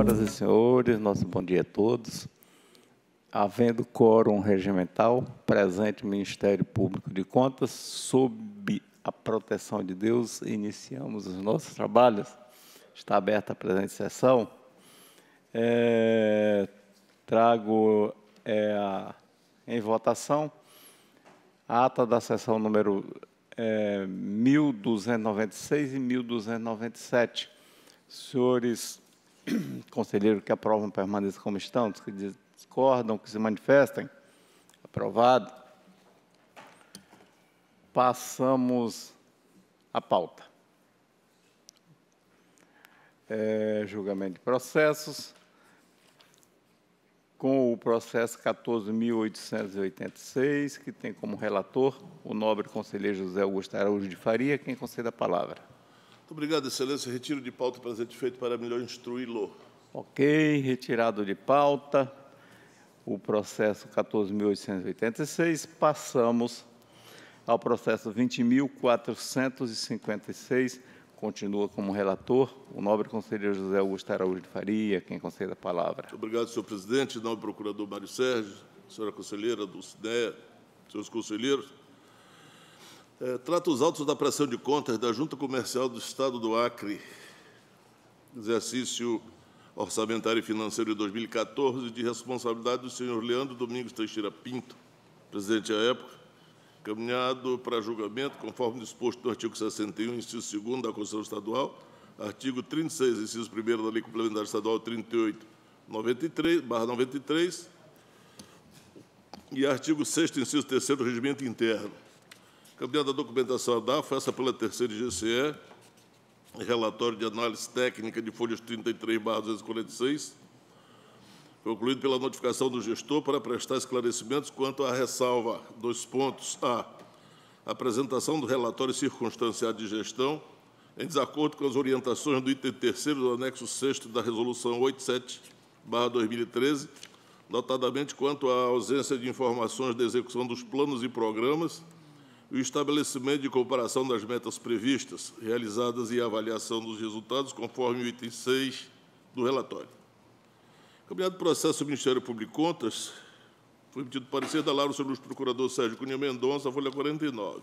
Senhoras e senhores, nosso bom dia a todos. Havendo quórum regimental, presente o Ministério Público de Contas, sob a proteção de Deus, iniciamos os nossos trabalhos. Está aberta a presente sessão. Trago em votação a ata da sessão número 1296 e 1297. Senhores conselheiros que aprovam permaneçam como estão, os que discordam, que se manifestem. Aprovado. Passamos à pauta. Julgamento de processos. Com o processo 14.886, que tem como relator o nobre conselheiro José Augusto Araújo de Faria, quem concede a palavra. Muito obrigado, Excelência. Retiro de pauta o presente feito para melhor instruí-lo. Ok, retirado de pauta o processo 14.886. Passamos ao processo 20.456. Continua como relator o nobre conselheiro José Augusto Araújo de Faria, quem concede a palavra. Muito obrigado, senhor presidente, nobre procurador Mário Sérgio, senhora conselheira Dulcinea, senhores conselheiros. Trata os autos da prestação de contas da Junta Comercial do Estado do Acre, exercício orçamentário e financeiro de 2014, de responsabilidade do senhor Leandro Domingos Teixeira Pinto, presidente à época, caminhado para julgamento, conforme disposto no artigo 61, inciso 2º da Constituição Estadual, artigo 36, inciso 1º da Lei Complementar Estadual 38/93, e artigo 6º, inciso 3º do Regimento Interno. Caminhada a documentação da DAF, essa pela terceira GCE, relatório de análise técnica de folhas 33/246, concluído pela notificação do gestor para prestar esclarecimentos quanto à ressalva dos pontos A. Apresentação do relatório circunstanciado de gestão, em desacordo com as orientações do item 3º do anexo 6º da Resolução 87/2013, notadamente quanto à ausência de informações da execução dos planos e programas e o estabelecimento de comparação das metas previstas, realizadas e avaliação dos resultados, conforme o item 6 do relatório. Caminhado o processo do Ministério Público de Contas, foi pedido parecer da Lara o senhor procurador Sérgio Cunha Mendonça, folha 49.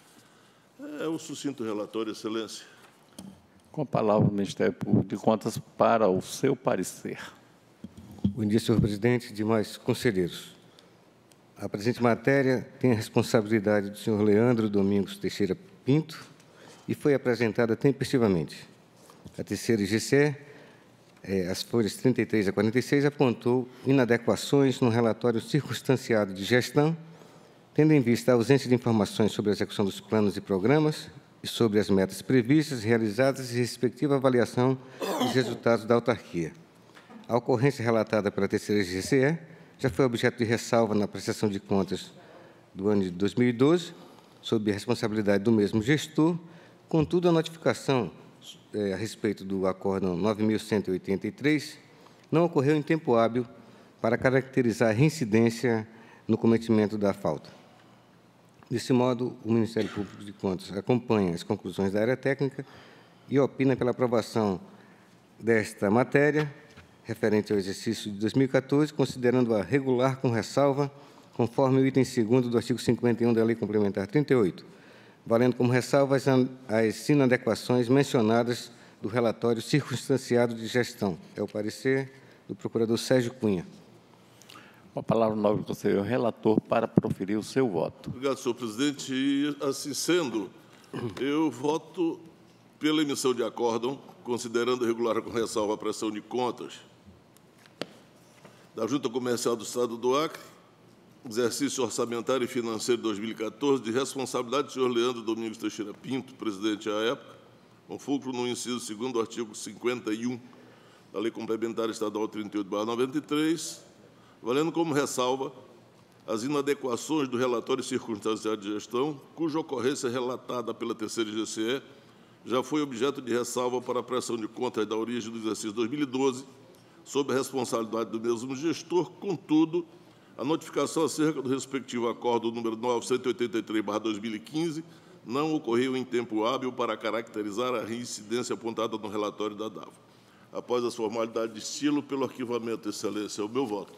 É o sucinto relatório, Excelência. Com a palavra o Ministério Público de Contas para o seu parecer. Bom dia, senhor presidente e demais conselheiros. A presente matéria tem a responsabilidade do senhor Leandro Domingos Teixeira Pinto e foi apresentada tempestivamente. A terceira GCE, as folhas 33 a 46, apontou inadequações no relatório circunstanciado de gestão, tendo em vista a ausência de informações sobre a execução dos planos e programas e sobre as metas previstas, realizadas e respectiva avaliação dos resultados da autarquia. A ocorrência relatada pela terceira GCE já foi objeto de ressalva na prestação de contas do ano de 2012, sob a responsabilidade do mesmo gestor. Contudo, a notificação a respeito do acórdão 9.183 não ocorreu em tempo hábil para caracterizar a reincidência no cometimento da falta. Desse modo, o Ministério Público de Contas acompanha as conclusões da área técnica e opina pela aprovação desta matéria, referente ao exercício de 2014, considerando-a regular com ressalva, conforme o item 2º do artigo 51 da Lei Complementar 38, valendo como ressalva as inadequações mencionadas do relatório circunstanciado de gestão. É o parecer do procurador Sérgio Cunha. Com a palavra, o nobre conselheiro relator, para proferir o seu voto. Obrigado, senhor presidente. E, assim sendo, eu voto pela emissão de acórdão, considerando regular com ressalva a prestação de contas da Junta Comercial do Estado do Acre, exercício orçamentário e financeiro de 2014, de responsabilidade do senhor Leandro Domingos Teixeira Pinto, presidente à época, com fulcro no inciso 2º do artigo 51 da Lei Complementar Estadual 38/93, valendo como ressalva as inadequações do relatório circunstanciado de gestão, cuja ocorrência relatada pela terceira GCE já foi objeto de ressalva para a prestação de contas da origem do exercício 2012, sob a responsabilidade do mesmo gestor. Contudo, a notificação acerca do respectivo acordo número 983/2015 não ocorreu em tempo hábil para caracterizar a reincidência apontada no relatório da DAF. após as formalidades de estilo, pelo arquivamento. Excelência, é o meu voto.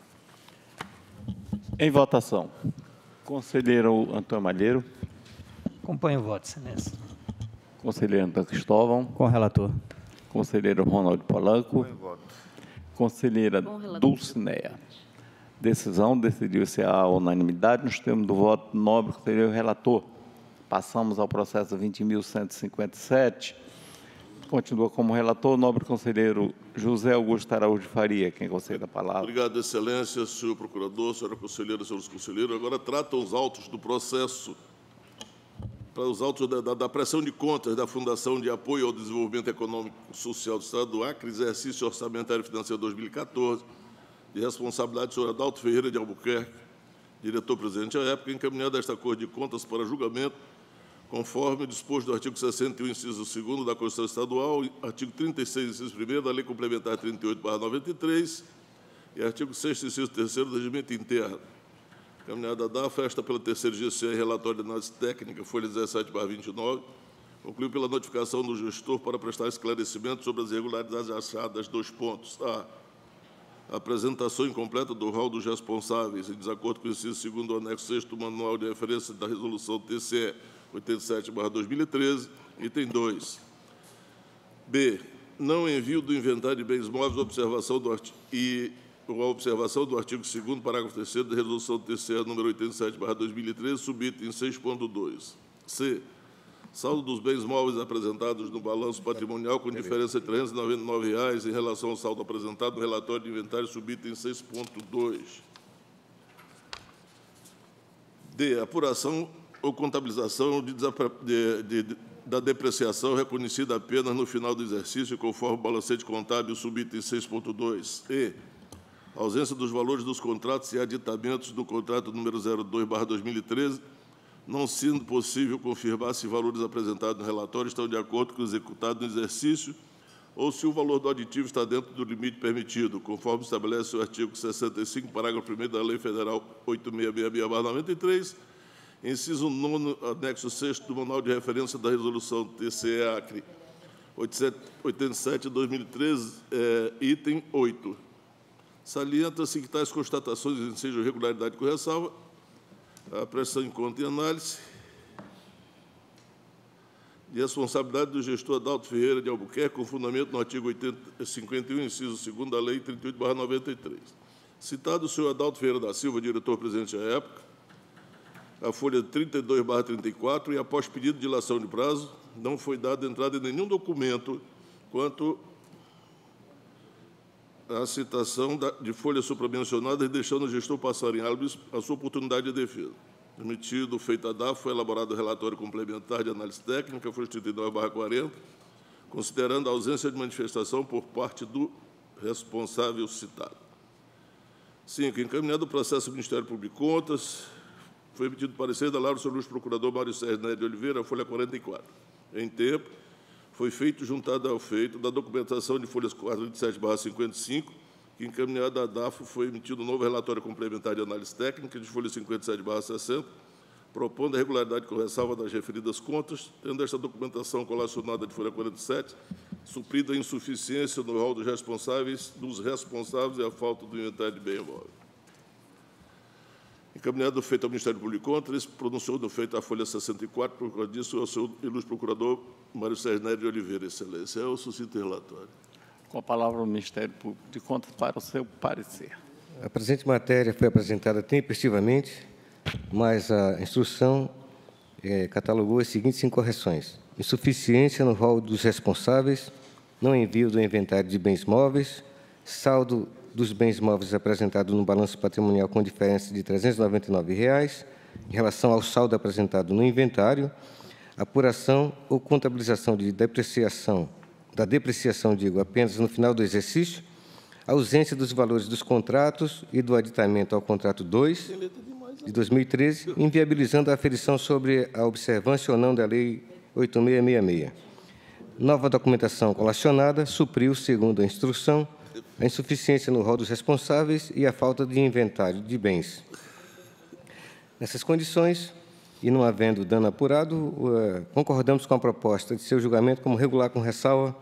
Em votação. Conselheiro Antônio Malheiro. Acompanho o voto, excelência. Conselheiro Antônio Cristóvão. Com o relator. Conselheiro Ronaldo Polanco. Conselheira Dulcineia. Decisão decidiu-se à unanimidade nos termos do voto nobre conselheiro relator. Passamos ao processo 20.157. Continua como relator o nobre conselheiro José Augusto Araújo de Faria. Quem concede a palavra? Obrigado, excelência, senhor procurador, senhora conselheira, senhores conselheiros. Agora tratam os autos do processo, para os autos da pressão de contas da Fundação de Apoio ao Desenvolvimento Econômico e Social do Estado do Acre, exercício orçamentário e financeiro 2014, de responsabilidade do senhor Adalto Ferreira de Albuquerque, diretor-presidente à época, encaminhada esta Corte de Contas para julgamento, conforme disposto do artigo 61, inciso 2º da Constituição Estadual, artigo 36, inciso 1º da Lei Complementar 38/93 e artigo 6º, inciso 3º do Regimento Interno. Encaminhada a DAF, esta pela terceira GCE, relatório de análise técnica, folha 17/29, concluiu pela notificação do gestor para prestar esclarecimento sobre as irregularidades achadas. 2 pontos. A apresentação incompleta do rol dos responsáveis, em desacordo com o inciso 2º do anexo 6º do Manual de Referência da Resolução TCE 87/2013, item 2. B. Não envio do inventário de bens móveis a observação do artigo 2º, parágrafo 3º da Resolução TCE número 87/2013, subitem 6.2. C. Saldo dos bens móveis apresentados no balanço patrimonial com diferença de R$ 399 em relação ao saldo apresentado no relatório de inventário, subitem 6.2. D. Apuração ou contabilização da depreciação reconhecida apenas no final do exercício, conforme o balancete contábil, subitem 6.2. E. Ausência dos valores dos contratos e aditamentos do contrato número 02/2013, não sendo possível confirmar se valores apresentados no relatório estão de acordo com o executado no exercício ou se o valor do aditivo está dentro do limite permitido, conforme estabelece o artigo 65, parágrafo 1º da Lei Federal 8666/93, inciso 9, anexo 6º do Manual de Referência da Resolução TCE Acre 87/2013, item 8. Salienta-se que tais constatações ensejam regularidade com ressalva, a pressão em conta e análise de responsabilidade do gestor Adalto Ferreira de Albuquerque, com fundamento no artigo 51, inciso 2º da Lei 38/93. Citado o senhor Adalto Ferreira da Silva, diretor-presidente à época, a folha 32/34, e após pedido de dilação de prazo, não foi dada entrada em nenhum documento quanto à citação de folhas supramencionadas, deixando o gestor passar em hábitos a sua oportunidade de defesa. Emitido, feito a DAF, foi elaborado o relatório complementar de análise técnica, folha 39/40, considerando a ausência de manifestação por parte do responsável citado. 5. Encaminhado o processo do Ministério Público de Contas, foi emitido parecer da Lavra sobre o procurador Mário Sérgio Nery de Oliveira, folha 44. Em tempo, foi feito, juntado ao feito, da documentação de folhas 47/55, que, encaminhada à DAF, foi emitido um novo relatório complementar de análise técnica, de folha 57/60, propondo a regularidade com ressalva das referidas contas, tendo esta documentação colacionada de folha 47, suprida a insuficiência no rol dos responsáveis e a falta do inventário de bem imóvel. Encaminhado o feito ao Ministério Público de Contas, pronunciou no feito a folha 64, por causa disso, ao seu ilustre procurador Mário Sérgio Nery de Oliveira, excelência. É o suscito relatório. Com a palavra o Ministério Público de Contas para o seu parecer. A presente matéria foi apresentada tempestivamente, mas a instrução catalogou as seguintes incorreções: insuficiência no rol dos responsáveis, não envio do inventário de bens móveis, saldo dos bens móveis apresentado no balanço patrimonial com diferença de R$ 399 em relação ao saldo apresentado no inventário, apuração ou contabilização da depreciação, apenas no final do exercício, ausência dos valores dos contratos e do aditamento ao contrato 2 de 2013, inviabilizando a aferição sobre a observância ou não da Lei 8666. Nova documentação colacionada supriu, segundo a instrução, a insuficiência no rol dos responsáveis e a falta de inventário de bens. Nessas condições, e não havendo dano apurado, concordamos com a proposta de seu julgamento como regular com ressalva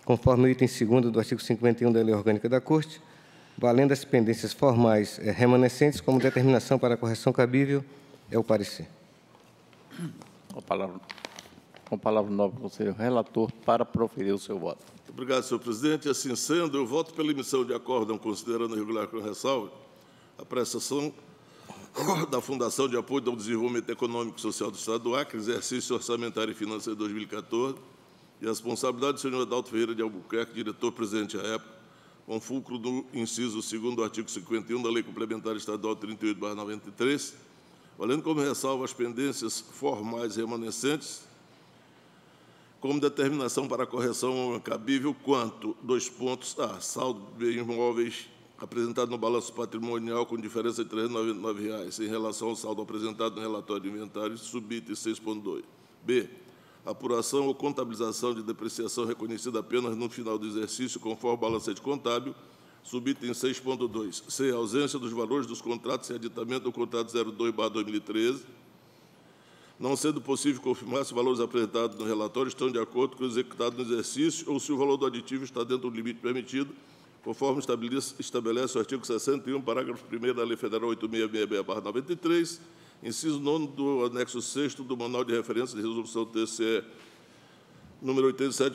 conforme o item 2º do artigo 51 da Lei Orgânica da Corte, valendo as pendências formais remanescentes como determinação para a correção cabível, é o parecer. Com a palavra o nobre conselheiro relator para proferir o seu voto. Obrigado, senhor presidente. Assim sendo, eu voto pela emissão de acórdão, considerando irregular com ressalva a prestação da Fundação de Apoio ao Desenvolvimento Econômico e Social do Estado do Acre, exercício orçamentário e financeiro de 2014, e a responsabilidade do senhor Adalto Ferreira de Albuquerque, diretor-presidente à época, com fulcro do inciso 2º do artigo 51 da Lei Complementar Estadual 38/93, valendo como ressalva as pendências formais remanescentes, como determinação para a correção cabível quanto, a saldo de bens imóveis apresentado no balanço patrimonial com diferença de R$ 399 em relação ao saldo apresentado no relatório de inventário, subitem 6.2. B, apuração ou contabilização de depreciação reconhecida apenas no final do exercício, conforme o balancete contábil, subitem 6.2. C, ausência dos valores dos contratos e aditamento do contrato 02/2013, não sendo possível confirmar se os valores apresentados no relatório estão de acordo com o executado no exercício ou se o valor do aditivo está dentro do limite permitido, conforme estabelece o artigo 61, parágrafo 1º da Lei Federal 8666/93, inciso 9º do anexo 6º do Manual de Referência de Resolução TCE número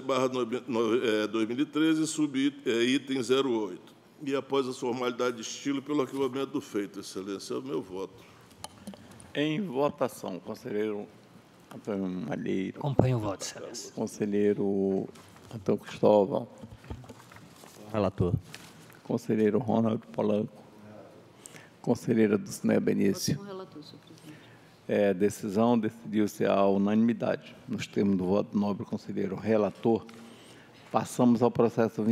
87/2013, item 08. E após as formalidades de estilo, pelo arquivamento do feito, excelência, é o meu voto. Em votação, conselheiro Antônio Malheiro. Acompanho o voto, excelência. Conselheiro Antônio Cristóvão. Relator. Conselheiro Ronaldo Polanco. Conselheira Dulcinea Benício. Com o relator, senhor presidente. Decisão decidiu-se à unanimidade. Nos termos do voto do nobre conselheiro relator, passamos ao processo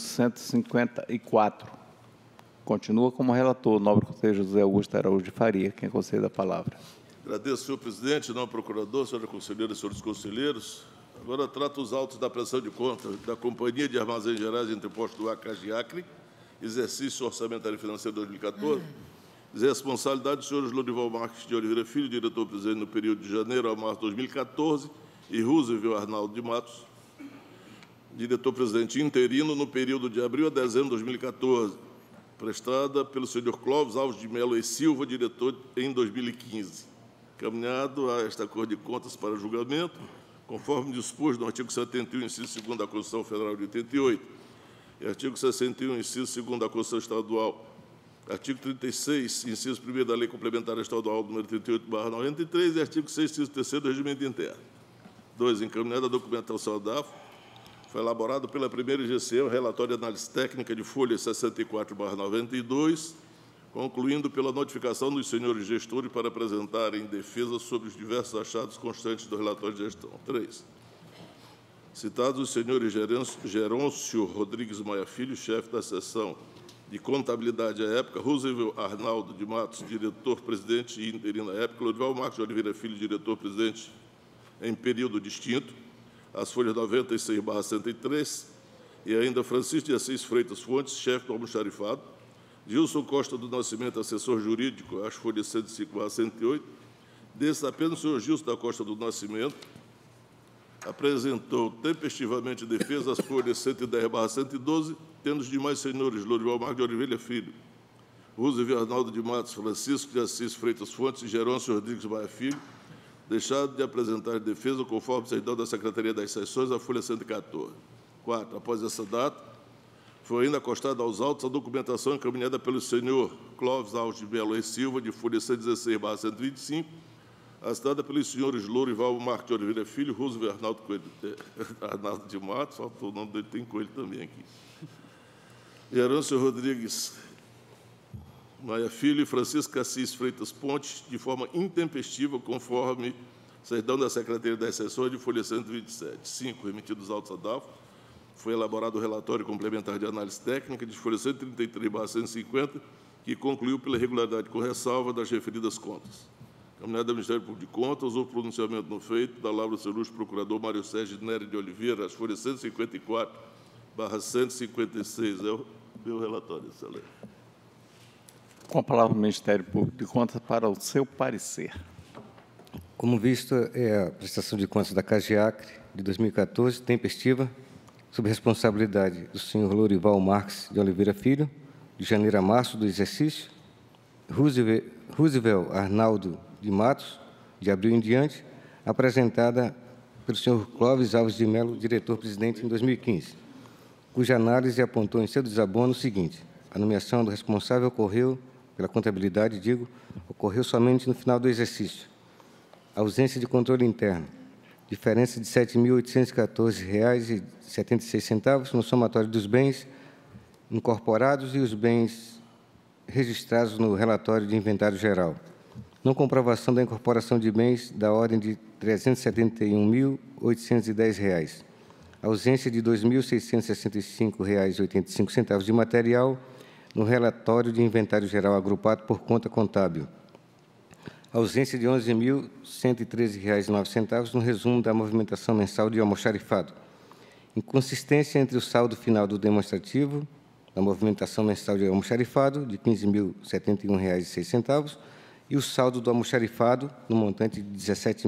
20.154. Continua como relator o nobre conselheiro José Augusto Araújo de Faria, quem concede a palavra. Agradeço, senhor presidente, nobre procurador, senhora conselheira e senhores conselheiros. Agora trato os autos da prestação de contas da Companhia de Armazéns Gerais Entrepostos do Acre, exercício orçamentário e financeiro de 2014, de responsabilidade dos senhores Lorival Marques de Oliveira Filho, diretor-presidente no período de janeiro a março de 2014, e Roosevelt Arnaldo de Matos, diretor-presidente interino no período de abril a dezembro de 2014, prestada pelo senhor Clóvis Alves de Melo e Silva, diretor em 2015. Caminhado a esta Corte de Contas para julgamento, conforme disposto no artigo 71, inciso 2º da Constituição Federal de 88, e artigo 61, inciso 2º da Constituição Estadual, artigo 36, inciso 1º da Lei Complementar Estadual número 38/93 e artigo 6, inciso 3º do Regimento Interno. 2. Encaminhada a documentação da DAF, foi elaborado pela primeira IGCE o relatório de análise técnica de folha 64/92, concluindo pela notificação dos senhores gestores para apresentarem defesa sobre os diversos achados constantes do relatório de gestão. 3. Citados os senhores Gerôncio Rodrigues Maia Filho, chefe da seção de contabilidade à época, Roosevelt Arnaldo de Matos, diretor-presidente e interino à época, Lorival Marques de Oliveira Filho, diretor-presidente em período distinto, as folhas 96/103, e ainda Francisco de Assis Freitas Fontes, chefe do almoxarifado, Gilson Costa do Nascimento, assessor jurídico, as folhas 105/108, desses apenas o senhor Gilson da Costa do Nascimento apresentou tempestivamente defesa às folhas 110/112, tendo os demais senhores Lorival Marques de Oliveira Filho, Roosevelt Arnaldo de Matos, Francisco de Assis Freitas Fontes e Gerôncio Rodrigues Maia Filho, deixado de apresentar defesa conforme certidão da Secretaria das Seções, a folha 114. 4. Após essa data, foi ainda acostada aos autos a documentação encaminhada pelo senhor Clóvis Alves de Melo e Silva, de folha 116/125, assinada pelos senhores Lorival Marques de Oliveira Filho, Roosevelt Arnaldo de Matos, faltou o nome dele, tem Coelho também aqui, Gerôncio Rodrigues Maia Filho e Francisco Assis Freitas Pontes, de forma intempestiva, conforme certidão da Secretaria das Seções, de folha 127. 5. Remetidos os autos à DAF, foi elaborado o relatório complementar de análise técnica, de folha 133/150, que concluiu pela regularidade com ressalva das referidas contas. Caminhada do Ministério Público de Contas, houve pronunciamento no feito da Laura Celuz, procurador Mário Sérgio Nery de Oliveira, as folhas 154/156. É o meu relatório, excelência. Com a palavra o Ministério Público de Contas para o seu parecer. Como visto, é a prestação de contas da CAGEACRE de 2014, tempestiva, sob responsabilidade do senhor Lourival Marques de Oliveira Filho, de janeiro a março do exercício, Roosevelt Arnaldo de Matos, de abril em diante, apresentada pelo senhor Clóvis Alves de Mello, diretor-presidente, em 2015, cuja análise apontou em seu desabono o seguinte: a nomeação do responsável ocorreu, pela contabilidade, ocorreu somente no final do exercício. Ausência de controle interno, diferença de R$ 7.814,76 no somatório dos bens incorporados e os bens registrados no relatório de inventário geral. Não comprovação da incorporação de bens da ordem de R$ 371.810. Ausência de R$ 2.665,85 de material no relatório de inventário geral agrupado por conta contábil. Ausência de R$ 11.113,09 no resumo da movimentação mensal de almoxarifado. Inconsistência entre o saldo final do demonstrativo da movimentação mensal de almoxarifado, de R$ 15.071,06, e o saldo do almoxarifado, no montante de R$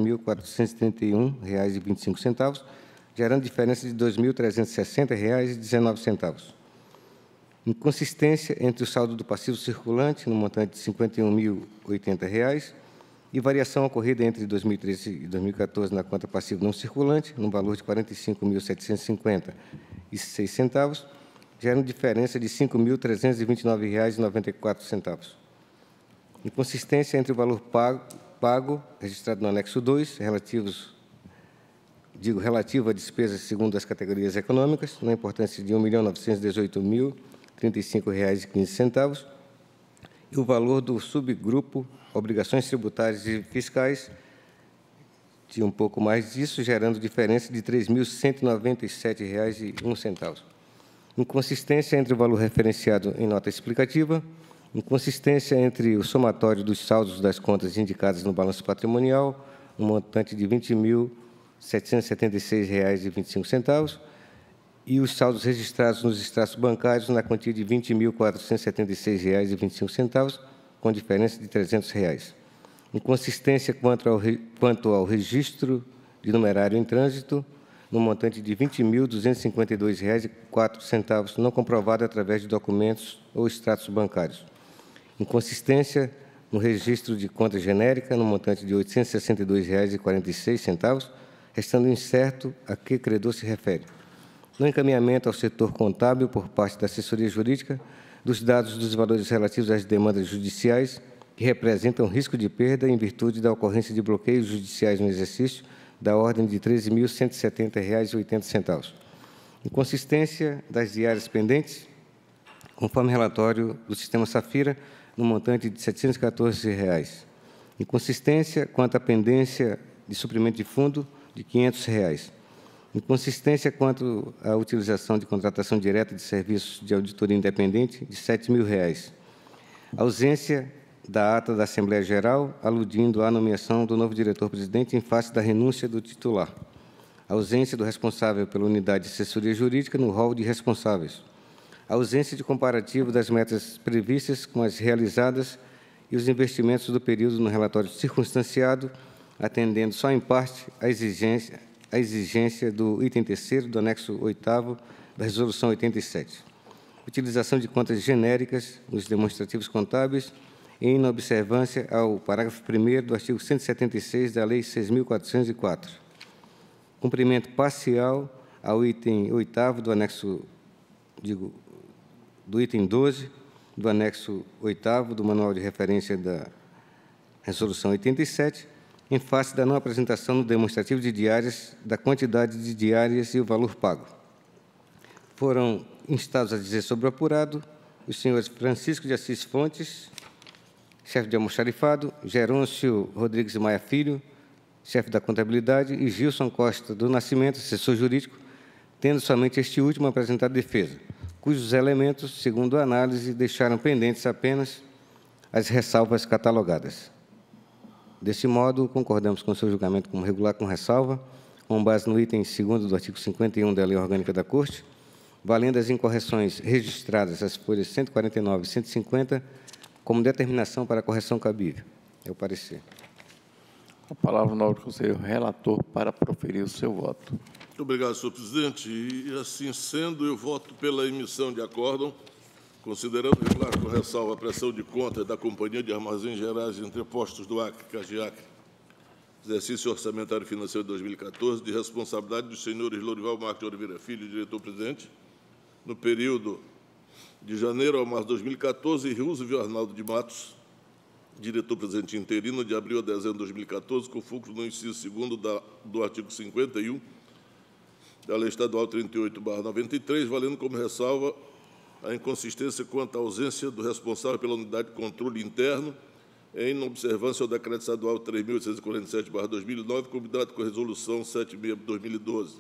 17.431,25, gerando diferença de R$ 2.360,19. Inconsistência entre o saldo do passivo circulante, no montante de R$ 51.080, e variação ocorrida entre 2013 e 2014 na conta passivo não circulante, no valor de R$ 45.750,06, gerando diferença de R$ 5.329,94. Inconsistência entre o valor pago registrado no anexo 2, relativo a despesas segundo as categorias econômicas, na importância de R$ 1.918.035,15, e o valor do subgrupo obrigações tributárias e fiscais, de um pouco mais disso, gerando diferença de R$ 3.197,01. Inconsistência entre o valor referenciado em nota explicativa, inconsistência entre o somatório dos saldos das contas indicadas no balanço patrimonial, um montante de R$ 20.776,25, e os saldos registrados nos extratos bancários na quantia de R$ 20.476,25, com diferença de R$ 300. Inconsistência quanto ao registro de numerário em trânsito, no montante de R$ 20.252,04, não comprovado através de documentos ou extratos bancários. Inconsistência no registro de conta genérica, no montante de R$ 862,46, restando incerto a que credor se refere. No encaminhamento ao setor contábil, por parte da assessoria jurídica, dos dados dos valores relativos às demandas judiciais, que representam risco de perda em virtude da ocorrência de bloqueios judiciais no exercício, da ordem de R$ 13.170,80. Inconsistência das diárias pendentes, conforme relatório do Sistema Safira, no montante de R$ 714. Inconsistência quanto à pendência de suprimento de fundo de R$ 500. Inconsistência quanto à utilização de contratação direta de serviços de auditoria independente de R$ 7.000. Ausência da ata da Assembleia Geral, aludindo à nomeação do novo diretor-presidente em face da renúncia do titular. Ausência do responsável pela unidade de assessoria jurídica no rol de responsáveis. Ausência de comparativo das metas previstas com as realizadas e os investimentos do período no relatório circunstanciado, atendendo só em parte à exigência do item 3º do anexo 8º da Resolução 87. Utilização de contas genéricas nos demonstrativos contábeis em inobservância ao parágrafo 1º do artigo 176 da Lei 6.404. Cumprimento parcial ao item 8º do anexo, do item 12 do anexo 8º do Manual de Referência da Resolução 87, em face da não apresentação no demonstrativo de diárias da quantidade de diárias e o valor pago. Foram instados a dizer sobre o apurado os senhores Francisco de Assis Fontes, chefe de almoxarifado, Gerôncio Rodrigues Maia Filho, chefe da contabilidade, e Gilson Costa do Nascimento, assessor jurídico, tendo somente este último apresentado defesa, cujos elementos, segundo a análise, deixaram pendentes apenas as ressalvas catalogadas. Desse modo, concordamos com o seu julgamento como regular com ressalva, com base no item 2º do artigo 51 da Lei Orgânica da Corte, valendo as incorreções registradas às folhas 149 e 150, como determinação para a correção cabível. É o parecer. A palavra ao nobre conselheiro relator para proferir o seu voto. Muito obrigado, senhor presidente. E, assim sendo, eu voto pela emissão de acórdão, considerando regular com ressalva a prestação de contas da Companhia de Armazéns Gerais e Entrepostos do Acre, CAGEACRE, exercício orçamentário financeiro de 2014, de responsabilidade dos senhores Lorival Marques de Oliveira Filho, diretor-presidente, no período de janeiro a março de 2014, e Roosevelt Arnaldo de Matos, diretor-presidente interino, de abril a dezembro de 2014, com fulcro no inciso 2º do artigo 51 da Lei Estadual 38/93, valendo como ressalva a inconsistência quanto à ausência do responsável pela unidade de controle interno em observância ao Decreto Estadual 3.847/2009, combinado com a Resolução 76/2012.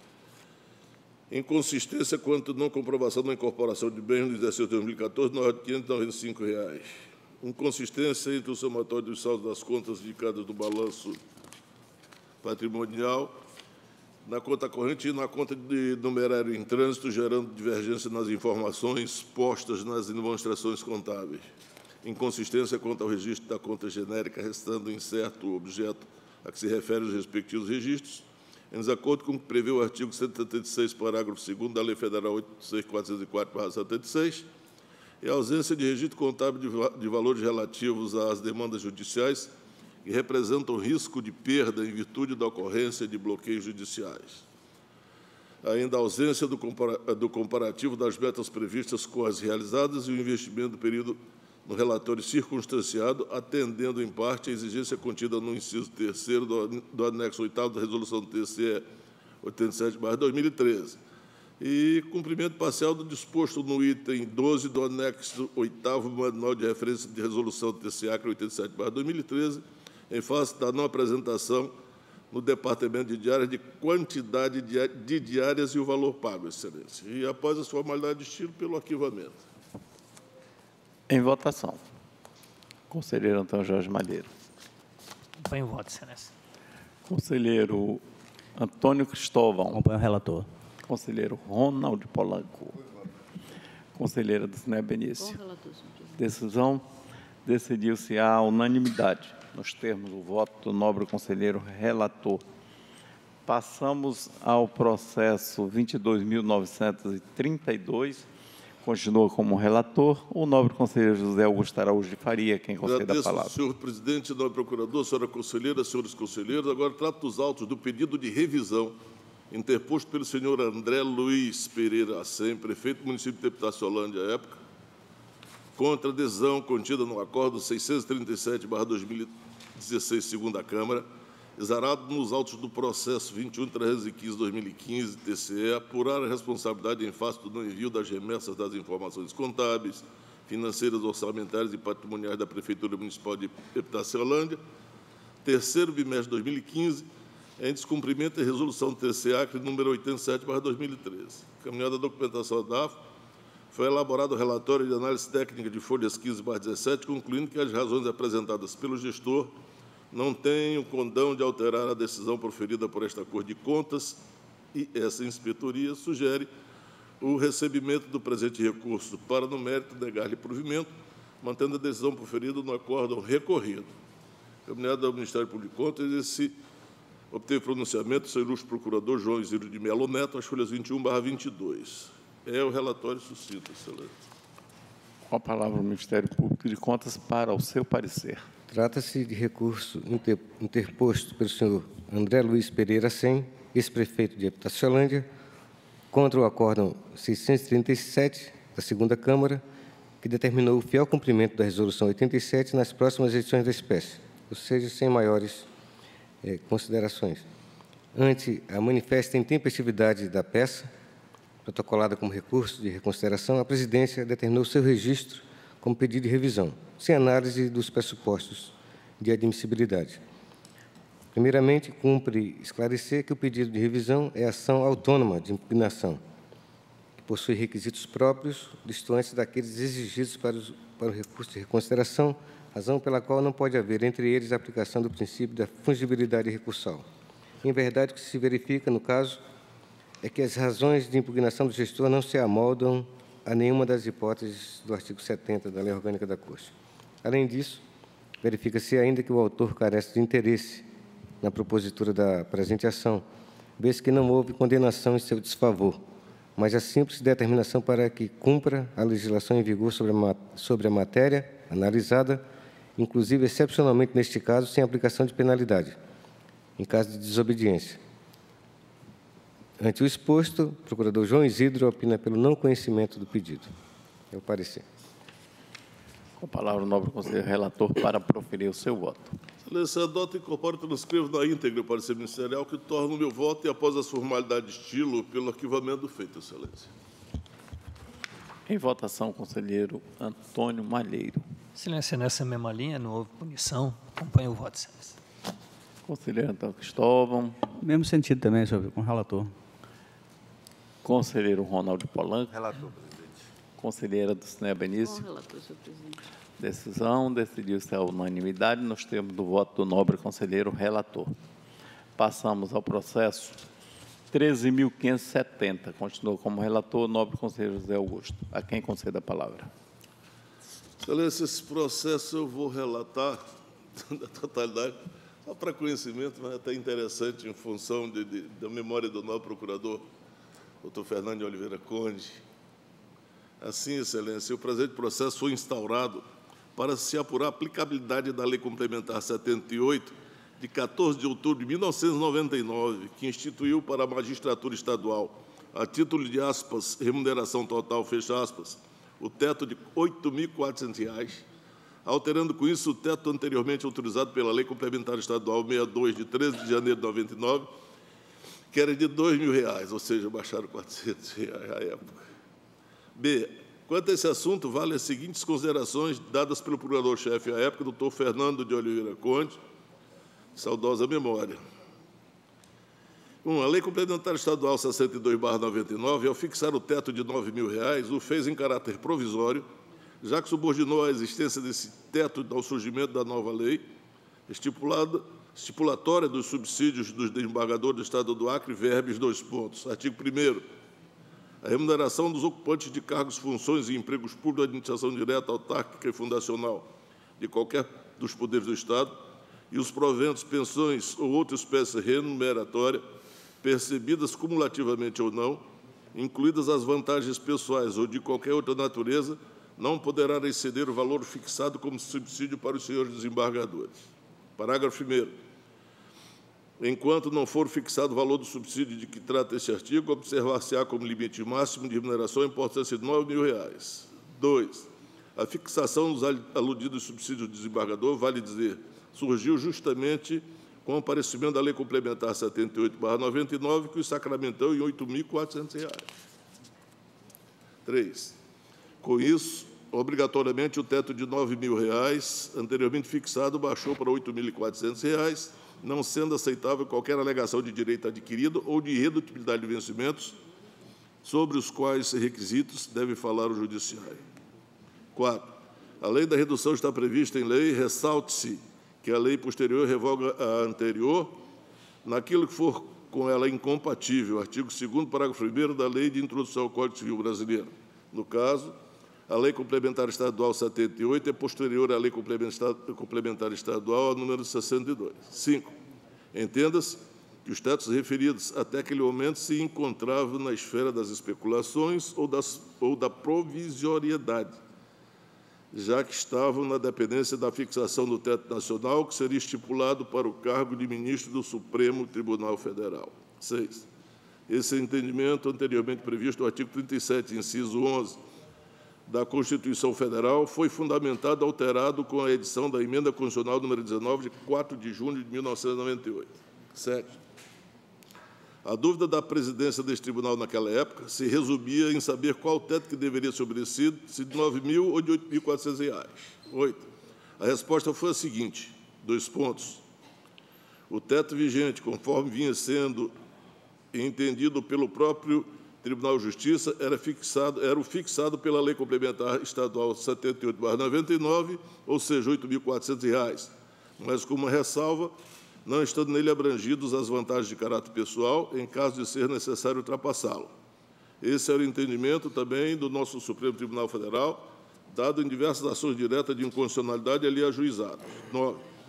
Inconsistência quanto à não comprovação da incorporação de bens no exercício de 2014, na ordem de R$ 595. Inconsistência entre o somatório dos saldos das contas indicadas no balanço patrimonial, na conta corrente e na conta de numerário em trânsito, gerando divergência nas informações postas nas demonstrações contábeis. Inconsistência quanto ao registro da conta genérica, restando incerto o objeto a que se refere os respectivos registros, em desacordo com o que prevê o artigo 176, parágrafo 2º da Lei Federal 8.404/76, e a ausência de registro contábil de valores relativos às demandas judiciais que representam risco de perda em virtude da ocorrência de bloqueios judiciais. Ainda a ausência do comparativo das metas previstas com as realizadas e o investimento do período no relatório circunstanciado, atendendo, em parte, a exigência contida no inciso 3º do anexo 8º da Resolução TCE 87/2013, e cumprimento parcial do disposto no item 12 do anexo 8º Manual de Referência de Resolução TCE-ACRE 87/2013, em face da não apresentação no Departamento de Diárias de quantidade de diárias e o valor pago, Excelência. E, após as formalidades de estilo, pelo arquivamento. Em votação. Conselheiro Antônio Jorge Malheiro. Acompanho o voto, Excelência. Conselheiro Antônio Cristóvão. Acompanho o relator. Conselheiro Ronald Polanco. Conselheira Dulcinea Benício. Decisão. Decidiu-se à unanimidade, nos termos do voto do nobre conselheiro relator. Passamos ao processo 22.932, continua como relator o nobre conselheiro José Augusto Araújo de Faria, quem concede a palavra. Senhor presidente, nobre procurador, senhora conselheira, senhores conselheiros, agora trato dos autos do pedido de revisão interposto pelo senhor André Luiz Pereira Assem, prefeito do município de Epitaciolândia à época, contra a adesão contida no Acordo 637/2016, segunda Câmara, exarado nos autos do processo 21.315/2015, TCE, apurar a responsabilidade em face do não envio das remessas das informações contábeis, financeiras, orçamentárias e patrimoniais da Prefeitura Municipal de Epitaciolândia, terceiro bimestre de 2015, em descumprimento da Resolução TCE-ACRE número 87/2013. Caminhada a documentação da DAF, foi elaborado o relatório de análise técnica de folhas 15/17, concluindo que as razões apresentadas pelo gestor não têm o condão de alterar a decisão proferida por esta Corte de Contas e essa inspetoria sugere o recebimento do presente recurso para, no mérito, negar-lhe provimento, mantendo a decisão proferida no acórdão recorrido. Caminhada ao Ministério Público de Contas, esse obteve pronunciamento do senhor ilustre procurador João Isidro de Melo Neto, as folhas 21/22. É o relatório sucinto, excelente. Com a palavra o Ministério Público de Contas para o seu parecer. Trata-se de recurso interposto pelo senhor André Luiz Pereira Assem, ex-prefeito de Epitaciolândia, contra o acórdão 637 da segunda Câmara, que determinou o fiel cumprimento da Resolução 87 nas próximas edições da espécie, ou seja, sem maiores considerações. Ante a manifesta intempestividade da peça, protocolada como recurso de reconsideração, a presidência determinou seu registro como pedido de revisão, sem análise dos pressupostos de admissibilidade. Primeiramente, cumpre esclarecer que o pedido de revisão é ação autônoma de impugnação, que possui requisitos próprios, distantes daqueles exigidos para o recurso de reconsideração, razão pela qual não pode haver entre eles a aplicação do princípio da fungibilidade recursal. Em verdade, o que se verifica, no caso, é que as razões de impugnação do gestor não se amoldam a nenhuma das hipóteses do artigo 70 da Lei Orgânica da Corte. Além disso, verifica-se ainda que o autor carece de interesse na propositura da presente ação, vez que não houve condenação em seu desfavor, mas a simples determinação para que cumpra a legislação em vigor sobre a matéria analisada, inclusive, excepcionalmente neste caso, sem aplicação de penalidade, em caso de desobediência. Ante o exposto, o procurador João Isidro opina pelo não conhecimento do pedido. É o parecer. Com a palavra o nobre conselheiro relator para proferir o seu voto. Excelência, adoto e incorporo e transcrevo na íntegra o parecer ministerial que torna o meu voto e, após as formalidades de estilo, pelo arquivamento do feito, excelência. Em votação, conselheiro Antônio Malheiro. Excelência, nessa mesma linha, não houve punição. Acompanho o voto, excelência. Conselheiro Antônio Cristóvão. Mesmo sentido também, senhor, com o relator. Conselheiro Ronaldo Polanco. Relator, presidente. Conselheira Dulcinea Benício. Com o relator, senhor presidente. Decisão, decidiu-se a unanimidade nos termos do voto do nobre conselheiro relator. Passamos ao processo 13.570. Continua como relator o nobre conselheiro José Augusto. A quem concede a palavra? Excelência, esse processo eu vou relatar da totalidade, só para conhecimento, mas até interessante, em função da memória do novo procurador, doutor Fernando de Oliveira Conde. Assim, excelência, o presente processo foi instaurado para se apurar a aplicabilidade da Lei Complementar 78, de 14 de outubro de 1999, que instituiu para a magistratura estadual, a título de aspas, remuneração total, fecha aspas, o teto de R$ 8.400, alterando com isso o teto anteriormente autorizado pela Lei Complementar Estadual 62, de 13 de janeiro de 99, que era de R$ 2.000, ou seja, baixaram R$ 400 à época. B. Quanto a esse assunto, vale as seguintes considerações dadas pelo procurador-chefe à época, doutor Fernando de Oliveira Conde, saudosa memória. 1. A Lei Complementar Estadual 62/99, ao fixar o teto de R$ 9.000, o fez em caráter provisório, já que subordinou a existência desse teto ao surgimento da nova lei, estipulatória dos subsídios dos desembargadores do Estado do Acre, verbes, 2 pontos. Artigo 1º. A remuneração dos ocupantes de cargos, funções e empregos públicos da administração direta, autárquica e fundacional de qualquer dos poderes do Estado e os proventos, pensões ou outra espécie remuneratória, percebidas cumulativamente ou não, incluídas as vantagens pessoais ou de qualquer outra natureza, não poderá exceder o valor fixado como subsídio para os senhores desembargadores. Parágrafo 1º. Enquanto não for fixado o valor do subsídio de que trata este artigo, observar-se-á como limite máximo de remuneração a importância de R$ 9.000. 2. A fixação dos aludidos subsídios do desembargador, vale dizer, surgiu justamente com o aparecimento da Lei Complementar 78/99, que o sacramentou em R$ 8.400. 3. Com isso, obrigatoriamente, o teto de R$ 9.000, anteriormente fixado, baixou para R$ 8.400, não sendo aceitável qualquer alegação de direito adquirido ou de irredutibilidade de vencimentos, sobre os quais requisitos deve falar o judiciário. 4. A lei da redução está prevista em lei, ressalte-se que a lei posterior revoga a anterior, naquilo que for com ela incompatível, artigo 2º, parágrafo 1º da Lei de Introdução ao Código Civil Brasileiro. No caso, a Lei Complementar Estadual 78 é posterior à Lei Complementar Estadual número 62. 5. Entenda-se que os tetos referidos até aquele momento se encontravam na esfera das especulações ou da provisoriedade, já que estavam na dependência da fixação do teto nacional, que seria estipulado para o cargo de ministro do Supremo Tribunal Federal. 6. Esse entendimento, anteriormente previsto no artigo 37, inciso 11, da Constituição Federal, foi fundamentado e alterado com a edição da Emenda Constitucional número 19, de 4 de junho de 1998. 7. A dúvida da presidência deste tribunal naquela época se resumia em saber qual o teto que deveria ser obedecido, se de R$ 9.000 ou de R$ 8.400. 8. A resposta foi a seguinte, 2 pontos. O teto vigente, conforme vinha sendo entendido pelo próprio Tribunal de Justiça, era o fixado pela Lei Complementar Estadual 78/99, ou seja, R$ 8.400, mas com uma ressalva, não estando nele abrangidos as vantagens de caráter pessoal, em caso de ser necessário ultrapassá-lo. Esse era o entendimento também do nosso Supremo Tribunal Federal, dado em diversas ações diretas de inconstitucionalidade ali ajuizadas. 9.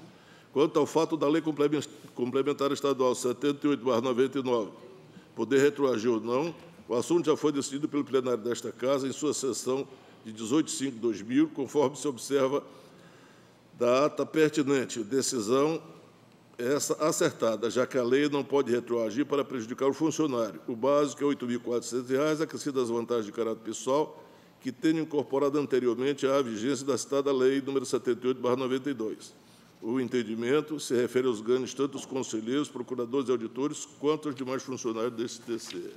Quanto ao fato da Lei Complementar Estadual 78/99 poder retroagir ou não, o assunto já foi decidido pelo plenário desta Casa em sua sessão de 18/5/2000, conforme se observa da ata pertinente. Decisão essa acertada, já que a lei não pode retroagir para prejudicar o funcionário. O básico é R$ 8.400, acrescido as vantagens de caráter pessoal, que tenham incorporado anteriormente à vigência da citada Lei nº 78/92. O entendimento se refere aos ganhos tanto dos conselheiros, procuradores e auditores, quanto aos demais funcionários deste TCE.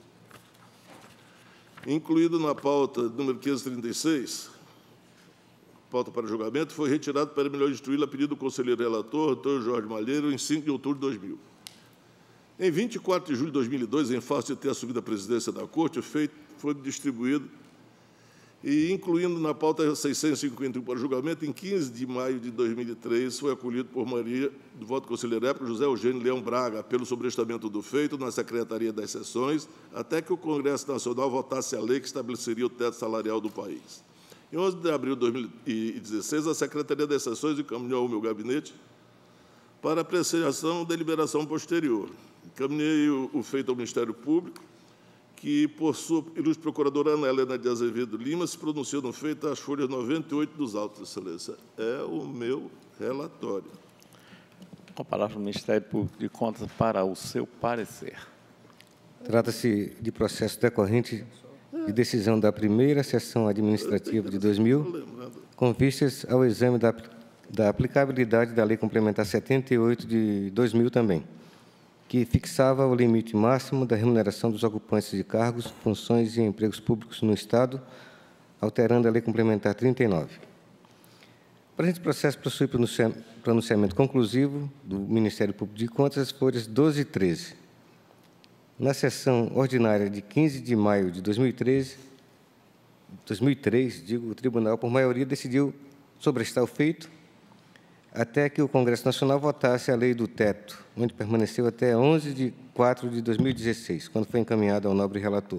Incluído na pauta número 536, pauta para julgamento, foi retirado para melhor instruí-la a pedido do conselheiro relator, Antônio Jorge Malheiro, em 5 de outubro de 2000. Em 24 de julho de 2002, em face de ter assumido a presidência da Corte, o feito foi distribuído e, incluindo na pauta 651 para julgamento, em 15 de maio de 2003, foi acolhido por Maria, do voto do conselheiro época, José Eugênio Leão Braga, pelo sobrestamento do feito na Secretaria das Sessões, até que o Congresso Nacional votasse a lei que estabeleceria o teto salarial do país. Em 11 de abril de 2016, a Secretaria das Sessões encaminhou ao meu gabinete para apreciação e deliberação posterior. Encaminhei o feito ao Ministério Público, que, por sua ilustre procuradora Ana Helena de Azevedo Lima, se pronunciou no feito às folhas 98 dos autos, Excelência. É o meu relatório. Com a palavra do Ministério Público de Contas para o seu parecer. Trata-se de processo decorrente de decisão da primeira sessão administrativa de 2000, com vistas ao exame da aplicabilidade da Lei Complementar 78 de 2000 também, que fixava o limite máximo da remuneração dos ocupantes de cargos, funções e empregos públicos no Estado, alterando a Lei Complementar 39. O presente processo possui pronunciamento conclusivo do Ministério Público de Contas, as folhas 12 e 13. Na sessão ordinária de 15 de maio de 2003, o Tribunal, por maioria, decidiu sobrestar o feito até que o Congresso Nacional votasse a Lei do Teto, onde permaneceu até 11 de 4 de 2016, quando foi encaminhado ao nobre relator.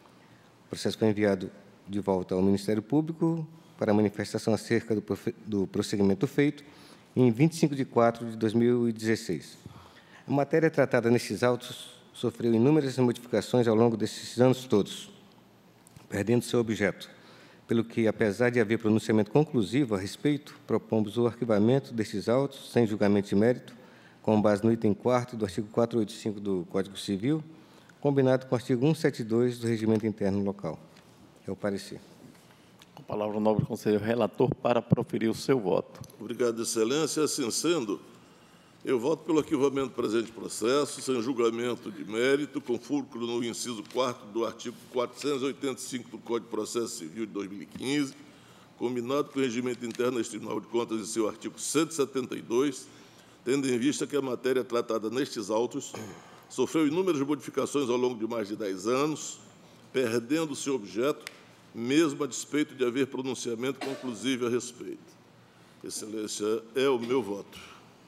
O processo foi enviado de volta ao Ministério Público para manifestação acerca do prosseguimento do feito em 25 de 4 de 2016. A matéria tratada nestes autos sofreu inúmeras modificações ao longo desses anos todos, perdendo seu objeto, pelo que, apesar de haver pronunciamento conclusivo a respeito, propomos o arquivamento destes autos, sem julgamento de mérito, com base no item 4º do artigo 485 do Código Civil, combinado com o artigo 172 do Regimento Interno Local. É o parecer. Com a palavra o nobre conselheiro relator para proferir o seu voto. Obrigado, Excelência. Assim sendo, eu voto pelo arquivamento do presente processo, sem julgamento de mérito, com fulcro no inciso 4º do artigo 485 do Código de Processo Civil de 2015, combinado com o regimento interno deste Tribunal de Contas em seu artigo 172, tendo em vista que a matéria tratada nestes autos sofreu inúmeras modificações ao longo de mais de 10 anos, perdendo seu objeto, mesmo a despeito de haver pronunciamento conclusivo a respeito. Excelência, é o meu voto.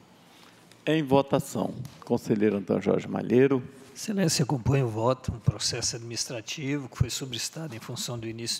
Em votação, conselheiro Antônio Jorge Malheiro. Excelência, acompanha o voto, um processo administrativo que foi sobrestado em função do início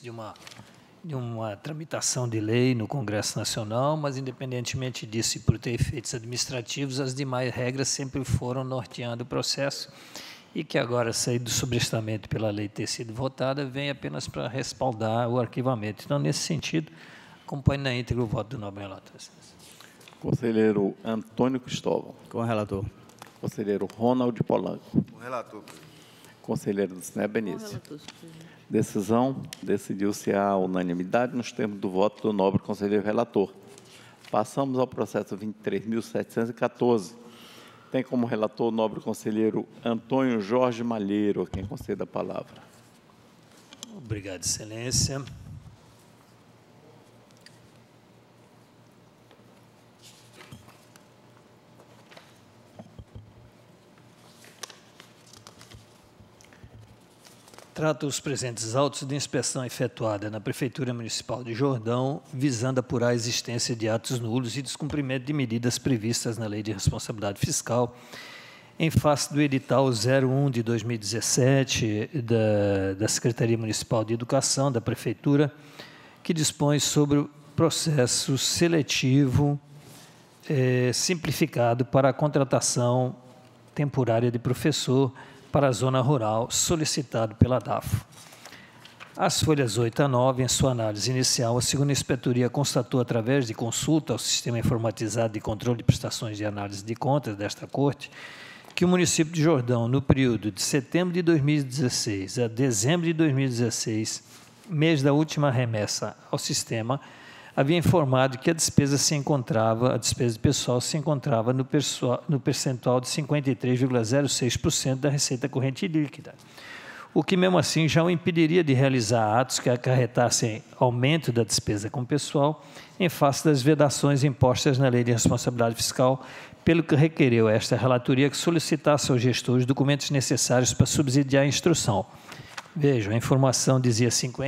de uma tramitação de lei no Congresso Nacional, mas, independentemente disso e por ter efeitos administrativos, as demais regras sempre foram norteando o processo e que agora, saído do sobrestamento pela lei ter sido votada, vem apenas para respaldar o arquivamento. Então, nesse sentido, acompanhe na íntegra o voto do nobre relator. Conselheiro Antônio Cristóvão. Com o relator. Conselheiro Ronald Polanco. Com o relator. Conselheiro Dulcinea Benício. Decisão, decidiu-se a unanimidade nos termos do voto do nobre conselheiro relator. Passamos ao processo 23.714. Tem como relator o nobre conselheiro Antônio Jorge Malheiro, a quem conceda a palavra. Obrigado, Excelência. Trata os presentes autos de inspeção efetuada na Prefeitura Municipal de Jordão, visando apurar a existência de atos nulos e descumprimento de medidas previstas na Lei de Responsabilidade Fiscal, em face do edital 01 de 2017 da Secretaria Municipal de Educação da Prefeitura, que dispõe sobre o processo seletivo simplificado para a contratação temporária de professor para a zona rural, solicitado pela DAFO. As folhas 8 a 9, em sua análise inicial, a segunda inspetoria constatou, através de consulta ao sistema informatizado de controle de prestações de análise de contas desta Corte, que o município de Jordão, no período de setembro de 2016 a dezembro de 2016, mês da última remessa ao sistema, havia informado que a despesa de pessoal se encontrava no percentual de 53,06% da receita corrente líquida, o que, mesmo assim, já o impediria de realizar atos que acarretassem aumento da despesa com pessoal, em face das vedações impostas na Lei de Responsabilidade Fiscal, pelo que requereu esta relatoria que solicitasse aos gestores documentos necessários para subsidiar a instrução. Vejam, a informação dizia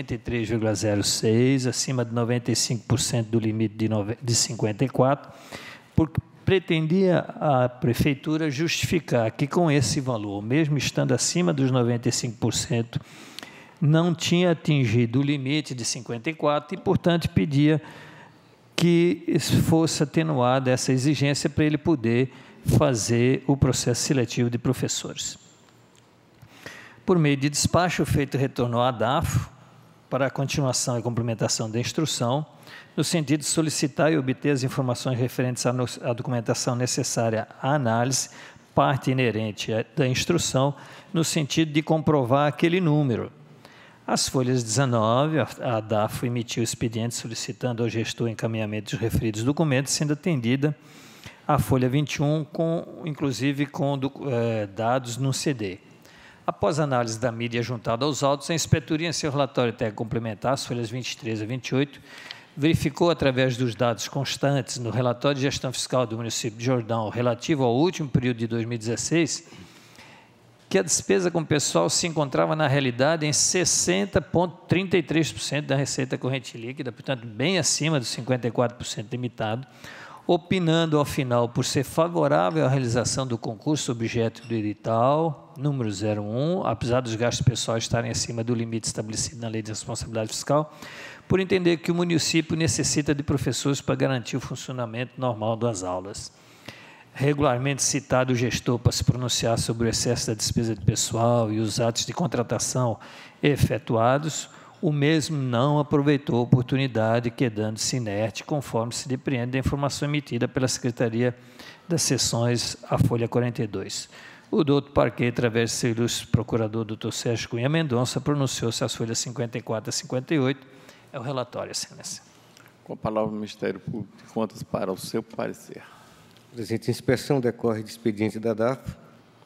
53,06%, acima de 95% do limite de 54%, porque pretendia a Prefeitura justificar que, com esse valor, mesmo estando acima dos 95%, não tinha atingido o limite de 54% e, portanto, pedia que fosse atenuada essa exigência para ele poder fazer o processo seletivo de professores. Por meio de despacho, o feito retornou à DAFO para a continuação e complementação da instrução, no sentido de solicitar e obter as informações referentes à documentação necessária à análise, parte inerente da instrução, no sentido de comprovar aquele número. As folhas 19, a DAFO emitiu o expediente solicitando ao gestor encaminhamento dos referidos documentos, sendo atendida a folha 21, inclusive com dados no CD. Após a análise da mídia juntada aos autos, a inspetoria, em seu relatório técnico complementar, as folhas 23 a 28, verificou, através dos dados constantes no relatório de gestão fiscal do município de Jordão, relativo ao último período de 2016, que a despesa com pessoal se encontrava, na realidade, em 60,33% da receita corrente líquida, portanto, bem acima dos 54% limitado, opinando, ao final, por ser favorável à realização do concurso objeto do edital, número 01, apesar dos gastos pessoais estarem acima do limite estabelecido na Lei de Responsabilidade Fiscal, por entender que o município necessita de professores para garantir o funcionamento normal das aulas. Regularmente citado o gestor para se pronunciar sobre o excesso da despesa de pessoal e os atos de contratação efetuados, o mesmo não aproveitou a oportunidade, quedando-se inerte, conforme se depreende da informação emitida pela Secretaria das Seções, a folha 42. O doutor Parquet, através do seu ilustre procurador, doutor Sérgio Cunha Mendonça, pronunciou-se às folhas 54 a 58. É o relatório, excelência. Com a palavra o Ministério Público de Contas para o seu parecer. Presidente, a inspeção decorre de expediente da DAFO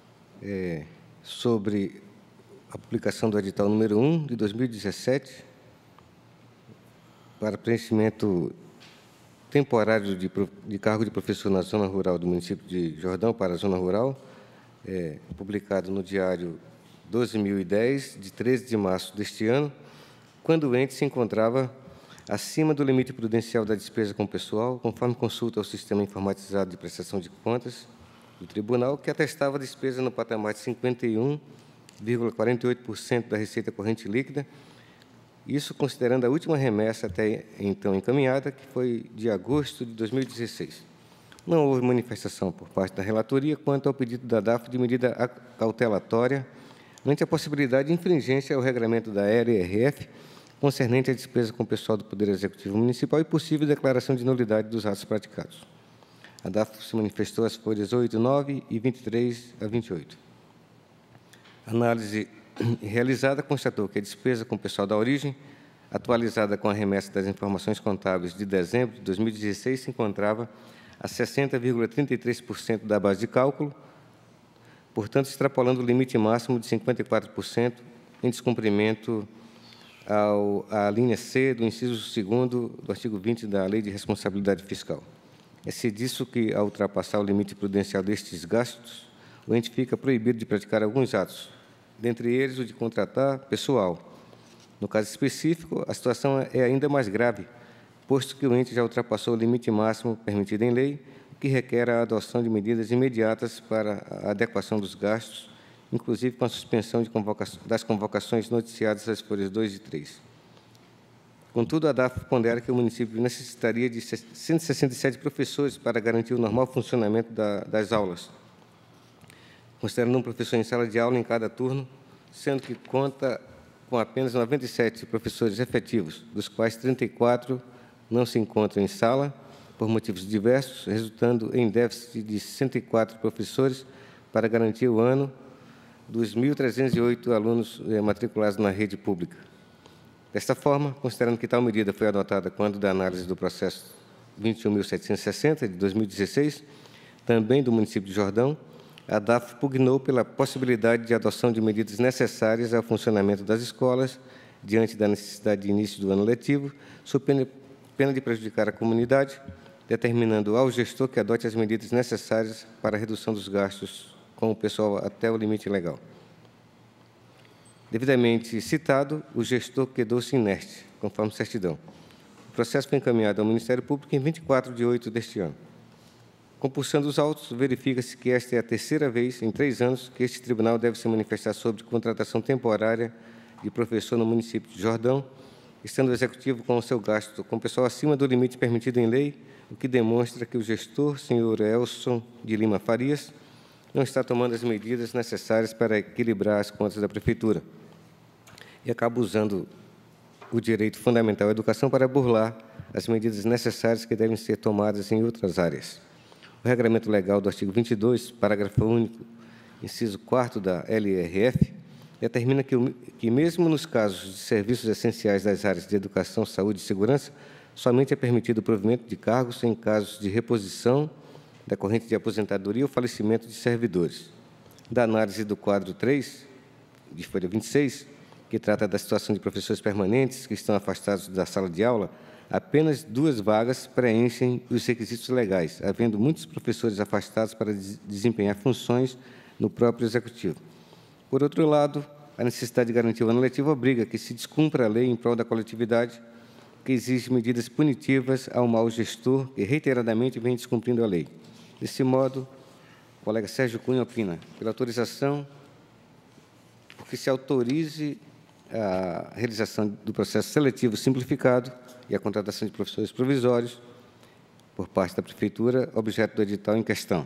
sobre a publicação do edital número 1 de 2017 para preenchimento temporário de cargo de professor na zona rural do município de Jordão para a zona rural, publicado no Diário 12.010, de 13 de março deste ano, quando o ente se encontrava acima do limite prudencial da despesa com pessoal, conforme consulta ao sistema informatizado de prestação de contas do tribunal, que atestava a despesa no patamar de 51,48% da receita corrente líquida, isso considerando a última remessa até então encaminhada, que foi de agosto de 2016. Não houve manifestação por parte da relatoria quanto ao pedido da DAFO de medida cautelatória ante a possibilidade de infringência ao regramento da ERF concernente à despesa com o pessoal do Poder Executivo Municipal e possível declaração de nulidade dos atos praticados. A DAFO se manifestou às folhas 8, 9 e 23 a 28. A análise realizada constatou que a despesa com o pessoal da origem, atualizada com a remessa das informações contábeis de dezembro de 2016, se encontrava a 60,33% da base de cálculo, portanto, extrapolando o limite máximo de 54%, em descumprimento à linha C do inciso 2º do artigo 20 da Lei de Responsabilidade Fiscal. É disso que, ao ultrapassar o limite prudencial destes gastos, o ente fica proibido de praticar alguns atos, dentre eles o de contratar pessoal. No caso específico, a situação é ainda mais grave, posto que o ente já ultrapassou o limite máximo permitido em lei, o que requer a adoção de medidas imediatas para a adequação dos gastos, inclusive com a suspensão das convocações noticiadas às folhas 2 e 3. Contudo, a DAF pondera que o município necessitaria de 167 professores para garantir o normal funcionamento das aulas, considerando um professor em sala de aula em cada turno, sendo que conta com apenas 97 professores efetivos, dos quais 34 não se encontram em sala, por motivos diversos, resultando em déficit de 104 professores para garantir o ano dos 1.308 alunos matriculados na rede pública. Desta forma, considerando que tal medida foi adotada quando da análise do processo 21.760, de 2016, também do município de Jordão, a DAF pugnou pela possibilidade de adoção de medidas necessárias ao funcionamento das escolas, diante da necessidade de início do ano letivo, sob pena de prejudicar a comunidade, determinando ao gestor que adote as medidas necessárias para a redução dos gastos com o pessoal até o limite legal. Devidamente citado, o gestor quedou-se inerte, conforme certidão. O processo foi encaminhado ao Ministério Público em 24 de 8 deste ano. Compulsando os autos, verifica-se que esta é a terceira vez em 3 anos que este tribunal deve se manifestar sobre contratação temporária de professor no município de Jordão, estando o Executivo com o seu gasto com pessoal acima do limite permitido em lei, o que demonstra que o gestor, senhor Elson de Lima Farias, não está tomando as medidas necessárias para equilibrar as contas da Prefeitura e acaba usando o direito fundamental à educação para burlar as medidas necessárias que devem ser tomadas em outras áreas. O regramento legal do artigo 22, parágrafo único, inciso 4º da LRF, determina que, mesmo nos casos de serviços essenciais das áreas de educação, saúde e segurança, somente é permitido o provimento de cargos em casos de reposição decorrente de aposentadoria ou falecimento de servidores. Da análise do quadro 3, de folha 26, que trata da situação de professores permanentes que estão afastados da sala de aula, apenas 2 vagas preenchem os requisitos legais, havendo muitos professores afastados para desempenhar funções no próprio Executivo. Por outro lado, a necessidade de garantir o ano letivo obriga que se descumpra a lei em prol da coletividade, que exige medidas punitivas ao mau gestor que reiteradamente vem descumprindo a lei. Desse modo, o colega Sérgio Cunha opina pela autorização, porque se autorize a realização do processo seletivo simplificado e a contratação de professores provisórios por parte da Prefeitura, objeto do edital em questão.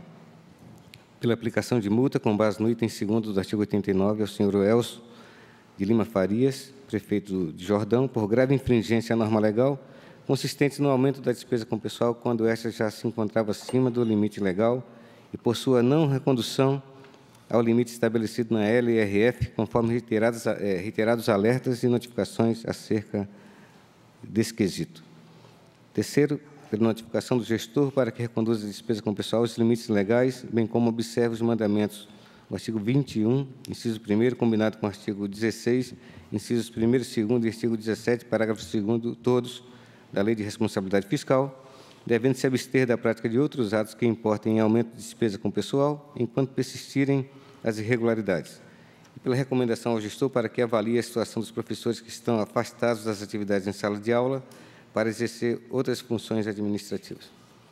Pela aplicação de multa com base no item 2º do artigo 89 ao senhor Elson de Lima Farias, prefeito de Jordão, por grave infringência à norma legal, consistente no aumento da despesa com pessoal quando esta já se encontrava acima do limite legal e por sua não recondução ao limite estabelecido na LRF, conforme reiterados alertas e notificações acerca desse quesito. Terceiro, pela notificação do gestor para que reconduza a despesa com pessoal aos limites legais, bem como observe os mandamentos do artigo 21, inciso 1º, combinado com o artigo 16, incisos 1º, 2º e artigo 17, parágrafo 2º, todos, da Lei de Responsabilidade Fiscal, devendo se abster da prática de outros atos que importem em aumento de despesa com pessoal, enquanto persistirem as irregularidades. E pela recomendação ao gestor para que avalie a situação dos professores que estão afastados das atividades em sala de aula para exercer outras funções administrativas.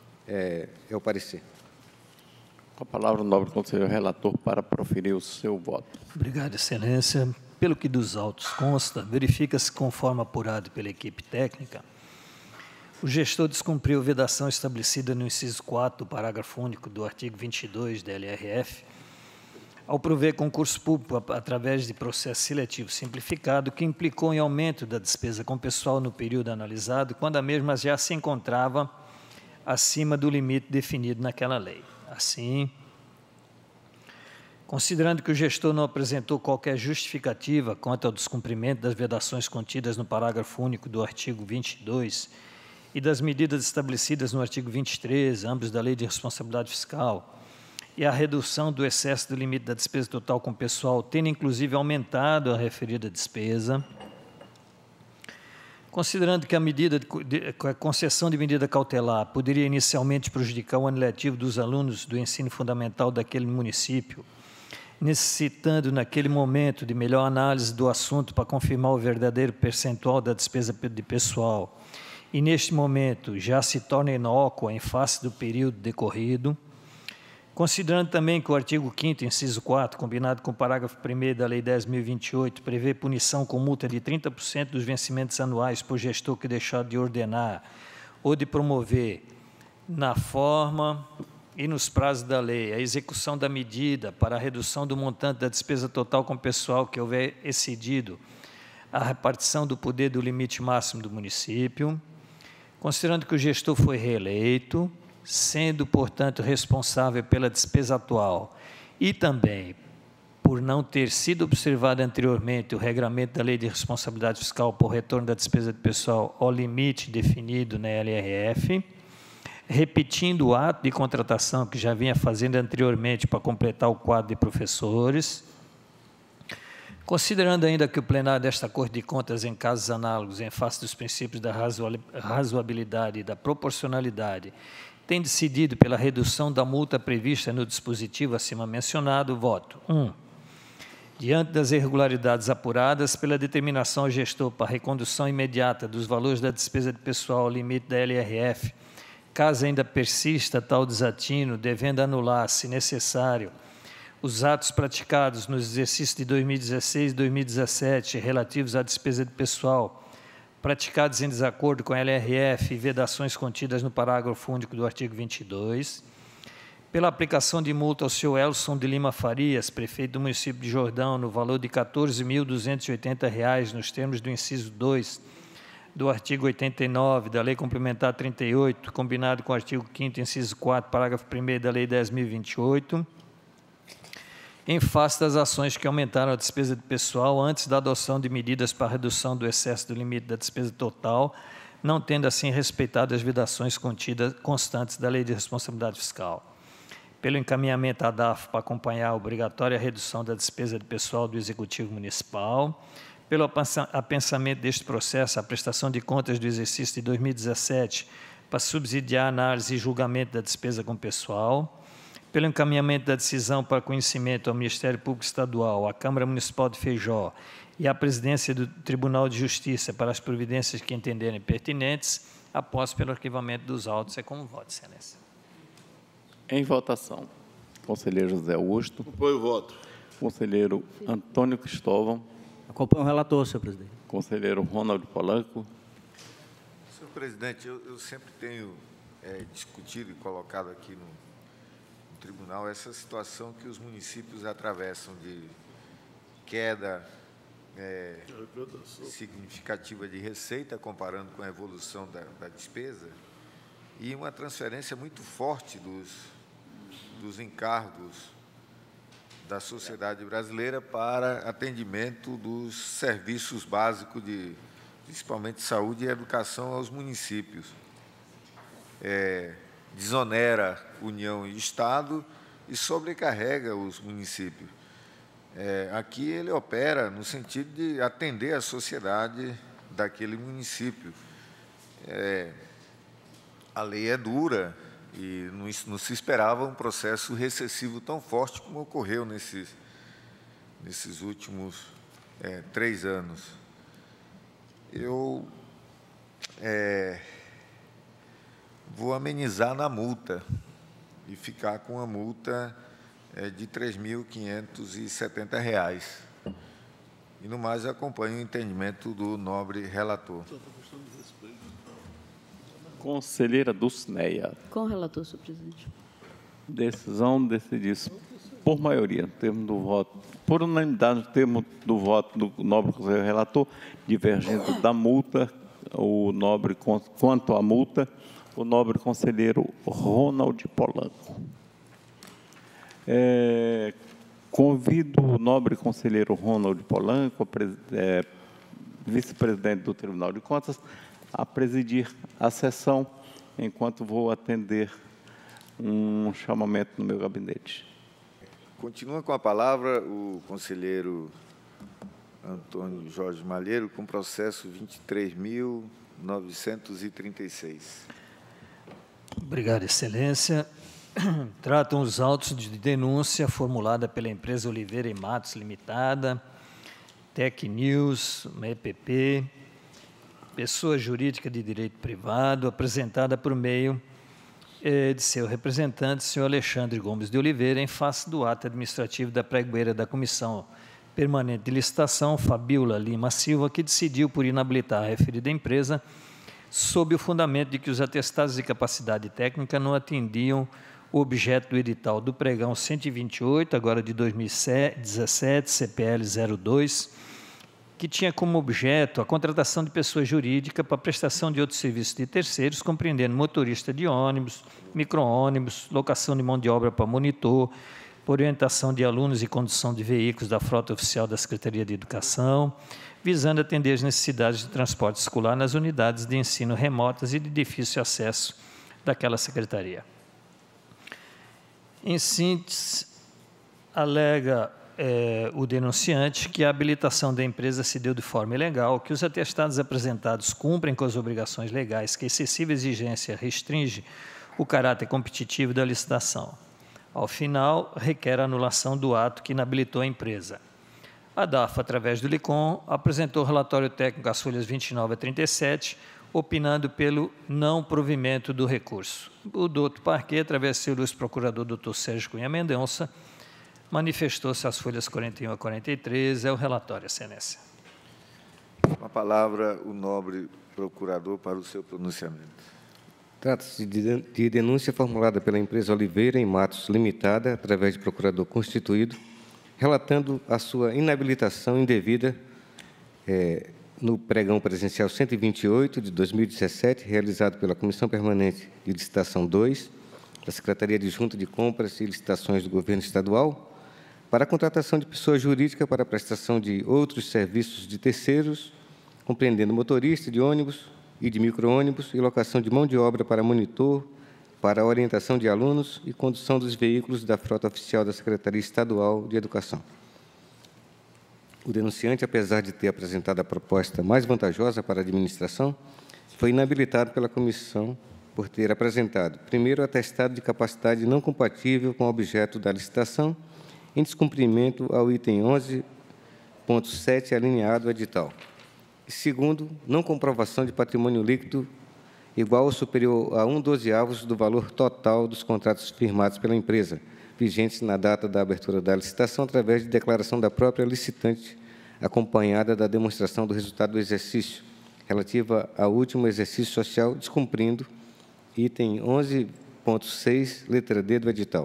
É o parecer. Com a palavra, o nobre conselheiro relator para proferir o seu voto. Obrigado, Excelência. Pelo que dos autos consta, verifica-se, conforme apurado pela equipe técnica, o gestor descumpriu a vedação estabelecida no inciso 4 do parágrafo único do artigo 22 da LRF, ao prover concurso público através de processo seletivo simplificado, que implicou em aumento da despesa com pessoal no período analisado, quando a mesma já se encontrava acima do limite definido naquela lei. Assim, considerando que o gestor não apresentou qualquer justificativa quanto ao descumprimento das vedações contidas no parágrafo único do artigo 22 e das medidas estabelecidas no artigo 23, ambos da Lei de Responsabilidade Fiscal, e a redução do excesso do limite da despesa total com pessoal, tendo inclusive aumentado a referida despesa, considerando que a concessão de medida cautelar poderia inicialmente prejudicar o ano letivo dos alunos do ensino fundamental daquele município, necessitando naquele momento de melhor análise do assunto para confirmar o verdadeiro percentual da despesa de pessoal, e neste momento já se torna inócua em face do período decorrido, Considerando também que o artigo 5º, inciso 4, combinado com o parágrafo 1º da Lei 10.028, prevê punição com multa de 30% dos vencimentos anuais por gestor que deixar de ordenar ou de promover, na forma e nos prazos da lei, a execução da medida para a redução do montante da despesa total com pessoal que houver excedido a repartição do poder do limite máximo do município, considerando que o gestor foi reeleito, sendo, portanto, responsável pela despesa atual e também por não ter sido observado anteriormente o regramento da Lei de Responsabilidade Fiscal por retorno da despesa de pessoal ao limite definido na LRF, repetindo o ato de contratação que já vinha fazendo anteriormente para completar o quadro de professores, considerando ainda que o plenário desta Corte de Contas, em casos análogos, em face dos princípios da razoabilidade e da proporcionalidade, tem decidido pela redução da multa prevista no dispositivo acima mencionado, voto. 1. Diante das irregularidades apuradas, pela determinação ao gestor para recondução imediata dos valores da despesa de pessoal ao limite da LRF, caso ainda persista tal desatino, devendo anular, se necessário, os atos praticados nos exercícios de 2016 e 2017 relativos à despesa de pessoal, praticados em desacordo com a LRF e vedações contidas no parágrafo único do artigo 22, pela aplicação de multa ao senhor Elson de Lima Farias, prefeito do município de Jordão, no valor de R$ 14.280, nos termos do inciso 2 do artigo 89 da Lei Complementar 38, combinado com o artigo 5º, inciso 4, parágrafo 1º da Lei 10.028, em face das ações que aumentaram a despesa de pessoal antes da adoção de medidas para redução do excesso do limite da despesa total, não tendo assim respeitado as vedações constantes da Lei de Responsabilidade Fiscal. Pelo encaminhamento à DAF para acompanhar a obrigatória redução da despesa de pessoal do Executivo Municipal, pelo apensamento deste processo, a prestação de contas do exercício de 2017 para subsidiar a análise e julgamento da despesa com pessoal, pelo encaminhamento da decisão para conhecimento ao Ministério Público Estadual, à Câmara Municipal de Feijó e à Presidência do Tribunal de Justiça para as providências que entenderem pertinentes, após pelo arquivamento dos autos. É como voto, Excelência. Em votação. Conselheiro José Augusto. Apoio o voto. Conselheiro Antônio Cristóvão. Acompanho o relator, senhor presidente. Conselheiro Ronaldo Polanco. Senhor presidente, eu sempre tenho discutido e colocado aqui no tribunal essa situação que os municípios atravessam de queda significativa de receita, comparando com a evolução da despesa, e uma transferência muito forte dos encargos da sociedade brasileira para atendimento dos serviços básicos, principalmente saúde e educação, aos municípios. Desonera União e Estado e sobrecarrega os municípios. Aqui ele opera no sentido de atender a sociedade daquele município. A lei é dura e não se esperava um processo recessivo tão forte como ocorreu nesses últimos 3 anos. Eu vou amenizar na multa e ficar com a multa de R$ 3.570. E, no mais, acompanho o entendimento do nobre relator. Conselheira Dulcineia. Com o relator, senhor presidente. Decisão decidida por maioria, no termo do voto, por unanimidade, no termo do voto do nobre conselheiro relator, divergendo da multa, quanto à multa, o nobre conselheiro Ronald Polanco. Convido o nobre conselheiro Ronald Polanco, vice-presidente do Tribunal de Contas, a presidir a sessão, enquanto vou atender um chamamento no meu gabinete. Continua com a palavra o conselheiro Antônio Jorge Malheiro, com processo 23.936. Obrigado, Excelência. Tratam os autos de denúncia formulada pela empresa Oliveira e Matos Limitada, Tec News, uma EPP, pessoa jurídica de direito privado, apresentada por meio de seu representante, senhor Alexandre Gomes de Oliveira, em face do ato administrativo da pregoeira da Comissão Permanente de Licitação, Fabíola Lima Silva, que decidiu por inabilitar a referida empresa sob o fundamento de que os atestados de capacidade técnica não atendiam o objeto do edital do pregão 128, agora de 2017, CPL 02, que tinha como objeto a contratação de pessoa jurídica para prestação de outros serviços de terceiros, compreendendo motorista de ônibus, micro-ônibus, locação de mão de obra para monitor, orientação de alunos e condução de veículos da frota oficial da Secretaria de Educação, visando atender as necessidades de transporte escolar nas unidades de ensino remotas e de difícil acesso daquela secretaria. Em síntese, alega o denunciante que a habilitação da empresa se deu de forma ilegal, que os atestados apresentados cumprem com as obrigações legais, que a excessiva exigência restringe o caráter competitivo da licitação. Ao final, requer a anulação do ato que inabilitou a empresa. A DAF, através do LICOM, apresentou o relatório técnico às folhas 29 a 37, opinando pelo não provimento do recurso. O doutor Parquet, através do seu ilustre procurador, doutor Sérgio Cunha Mendonça, manifestou-se às folhas 41 a 43, é o relatório, excelência. Com a palavra, o nobre procurador para o seu pronunciamento. Trata-se de denúncia formulada pela empresa Oliveira em Matos Limitada, através de procurador constituído, relatando a sua inabilitação indevida no pregão presencial 128 de 2017, realizado pela Comissão Permanente de Licitação 2, da Secretaria Adjunta de Compras e Licitações do Governo Estadual, para a contratação de pessoa jurídica para a prestação de outros serviços de terceiros, compreendendo motorista de ônibus e de micro-ônibus e locação de mão de obra para monitor, para a orientação de alunos e condução dos veículos da frota oficial da Secretaria Estadual de Educação. O denunciante, apesar de ter apresentado a proposta mais vantajosa para a administração, foi inabilitado pela comissão por ter apresentado, primeiro, atestado de capacidade não compatível com o objeto da licitação, em descumprimento ao item 11.7, alineado ao edital. E, segundo, não comprovação de patrimônio líquido igual ou superior a 1/12 do valor total dos contratos firmados pela empresa, vigentes na data da abertura da licitação, através de declaração da própria licitante, acompanhada da demonstração do resultado do exercício, relativa ao último exercício social, descumprindo item 11.6, letra D do edital.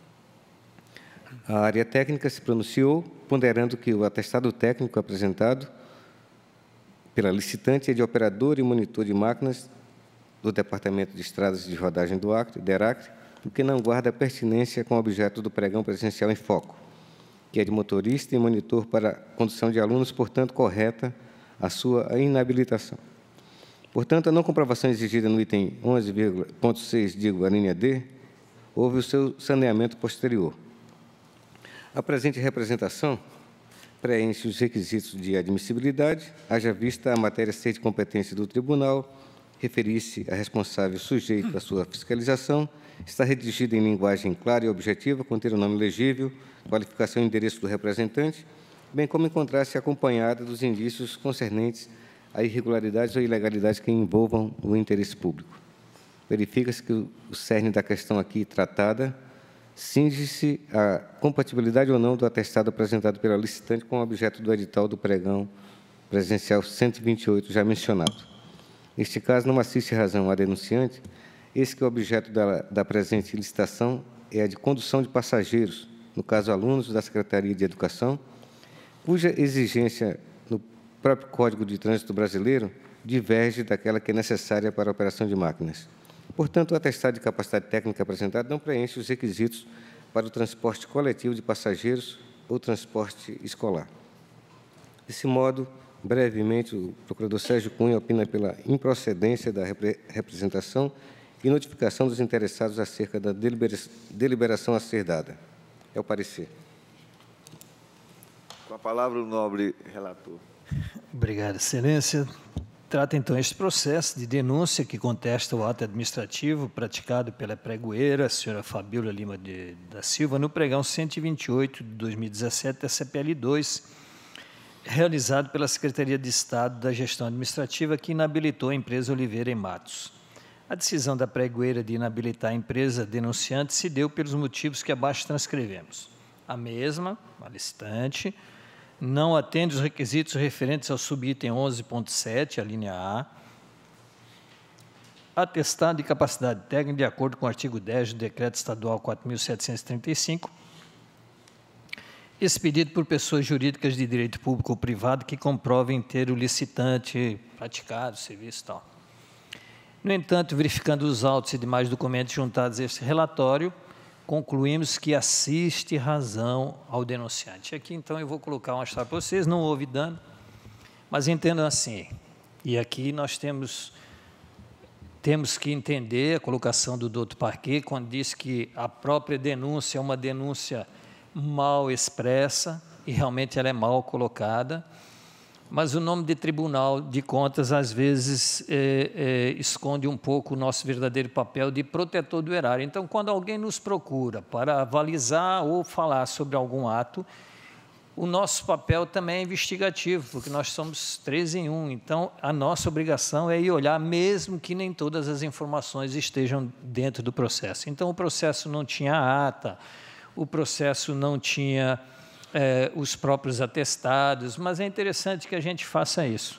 A área técnica se pronunciou, ponderando que o atestado técnico apresentado pela licitante é de operador e monitor de máquinas do Departamento de Estradas de Rodagem do Acre, DERACRE, o que não guarda pertinência com o objeto do pregão presencial em foco, que é de motorista e monitor para condução de alunos, portanto, correta a sua inabilitação. Portanto, a não comprovação exigida no item 11.6, digo, a linha D, houve o seu saneamento posterior. A presente representação preenche os requisitos de admissibilidade, haja vista a matéria ser de competência do tribunal, referir-se a responsável sujeito à sua fiscalização, está redigida em linguagem clara e objetiva, conter o nome legível, qualificação e endereço do representante, bem como encontrar-se acompanhada dos indícios concernentes a irregularidades ou ilegalidades que envolvam o interesse público. Verifica-se que o cerne da questão aqui tratada cinge-se a compatibilidade ou não do atestado apresentado pela licitante com o objeto do edital do pregão presencial 128, já mencionado. Neste caso, não assiste razão à denunciante, eis que o objeto da presente licitação é a de condução de passageiros, no caso, alunos da Secretaria de Educação, cuja exigência no próprio Código de Trânsito Brasileiro diverge daquela que é necessária para a operação de máquinas. Portanto, o atestado de capacidade técnica apresentado não preenche os requisitos para o transporte coletivo de passageiros ou transporte escolar. Desse modo, brevemente, o procurador Sérgio Cunha opina pela improcedência da representação e notificação dos interessados acerca da deliberação a ser dada. É o parecer. Com a palavra, o nobre relator. Obrigado, excelência. Trata, então, este processo de denúncia que contesta o ato administrativo praticado pela pregoeira, a senhora Fabíola Lima da Silva, no pregão 128 de 2017 da CPL 2, realizado pela Secretaria de Estado da Gestão Administrativa, que inabilitou a empresa Oliveira em Matos. A decisão da pregoeira de inabilitar a empresa denunciante se deu pelos motivos que abaixo transcrevemos. A mesma, a licitante, não atende os requisitos referentes ao subitem 11.7, a linha A, atestado de capacidade técnica de acordo com o artigo 10 do Decreto Estadual 4.735, expedido por pessoas jurídicas de direito público ou privado que comprovem ter o licitante praticado o serviço e tal. No entanto, verificando os autos e demais documentos juntados a este relatório, concluímos que assiste razão ao denunciante. Aqui, então, eu vou colocar um astral para vocês, não houve dano, mas entendam assim, e aqui nós temos que entender a colocação do doutor Parquet, quando diz que a própria denúncia é uma denúncia mal expressa, e realmente ela é mal colocada, mas o nome de Tribunal de Contas, às vezes, esconde um pouco o nosso verdadeiro papel de protetor do erário. Então, quando alguém nos procura para avalizar ou falar sobre algum ato, o nosso papel também é investigativo, porque nós somos 3 em 1. Então, a nossa obrigação é ir olhar, mesmo que nem todas as informações estejam dentro do processo. Então, o processo não tinha ata, o processo não tinha os próprios atestados, mas é interessante que a gente faça isso.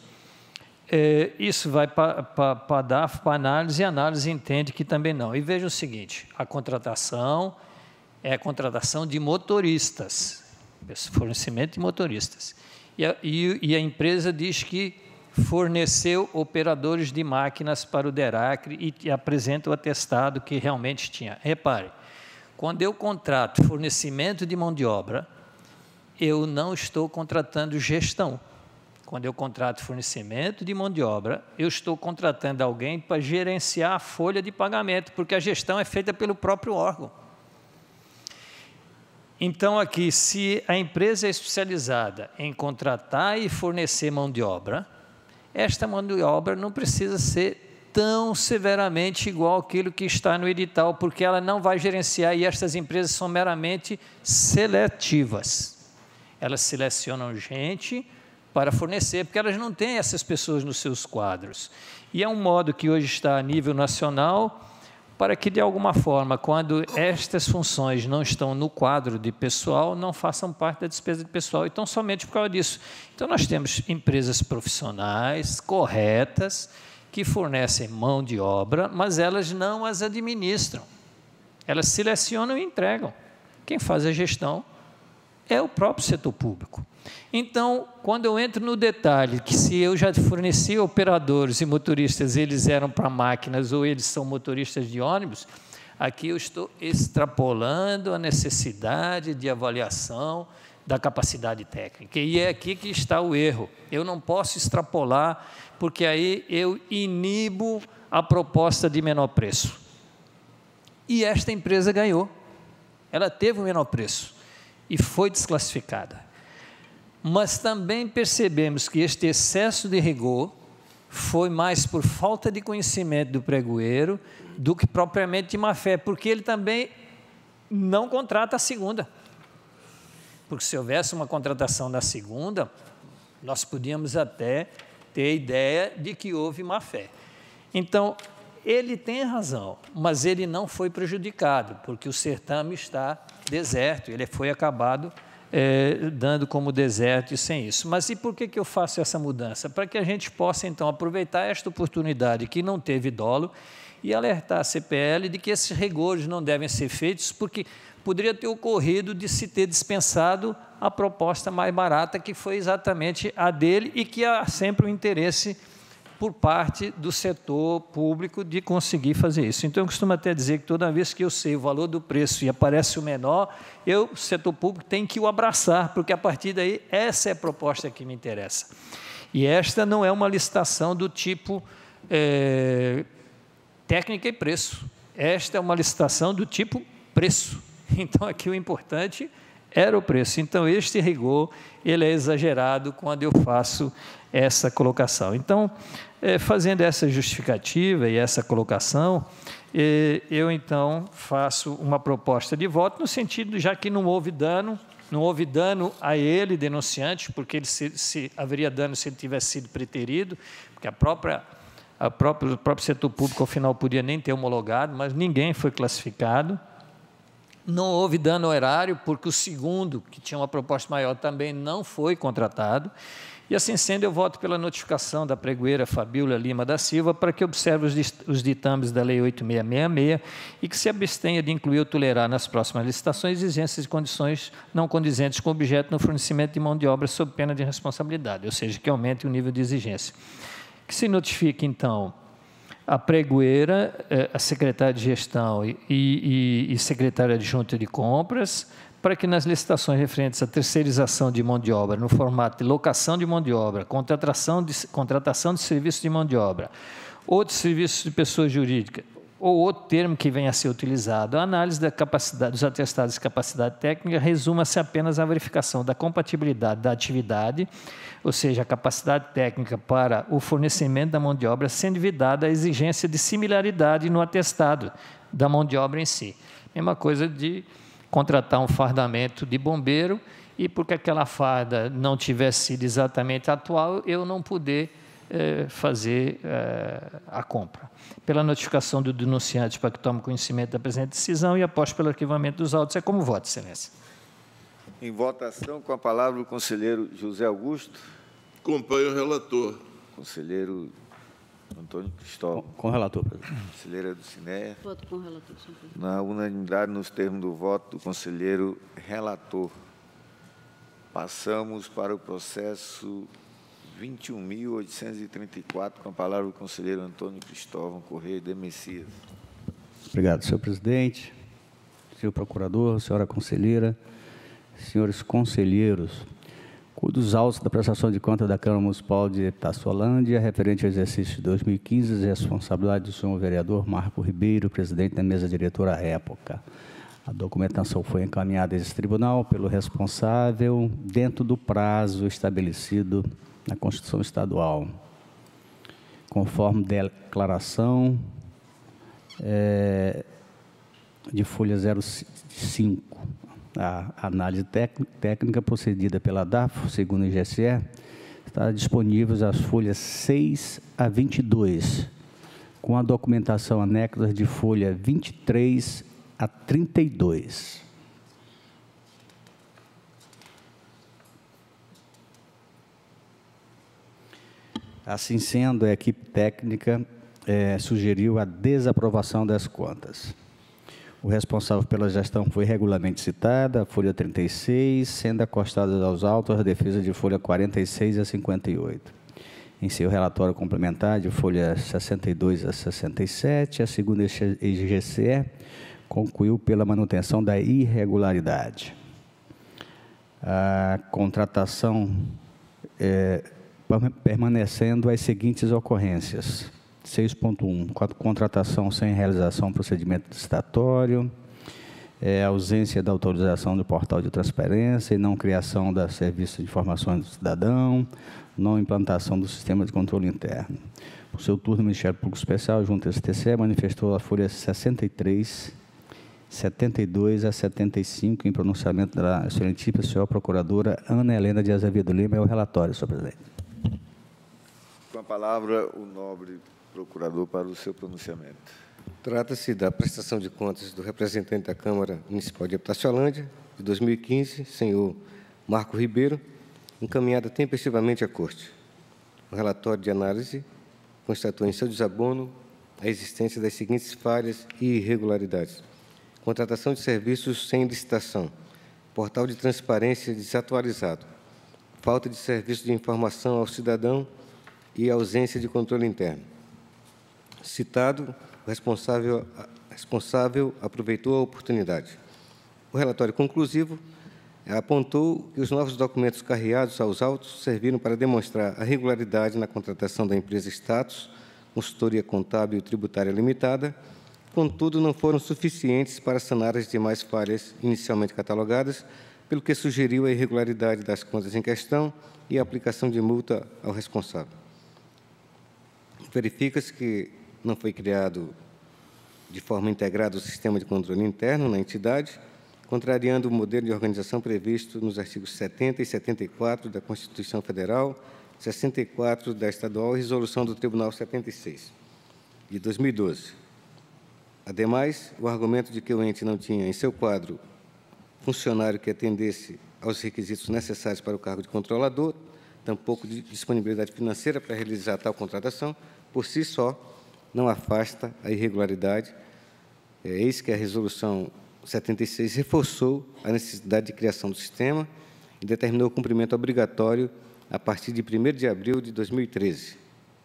Isso vai para a DAF, para análise, e a análise entende que também não. E veja o seguinte, a contratação é a contratação de motoristas, fornecimento de motoristas. E a empresa diz que forneceu operadores de máquinas para o DERACRE e apresenta o atestado que realmente tinha. Repare, quando eu contrato fornecimento de mão de obra, eu não estou contratando gestão. Quando eu contrato fornecimento de mão de obra, eu estou contratando alguém para gerenciar a folha de pagamento, porque a gestão é feita pelo próprio órgão. Então, aqui, se a empresa é especializada em contratar e fornecer mão de obra, esta mão de obra não precisa ser tão severamente igual àquilo que está no edital, porque ela não vai gerenciar, e estas empresas são meramente seletivas. Elas selecionam gente para fornecer, porque elas não têm essas pessoas nos seus quadros. E é um modo que hoje está a nível nacional, para que, de alguma forma, quando estas funções não estão no quadro de pessoal, não façam parte da despesa de pessoal. Então, somente por causa disso. Então, nós temos empresas profissionais, corretas, que fornecem mão de obra, mas elas não as administram. Elas selecionam e entregam. Quem faz a gestão é o próprio setor público. Então, quando eu entro no detalhe que se eu já forneci operadores e motoristas, eles eram para máquinas ou eles são motoristas de ônibus, aqui eu estou extrapolando a necessidade de avaliação da capacidade técnica. E é aqui que está o erro. Eu não posso extrapolar, porque aí eu inibo a proposta de menor preço. E esta empresa ganhou. Ela teve o menor preço e foi desclassificada. Mas também percebemos que este excesso de rigor foi mais por falta de conhecimento do pregoeiro do que propriamente de má-fé, porque ele também não contrata a segunda. Porque se houvesse uma contratação na segunda, nós podíamos até ter a ideia de que houve má-fé. Então, ele tem razão, mas ele não foi prejudicado, porque o certame está deserto, ele foi acabado dando como deserto e sem isso. Mas e por que eu faço essa mudança? Para que a gente possa, então, aproveitar esta oportunidade que não teve dolo e alertar a CPL de que esses rigores não devem ser feitos, porque poderia ter ocorrido de se ter dispensado a proposta mais barata, que foi exatamente a dele, e que há sempre o interesse por parte do setor público de conseguir fazer isso. Então, eu costumo até dizer que toda vez que eu sei o valor do preço e aparece o menor, o setor público tem que o abraçar, porque a partir daí, essa é a proposta que me interessa. E esta não é uma licitação do tipo técnica e preço. Esta é uma licitação do tipo preço. Então, aqui o importante era o preço. Então, este rigor, ele é exagerado quando eu faço essa colocação. Então, fazendo essa justificativa e essa colocação, eu, então, faço uma proposta de voto no sentido, já que não houve dano a ele, denunciante, porque ele haveria dano se ele tivesse sido preterido, porque a própria O próprio setor público, ao final, podia nem ter homologado, mas ninguém foi classificado. Não houve dano ao erário, porque o segundo, que tinha uma proposta maior, também não foi contratado. E, assim sendo, eu voto pela notificação da pregoeira Fabíola Lima da Silva para que observe os ditames da Lei 8666 e que se abstenha de incluir ou tolerar nas próximas licitações exigências de condições não condizentes com o objeto no fornecimento de mão de obra sob pena de responsabilidade, ou seja, que aumente o nível de exigência. Que se notifique, então, a pregoeira, a secretária de gestão e secretária adjunta de compras, para que nas licitações referentes à terceirização de mão de obra, no formato de locação de mão de obra, contratação de serviços de mão de obra, ou de serviços de pessoa jurídica, ou outro termo que venha a ser utilizado, a análise da capacidade, dos atestados de capacidade técnica resuma-se apenas à verificação da compatibilidade da atividade, ou seja, a capacidade técnica para o fornecimento da mão de obra, sendo vedada a exigência de similaridade no atestado da mão de obra em si. Mesma coisa de contratar um fardamento de bombeiro e, porque aquela farda não tivesse sido exatamente atual, eu não poder fazer a compra. Pela notificação do denunciante para que tome conhecimento da presente decisão e após pelo arquivamento dos autos. É como voto, excelência. Em votação, com a palavra o conselheiro José Augusto. Acompanho o relator. Conselheiro Antônio Cristóvão. Com o relator, presidente. Conselheira Dulcinéia. Voto com o relator, senhor presidente. Na unanimidade, nos termos do voto do conselheiro relator. Passamos para o processo 21.834, com a palavra o conselheiro Antônio Cristóvão Correia de Messias. Obrigado, senhor presidente, senhor procurador, senhora conselheira, senhores conselheiros. Dos autos da prestação de contas da Câmara Municipal de Itaçolândia, referente ao exercício de 2015, de responsabilidade do senhor vereador Marco Ribeiro, presidente da mesa diretora à época. A documentação foi encaminhada a esse tribunal pelo responsável dentro do prazo estabelecido na Constituição Estadual, conforme declaração de folha 05. A análise técnica procedida pela DAFO, segundo o IGCE, está disponível as folhas 6 a 22, com a documentação anexa de folha 23 a 32. Assim sendo, a equipe técnica sugeriu a desaprovação das contas. O responsável pela gestão foi regularmente citada, a folha 36, sendo acostadas aos autos a defesa de folha 46 a 58. Em seu relatório complementar, de folha 62 a 67, a segunda IGCE concluiu pela manutenção da irregularidade. A contratação permanecendo as seguintes ocorrências. 6.1, contratação sem realização do procedimento licitatório, ausência da autorização do portal de transparência e não criação da serviço de informações do cidadão, não implantação do sistema de controle interno. Por seu turno, o Ministério Público Especial, junto ao STCE, manifestou a folha 63, 72 a 75, em pronunciamento da excelentíssima senhora procuradora Ana Helena de Azevedo Lima. É o relatório, senhor presidente. Com a palavra, o nobre procurador para o seu pronunciamento. Trata-se da prestação de contas do representante da Câmara Municipal de Itaçolândia, de 2015, senhor Marco Ribeiro, encaminhada tempestivamente à Corte. O relatório de análise constatou em seu desabono a existência das seguintes falhas e irregularidades: contratação de serviços sem licitação, portal de transparência desatualizado, falta de serviço de informação ao cidadão e ausência de controle interno. Citado, o responsável aproveitou a oportunidade. O relatório conclusivo apontou que os novos documentos carreados aos autos serviram para demonstrar a regularidade na contratação da empresa Status, Consultoria Contábil e Tributária Limitada, contudo, não foram suficientes para sanar as demais falhas inicialmente catalogadas, pelo que sugeriu a irregularidade das contas em questão e a aplicação de multa ao responsável. Verifica-se que não foi criado de forma integrada o sistema de controle interno na entidade, contrariando o modelo de organização previsto nos artigos 70 e 74 da Constituição Federal 64 da Estadual e Resolução do Tribunal 76, de 2012. Ademais, o argumento de que o ente não tinha em seu quadro funcionário que atendesse aos requisitos necessários para o cargo de controlador, tampouco de disponibilidade financeira para realizar tal contratação, por si só, não afasta a irregularidade. Eis que a Resolução 76 reforçou a necessidade de criação do sistema e determinou o cumprimento obrigatório a partir de 1º de abril de 2013.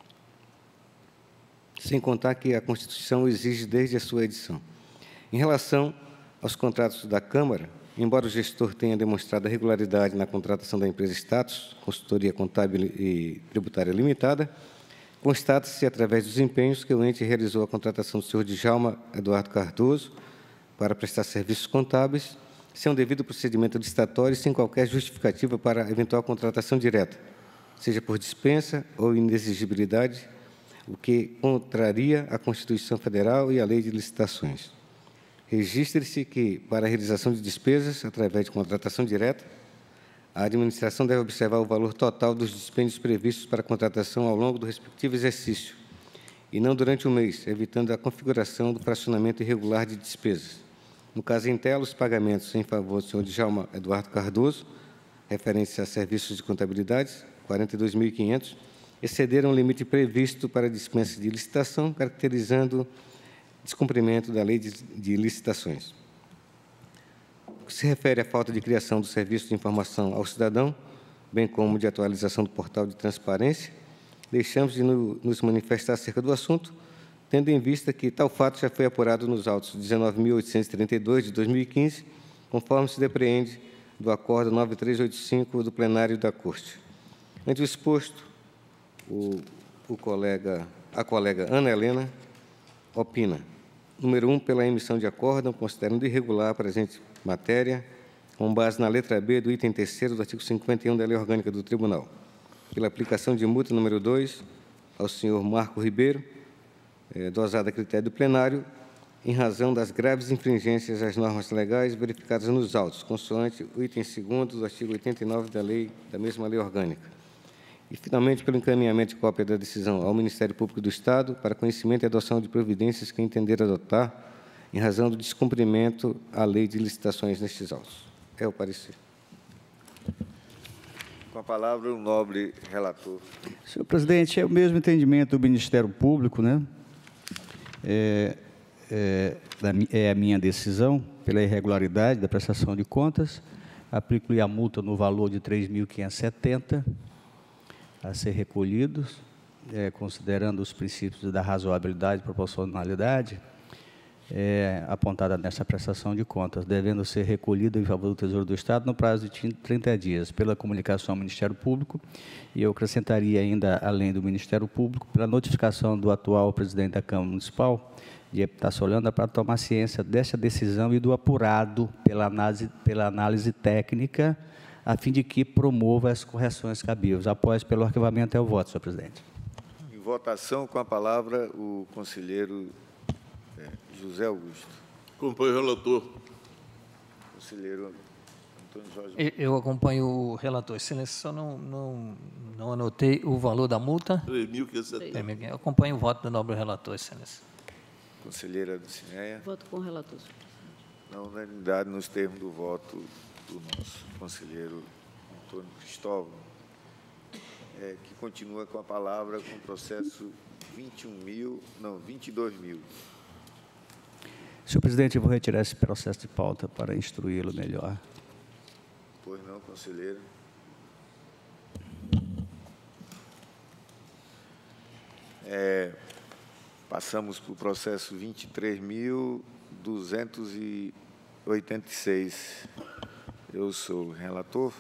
Sem contar que a Constituição exige desde a sua edição. Em relação aos contratos da Câmara, embora o gestor tenha demonstrado a regularidade na contratação da empresa Status, Consultoria Contábil e Tributária Limitada, constata-se, através dos empenhos, que o ente realizou a contratação do senhor Djalma Eduardo Cardoso para prestar serviços contábeis, sem um devido procedimento licitatório e sem qualquer justificativa para eventual contratação direta, seja por dispensa ou inexigibilidade, o que contraria a Constituição Federal e a Lei de Licitações. Registre-se que, para a realização de despesas, através de contratação direta, a administração deve observar o valor total dos dispêndios previstos para a contratação ao longo do respectivo exercício, e não durante o mês, evitando a configuração do fracionamento irregular de despesas. No caso em tela, os pagamentos em favor do senhor Djalma Eduardo Cardoso, referentes a serviços de contabilidade, 42.500, excederam o limite previsto para dispensa de licitação, caracterizando descumprimento da Lei de Licitações. O que se refere à falta de criação do serviço de informação ao cidadão, bem como de atualização do portal de transparência, deixamos de nos manifestar acerca do assunto, tendo em vista que tal fato já foi apurado nos autos 19.832 de 2015, conforme se depreende do Acordo 9385 do plenário da Corte. Ante o exposto, a colega Ana Helena opina. Número 1, pela emissão de acórdão, considerando irregular a presente matéria, com base na letra B do item 3º do artigo 51 da Lei Orgânica do Tribunal. Pela aplicação de multa número 2 ao senhor Marco Ribeiro, dosada a critério do plenário, em razão das graves infringências às normas legais verificadas nos autos, consoante o item 2º do artigo 89 da mesma Lei Orgânica. E, finalmente, pelo encaminhamento de cópia da decisão ao Ministério Público do Estado para conhecimento e adoção de providências que entender adotar em razão do descumprimento à Lei de Licitações nestes autos. É o parecer. Com a palavra, o nobre relator. Senhor presidente, é o mesmo entendimento do Ministério Público, né? É a minha decisão, pela irregularidade da prestação de contas, aplico-lhe a multa no valor de 3.570 a ser recolhidos, considerando os princípios da razoabilidade e proporcionalidade, apontada nessa prestação de contas, devendo ser recolhido em favor do Tesouro do Estado no prazo de 30 dias, pela comunicação ao Ministério Público, e eu acrescentaria ainda, além do Ministério Público, pela notificação do atual presidente da Câmara Municipal, de Epitácio Holanda, para tomar ciência desta decisão e do apurado pela análise técnica, a fim de que promova as correções cabíveis. Após pelo arquivamento, é o voto, senhor presidente. Em votação, com a palavra, o conselheiro José Augusto. Acompanho o relator. Conselheiro Antônio Jorge. Eu acompanho o relator. Excelência, só não anotei o valor da multa. 3.570. Eu acompanho o voto do nobre relator, excelência. Conselheira Dulcineia. Voto com o relator. Na unanimidade, nos termos do voto do nosso conselheiro Antônio Cristóvão, que continua com a palavra com o processo 22.000. Senhor presidente, eu vou retirar esse processo de pauta para instruí-lo melhor. Pois não, conselheiro. Passamos para o processo 23.286. Eu sou o relator.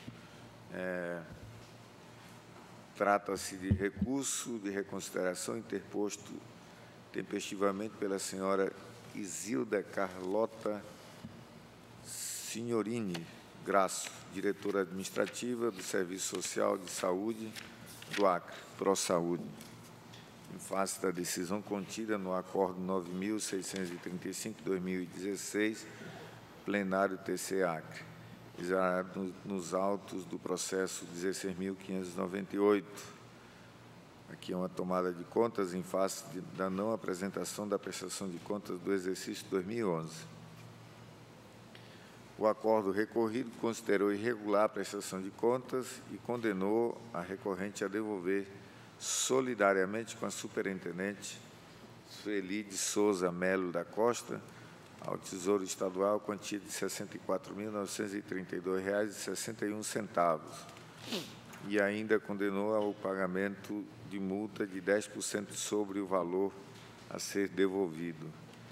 Trata-se de recurso de reconsideração interposto tempestivamente pela senhora Isilda Carlota Signorini Graço, diretora administrativa do Serviço Social de Saúde do Acre, ProSaúde, em face da decisão contida no Acordo 9.635/2016, plenário TC Acre, exarado nos autos do processo 16.598. Aqui é uma tomada de contas em face da não apresentação da prestação de contas do exercício 2011. O acordo recorrido considerou irregular a prestação de contas e condenou a recorrente a devolver solidariamente com a superintendente Sueli de Souza Melo da Costa ao Tesouro Estadual quantia de R$ 64.932,61 e ainda condenou ao pagamento de multa de 10% sobre o valor a ser devolvido.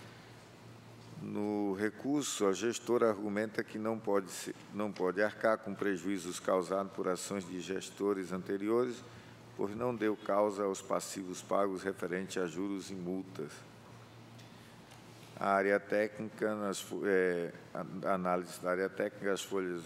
No recurso, a gestora argumenta que não pode arcar com prejuízos causados por ações de gestores anteriores, pois não deu causa aos passivos pagos referente a juros e multas. A área técnica, a análise da área técnica, as folhas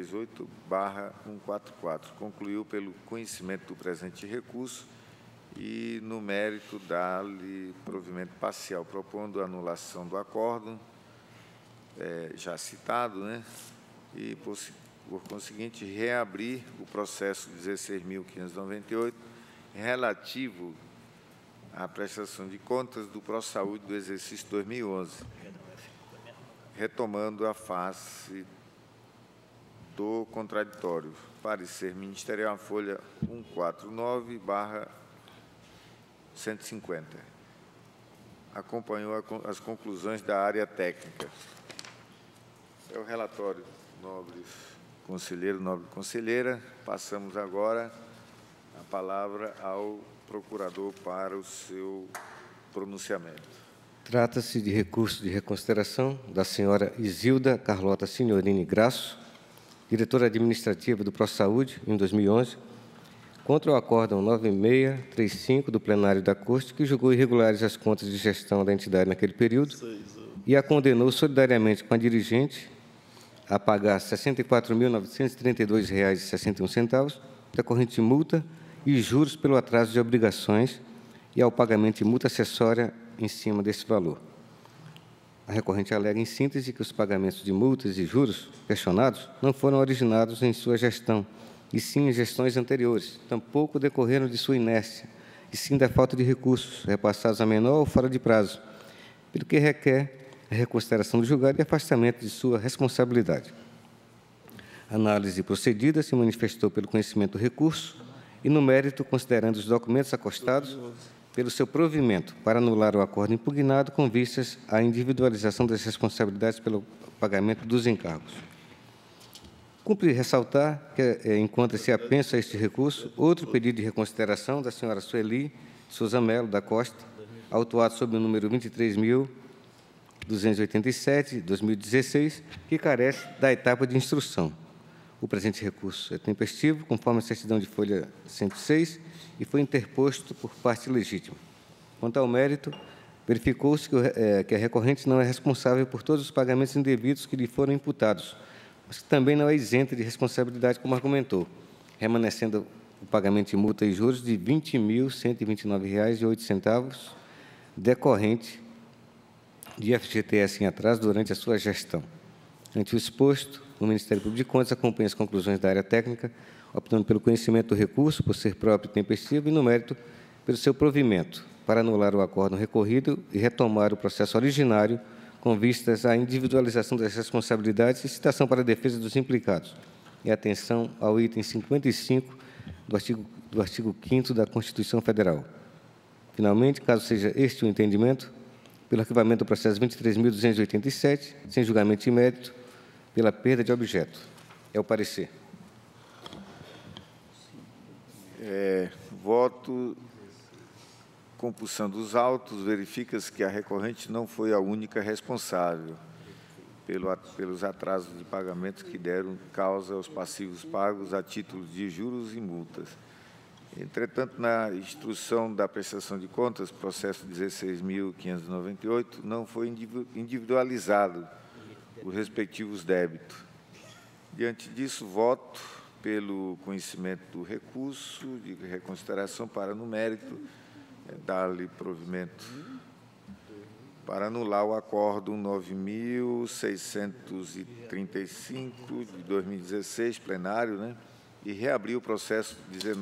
138/144, concluiu pelo conhecimento do presente recurso e, no mérito, dar-lhe provimento parcial, propondo a anulação do acordo, já citado, e, por conseguinte, reabrir o processo 16.598, relativo à prestação de contas do ProSaúde do exercício 2011, retomando a face do contraditório. Parecer ministerial, folha 149/150. Acompanhou as conclusões da área técnica. É o relatório, nobres conselheiro, nobre conselheira. Passamos agora a palavra ao procurador para o seu pronunciamento. Trata-se de recurso de reconsideração da senhora Isilda Carlota Signorini Grasso, diretora administrativa do ProSaúde, em 2011, contra o acórdão 9635 do plenário da Corte, que julgou irregulares as contas de gestão da entidade naquele período e a condenou solidariamente com a dirigente a pagar R$ 64.932,61, decorrente de multa e juros pelo atraso de obrigações e ao pagamento de multa acessória em cima desse valor. A recorrente alega, em síntese, que os pagamentos de multas e juros questionados não foram originados em sua gestão, e sim em gestões anteriores, tampouco decorreram de sua inércia, e sim da falta de recursos, repassados a menor ou fora de prazo, pelo que requer a reconsideração do julgado e afastamento de sua responsabilidade. A análise procedida se manifestou pelo conhecimento do recurso e, no mérito, considerando os documentos acostados pelo seu provimento para anular o acordo impugnado com vistas à individualização das responsabilidades pelo pagamento dos encargos. Cumpre ressaltar que, enquanto se apensa a este recurso, outro pedido de reconsideração da senhora Sueli Souza Melo da Costa, autuado sob o número 23.287, 2016, que carece da etapa de instrução. O presente recurso é tempestivo, conforme a certidão de folha 106, e foi interposto por parte legítima. Quanto ao mérito, verificou-se que a recorrente não é responsável por todos os pagamentos indevidos que lhe foram imputados, mas que também não é isenta de responsabilidade, como argumentou, remanescendo o pagamento de multa e juros de R$ 20.129,08, decorrente de FGTS em atraso durante a sua gestão. Ante o exposto, o Ministério Público de Contas acompanha as conclusões da área técnica, optando pelo conhecimento do recurso, por ser próprio e tempestivo, e, no mérito, pelo seu provimento, para anular o acordo recorrido e retomar o processo originário, com vistas à individualização das responsabilidades e citação para a defesa dos implicados, e atenção ao item 55 do artigo 5º da Constituição Federal. Finalmente, caso seja este o entendimento, pelo arquivamento do processo 23.287, sem julgamento de mérito, pela perda de objeto. É o parecer. Voto. Compulsando os autos, verifica-se que a recorrente não foi a única responsável pelos atrasos de pagamentos que deram causa aos passivos pagos a título de juros e multas. Entretanto, na instrução da prestação de contas, processo 16.598, não foi individualizado os respectivos débitos. Diante disso, voto pelo conhecimento do recurso de reconsideração para, no mérito, dar-lhe provimento para anular o Acórdão 9.635 de 2016, plenário, né? E reabrir o processo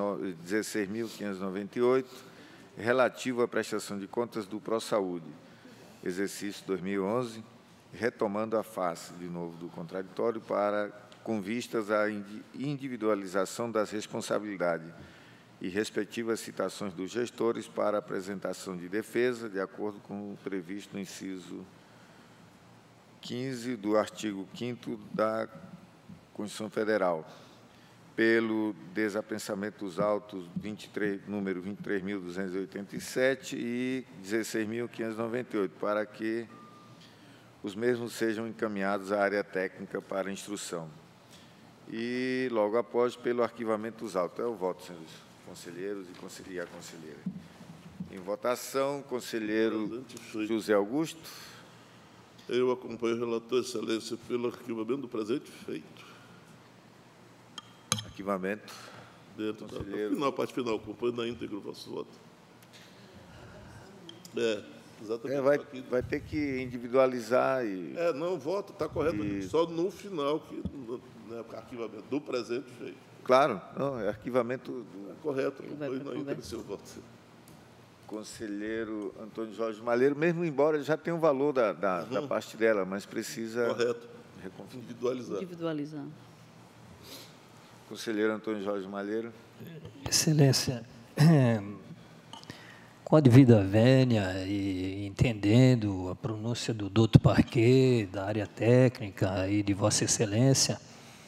16.598, relativo à prestação de contas do ProSaúde, exercício 2011, retomando a face, de novo, do contraditório, com vistas à individualização das responsabilidades e respectivas citações dos gestores para apresentação de defesa, de acordo com o previsto no inciso 15 do artigo 5º da Constituição Federal, pelo desapensamento dos autos número 23.287 e 16.598, para que os mesmos sejam encaminhados à área técnica para instrução. E, logo após, pelo arquivamento dos autos. É o voto, senhores conselheiros e a conselheira. Em votação, conselheiro José Augusto. Eu acompanho o relator, excelência, pelo arquivamento do presente feito. Arquivamento. Dentro da parte final, acompanho na íntegra o vosso voto. Exatamente. Vai ter que individualizar e... não, voto, está correto. Só no final, que arquivamento do presente feito. Claro, não, é arquivamento do... Correto, acompanho na íntegra o seu voto. Conselheiro Antônio Jorge Malheiro, mesmo embora já tenha o valor da parte dela, mas precisa... Correto. Individualizar. Conselheiro Antônio Jorge Malheiro. Excelência, com a devida vênia e entendendo a pronúncia do doutor Parquet, da área técnica e de Vossa Excelência,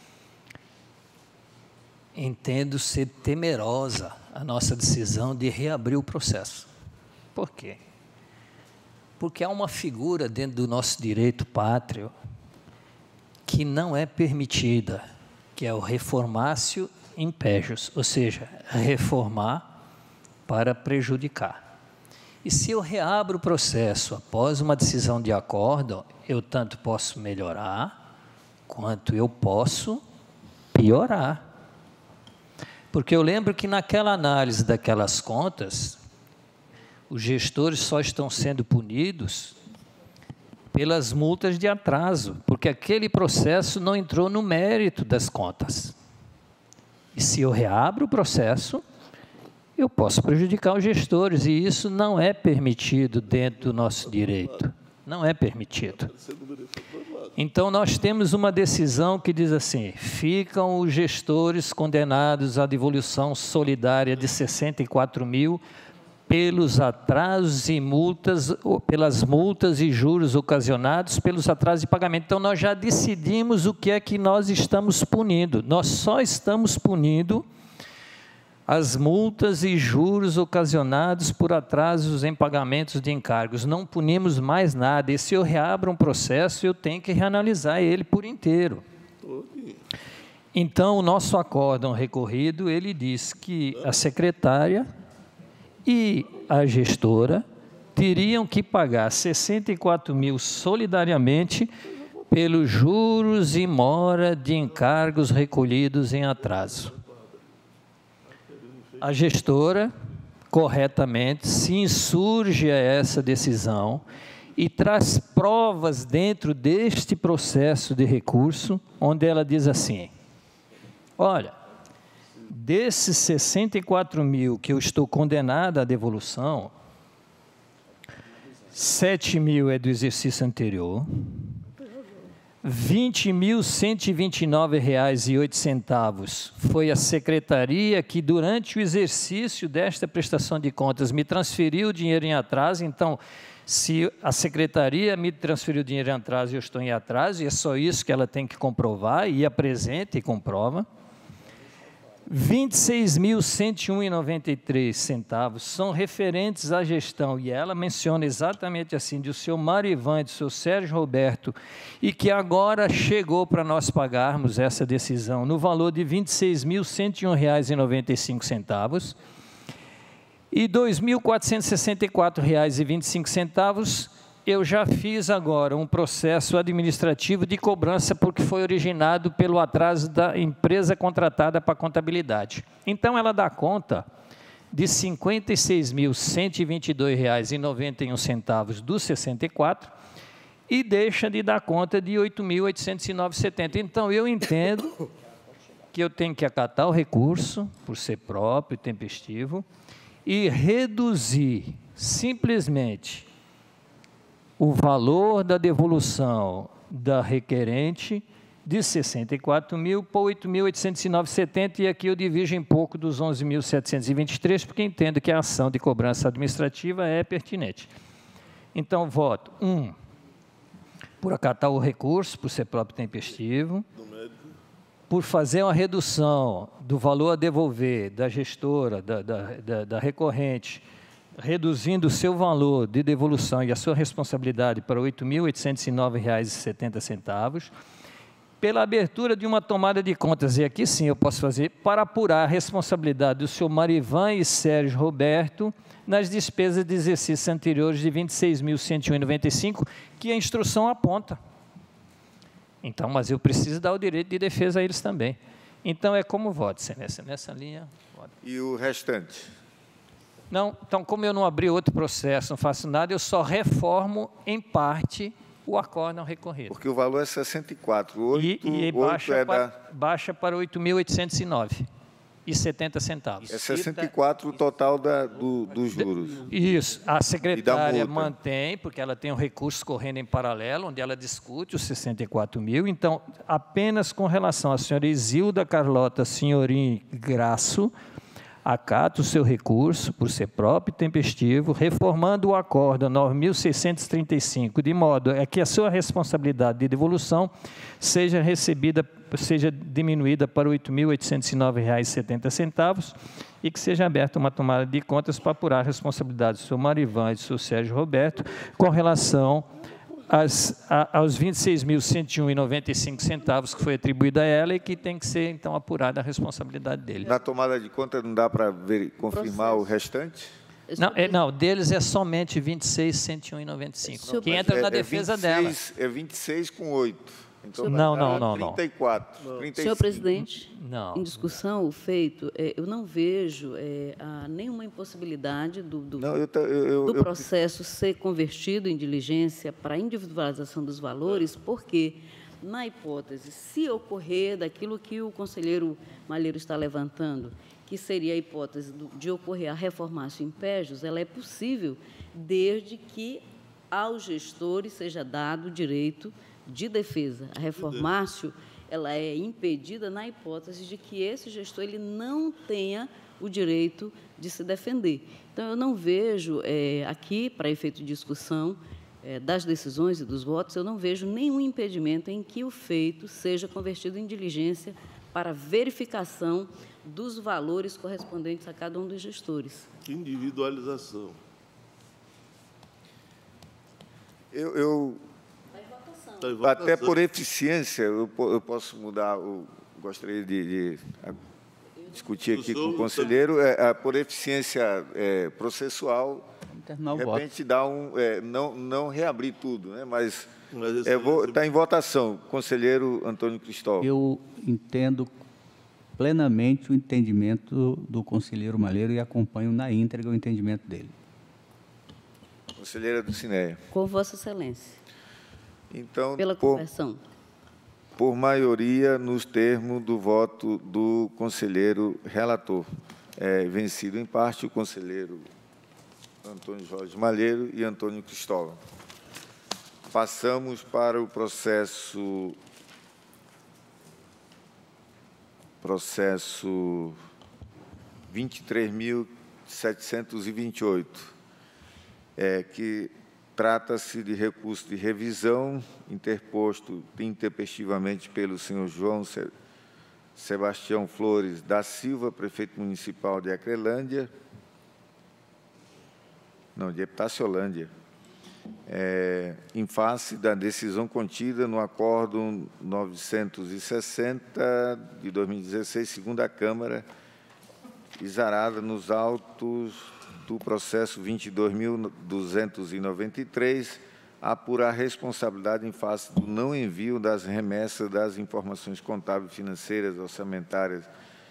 entendo ser temerosa a nossa decisão de reabrir o processo. Por quê? Porque há uma figura dentro do nosso direito pátrio que não é permitida, que é o reformatio impejus, ou seja, reformar para prejudicar. E se eu reabro o processo após uma decisão de acórdão, eu tanto posso melhorar, quanto eu posso piorar. Porque eu lembro que naquela análise daquelas contas, os gestores só estão sendo punidos pelas multas de atraso, porque aquele processo não entrou no mérito das contas. E se eu reabro o processo, eu posso prejudicar os gestores, e isso não é permitido dentro do nosso direito. Não é permitido. Então, nós temos uma decisão que diz assim: ficam os gestores condenados à devolução solidária de 64 mil pelos atrasos e multas, pelas multas e juros ocasionados pelos atrasos de pagamento. Então, nós já decidimos o que é que nós estamos punindo. Nós só estamos punindo as multas e juros ocasionados por atrasos em pagamentos de encargos. Não punimos mais nada. E se eu reabro um processo, eu tenho que reanalisar ele por inteiro. Então, o nosso acórdão recorrido, ele diz que a secretária e a gestora teriam que pagar 64 mil solidariamente pelos juros e mora de encargos recolhidos em atraso. A gestora, corretamente, se insurge a essa decisão e traz provas dentro deste processo de recurso, onde ela diz assim: olha, desses 64 mil que eu estou condenada à devolução, 7 mil é do exercício anterior, R$ 20.129,08 foi a secretaria que, durante o exercício desta prestação de contas, me transferiu o dinheiro em atraso. Então, se a secretaria me transferiu o dinheiro em atraso e eu estou em atraso, e é só isso que ela tem que comprovar, e apresenta e comprova. R$ 26.101,93 são referentes à gestão, e ela menciona exatamente assim, do seu Mário Ivan, do seu Sérgio Roberto, e que agora chegou para nós pagarmos essa decisão no valor de R$ 26.101,95, e R$ 2.464,25, eu já fiz agora um processo administrativo de cobrança, porque foi originado pelo atraso da empresa contratada para contabilidade. Então, ela dá conta de R$ 56.122,91 dos 64 e deixa de dar conta de R$ 8.809,70. Então, eu entendo que eu tenho que acatar o recurso, por ser próprio e tempestivo, e reduzir simplesmente o valor da devolução da requerente de 64.000 para 8.809,70, e aqui eu divido em pouco dos 11.723, porque entendo que a ação de cobrança administrativa é pertinente. Então, voto 1, por acatar o recurso, por ser próprio tempestivo, por fazer uma redução do valor a devolver da gestora, da recorrente, reduzindo o seu valor de devolução e a sua responsabilidade para R$ 8.809,70, pela abertura de uma tomada de contas, e aqui sim eu posso fazer, para apurar a responsabilidade do senhor Marivan e Sérgio Roberto nas despesas de exercícios anteriores de R$ 26.101,95, que a instrução aponta. Então, mas eu preciso dar o direito de defesa a eles também. Então, é como voto, nessa linha. Voto. E o restante? Não, então, como eu não abri outro processo, não faço nada, eu só reformo, em parte, o acórdão recorrido. Porque o valor é 64. E baixa para 8.809,70. É 64 o total dos juros. Isso. A secretária mantém, porque ela tem um recurso correndo em paralelo, onde ela discute os 64.000. Então, apenas com relação à senhora Isilda Carlota Senhorim Graço, acata o seu recurso, por ser próprio e tempestivo, reformando o acórdão 9.635, de modo a que a sua responsabilidade de devolução seja diminuída para R$ 8.809,70 e que seja aberta uma tomada de contas para apurar a responsabilidade do senhor Marivan e do senhor Sérgio Roberto com relação aos R$ 26.101,95 que foi atribuído a ela e que tem que ser, então, apurada a responsabilidade dele. Na tomada de conta não dá para confirmar o restante? Não, deles é somente R$ 26.101,95, que entra na defesa 26, dela. É 26 com 8. Então, Não. 34. 35. Senhor presidente, Não. em discussão, o feito, eu não vejo nenhuma impossibilidade do processo ser convertido em diligência para a individualização dos valores, porque, na hipótese, se ocorrer daquilo que o conselheiro Malheiro está levantando, que seria a hipótese de ocorrer a reformácio em pégios, ela é possível desde que aos gestores seja dado o direito de defesa. A reformácio, ela é impedida na hipótese de que esse gestor ele não tenha o direito de se defender. Então, eu não vejo aqui, para efeito de discussão das decisões e dos votos, eu não vejo nenhum impedimento em que o feito seja convertido em diligência para verificação dos valores correspondentes a cada um dos gestores. Individualização. Até por eficiência, eu posso mudar, gostaria de discutir aqui com o conselheiro, por eficiência processual, de repente dá não reabrir tudo, né? Mas está em votação. Conselheiro Antônio Cristóvão. Eu entendo plenamente o entendimento do conselheiro Malheiro e acompanho na íntegra o entendimento dele. Conselheira Dulcinéia. Com Vossa Excelência. Então, pela conversão. Por maioria, nos termos do voto do conselheiro relator. Vencido em parte o conselheiro Antônio Jorge Malheiro e Antônio Cristóvão. Passamos para o processo 23.728, que trata-se de recurso de revisão interposto intempestivamente pelo senhor João Sebastião Flores da Silva, prefeito municipal de Acrelândia, de Epitaciolândia, em face da decisão contida no Acórdão 960 de 2016, segunda Câmara, exarada nos autos do processo 22.293, apurar responsabilidade em face do não envio das remessas das informações contábeis, financeiras, orçamentárias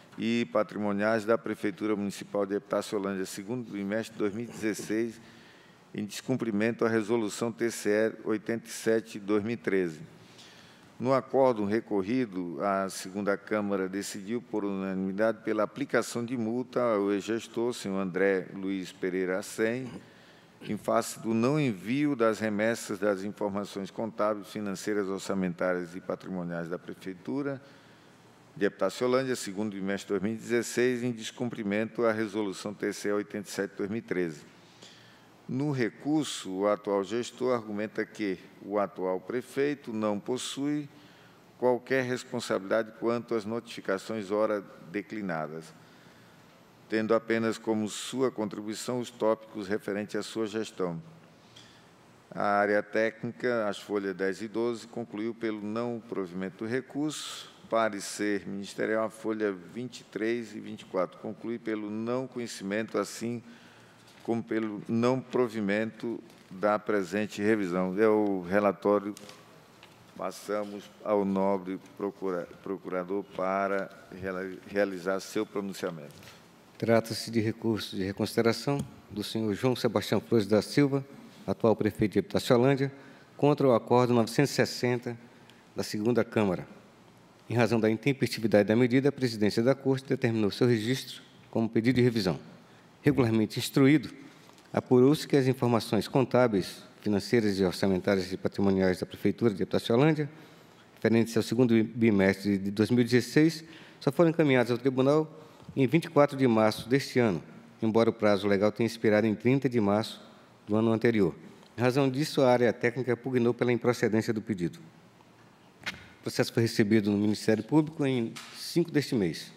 e patrimoniais da Prefeitura Municipal de Epitaciolândia, segundo bimestre de 2016, em descumprimento à Resolução TCE 87/2013. No acórdão recorrido, a segunda Câmara decidiu, por unanimidade, pela aplicação de multa ao ex-gestor, senhor André Luiz Pereira Assem, em face do não envio das remessas das informações contábeis, financeiras, orçamentárias e patrimoniais da Prefeitura de Epitaciolândia, segundo bimestre de 2016, em descumprimento à Resolução TCE 87/2013. No recurso, o atual gestor argumenta que o atual prefeito não possui qualquer responsabilidade quanto às notificações ora declinadas, tendo apenas como sua contribuição os tópicos referentes à sua gestão. A área técnica, as folhas 10 e 12, concluiu pelo não provimento do recurso. Parecer ministerial, a folha 23 e 24, conclui pelo não conhecimento, assim como pelo não provimento da presente revisão. É o relatório. Passamos ao nobre procurador para realizar seu pronunciamento. Trata-se de recurso de reconsideração do senhor João Sebastião Flores da Silva, atual prefeito de Epitaciolândia, contra o Acórdão 960 da segunda Câmara. Em razão da intempestividade da medida, a presidência da Corte determinou seu registro como pedido de revisão. Regularmente instruído, apurou-se que as informações contábeis, financeiras e orçamentárias e patrimoniais da Prefeitura de Epitaciolândia, referentes ao segundo bimestre de 2016, só foram encaminhadas ao Tribunal em 24 de março deste ano, embora o prazo legal tenha expirado em 30 de março do ano anterior. Em razão disso, a área técnica pugnou pela improcedência do pedido. O processo foi recebido no Ministério Público em 5 deste mês.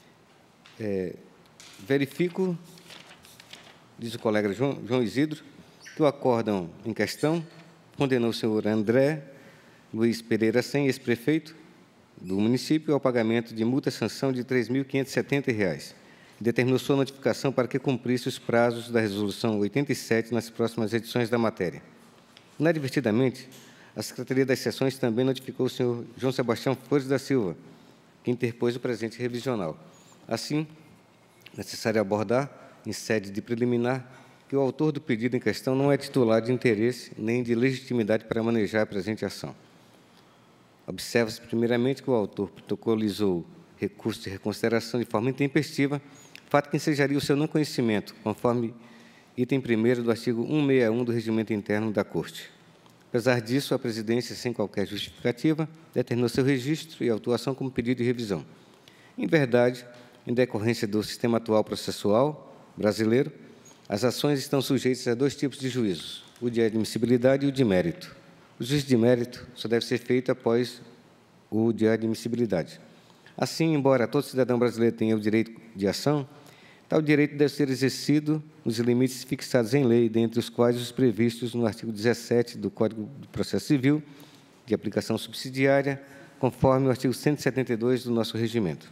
Verifico, diz o colega João Isidro, que o acórdão em questão condenou o senhor André Luiz Pereira Assem, ex-prefeito do município, ao pagamento de multa-sanção de R$ 3.570 e determinou sua notificação para que cumprisse os prazos da Resolução 87 nas próximas edições da matéria. Inadvertidamente, a Secretaria das Seções também notificou o senhor João Sebastião Flores da Silva, que interpôs o presente revisional. Assim, necessário abordar, em sede de preliminar, que o autor do pedido em questão não é titular de interesse nem de legitimidade para manejar a presente ação. Observa-se, primeiramente, que o autor protocolizou recurso de reconsideração de forma intempestiva, fato que ensejaria o seu não conhecimento, conforme item 1º do artigo 161 do Regimento Interno da Corte. Apesar disso, a presidência, sem qualquer justificativa, determinou seu registro e autuação como pedido de revisão. Em verdade, em decorrência do sistema atual processual brasileiro, as ações estão sujeitas a 2 tipos de juízos, o de admissibilidade e o de mérito. O juízo de mérito só deve ser feito após o de admissibilidade. Assim, embora todo cidadão brasileiro tenha o direito de ação, tal direito deve ser exercido nos limites fixados em lei, dentre os quais os previstos no artigo 17 do Código do Processo Civil, de aplicação subsidiária, conforme o artigo 172 do nosso regimento.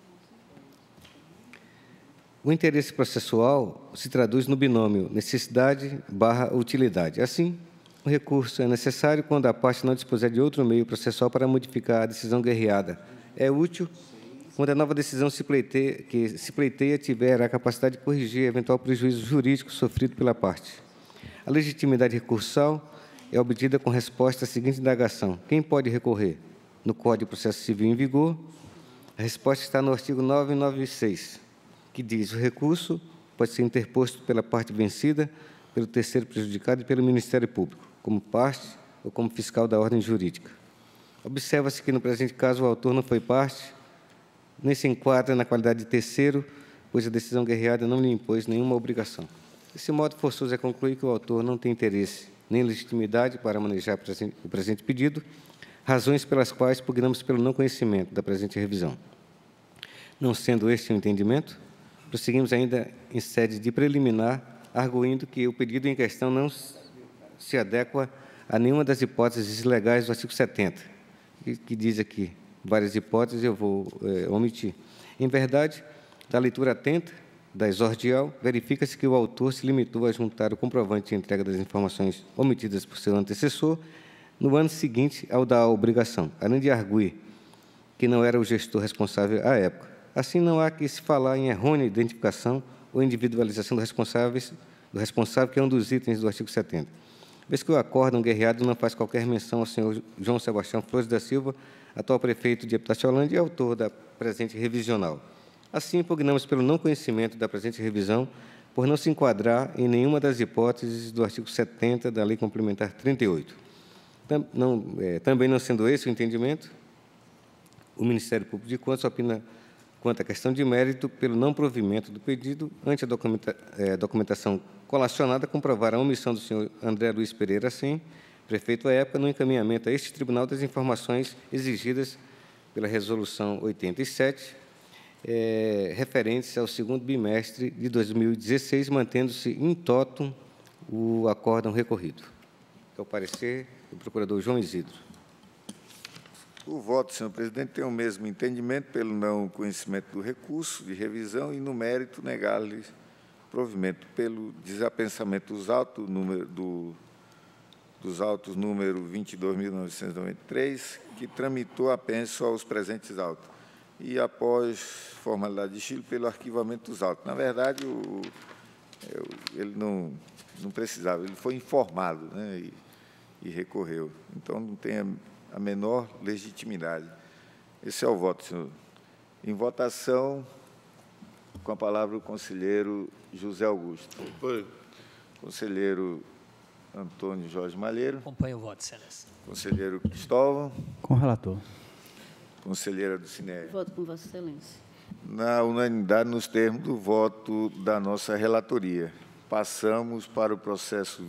O interesse processual se traduz no binômio necessidade/utilidade. Assim, o recurso é necessário quando a parte não dispuser de outro meio processual para modificar a decisão guerreada. É útil quando a nova decisão que se pleiteia tiver a capacidade de corrigir eventual prejuízo jurídico sofrido pela parte. A legitimidade recursal é obtida com resposta à seguinte indagação: quem pode recorrer? No Código de Processo Civil em vigor, a resposta está no artigo 996, que diz: o recurso pode ser interposto pela parte vencida, pelo terceiro prejudicado e pelo Ministério Público, como parte ou como fiscal da ordem jurídica. Observa-se que, no presente caso, o autor não foi parte, nem se enquadra na qualidade de terceiro, pois a decisão guerreada não lhe impôs nenhuma obrigação. Desse modo, forçoso é concluir que o autor não tem interesse nem legitimidade para manejar o presente pedido, razões pelas quais pugnamos pelo não conhecimento da presente revisão. Não sendo este o entendimento, prosseguimos ainda em sede de preliminar, arguindo que o pedido em questão não se adequa a nenhuma das hipóteses legais do artigo 70, que diz aqui várias hipóteses, eu vou omitir. Em verdade, da leitura atenta da exordial, verifica-se que o autor se limitou a juntar o comprovante de entrega das informações omitidas por seu antecessor no ano seguinte ao da obrigação, além de arguir que não era o gestor responsável à época. Assim, não há que se falar em errônea identificação ou individualização do responsável, que é um dos itens do artigo 70. Vez que o acórdão guerreado não faz qualquer menção ao senhor João Sebastião Flores da Silva, atual prefeito de Epitácio-Holândia e autor da presente revisional. Assim, impugnamos pelo não conhecimento da presente revisão, por não se enquadrar em nenhuma das hipóteses do artigo 70 da Lei Complementar 38. Também não sendo esse o entendimento, o Ministério Público de Contas opina quanto à questão de mérito pelo não provimento do pedido ante a documentação colacionada comprovar a omissão do senhor André Luiz Pereira Sem, prefeito à época, no encaminhamento a este tribunal das informações exigidas pela Resolução 87, referentes ao segundo bimestre de 2016, mantendo-se in totum o acórdão recorrido. É o parecer do procurador João Isidro. O voto, senhor presidente, tem o mesmo entendimento pelo não conhecimento do recurso de revisão e, no mérito, negar-lhe provimento pelo desapensamento dos autos número 22.993, que tramitou apenso aos presentes autos, e, após formalidade de estilo, pelo arquivamento dos autos. Na verdade, ele não precisava, ele foi informado, né, e recorreu. Então, não tem a menor legitimidade. Esse é o voto, senhor. Em votação, com a palavra o conselheiro José Augusto. Acompanho. Conselheiro Antônio Jorge Malheiro. Acompanho o voto, excelência. Conselheiro Cristóvão. Com o relator. Conselheira do Cinéia. Voto com Vossa Excelência. Na unanimidade, nos termos do voto da nossa relatoria. Passamos para o processo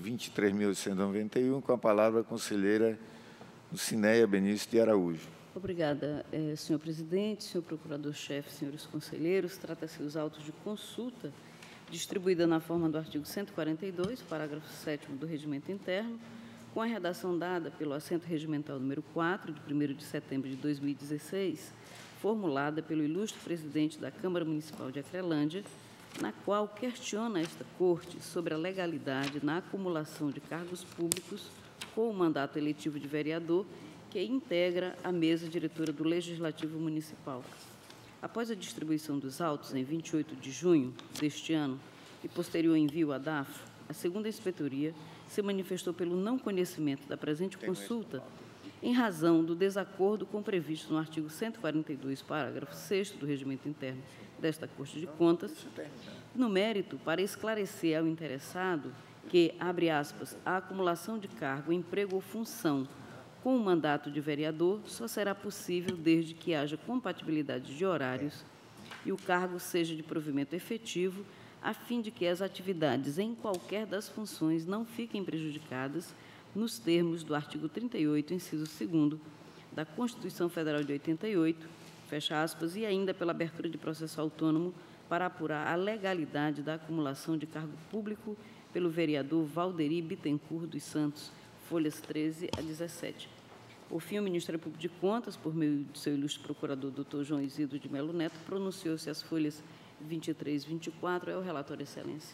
23.891, com a palavra a conselheira do Cinéia, Benício de Araújo. Obrigada, senhor presidente, senhor procurador-chefe, senhores conselheiros. Trata-se dos autos de consulta, distribuída na forma do artigo 142, parágrafo 7º do Regimento Interno, com a redação dada pelo assento regimental número 4, de 1º de setembro de 2016, formulada pelo ilustre presidente da Câmara Municipal de Acrelândia, na qual questiona esta Corte sobre a legalidade na acumulação de cargos públicos com o mandato eletivo de vereador, que integra a mesa diretora do Legislativo Municipal. Após a distribuição dos autos, em 28 de junho deste ano, e posterior envio à DAF, a segunda inspetoria se manifestou pelo não conhecimento da presente consulta, em razão do desacordo com o previsto no artigo 142, parágrafo 6º do Regimento Interno desta Corte de Contas, no mérito, para esclarecer ao interessado que, abre aspas, a acumulação de cargo, emprego ou função com o mandato de vereador só será possível desde que haja compatibilidade de horários e o cargo seja de provimento efetivo, a fim de que as atividades em qualquer das funções não fiquem prejudicadas nos termos do artigo 38, inciso 2º, da Constituição Federal de 88, fecha aspas, e ainda pela abertura de processo autônomo para apurar a legalidade da acumulação de cargo público pelo vereador Valderi Bittencourt dos Santos, folhas 13 a 17. Por fim, o Ministério Público de Contas, por meio de seu ilustre procurador, doutor João Isidro de Melo Neto, pronunciou-se as folhas 23 e 24. É o relator, excelência.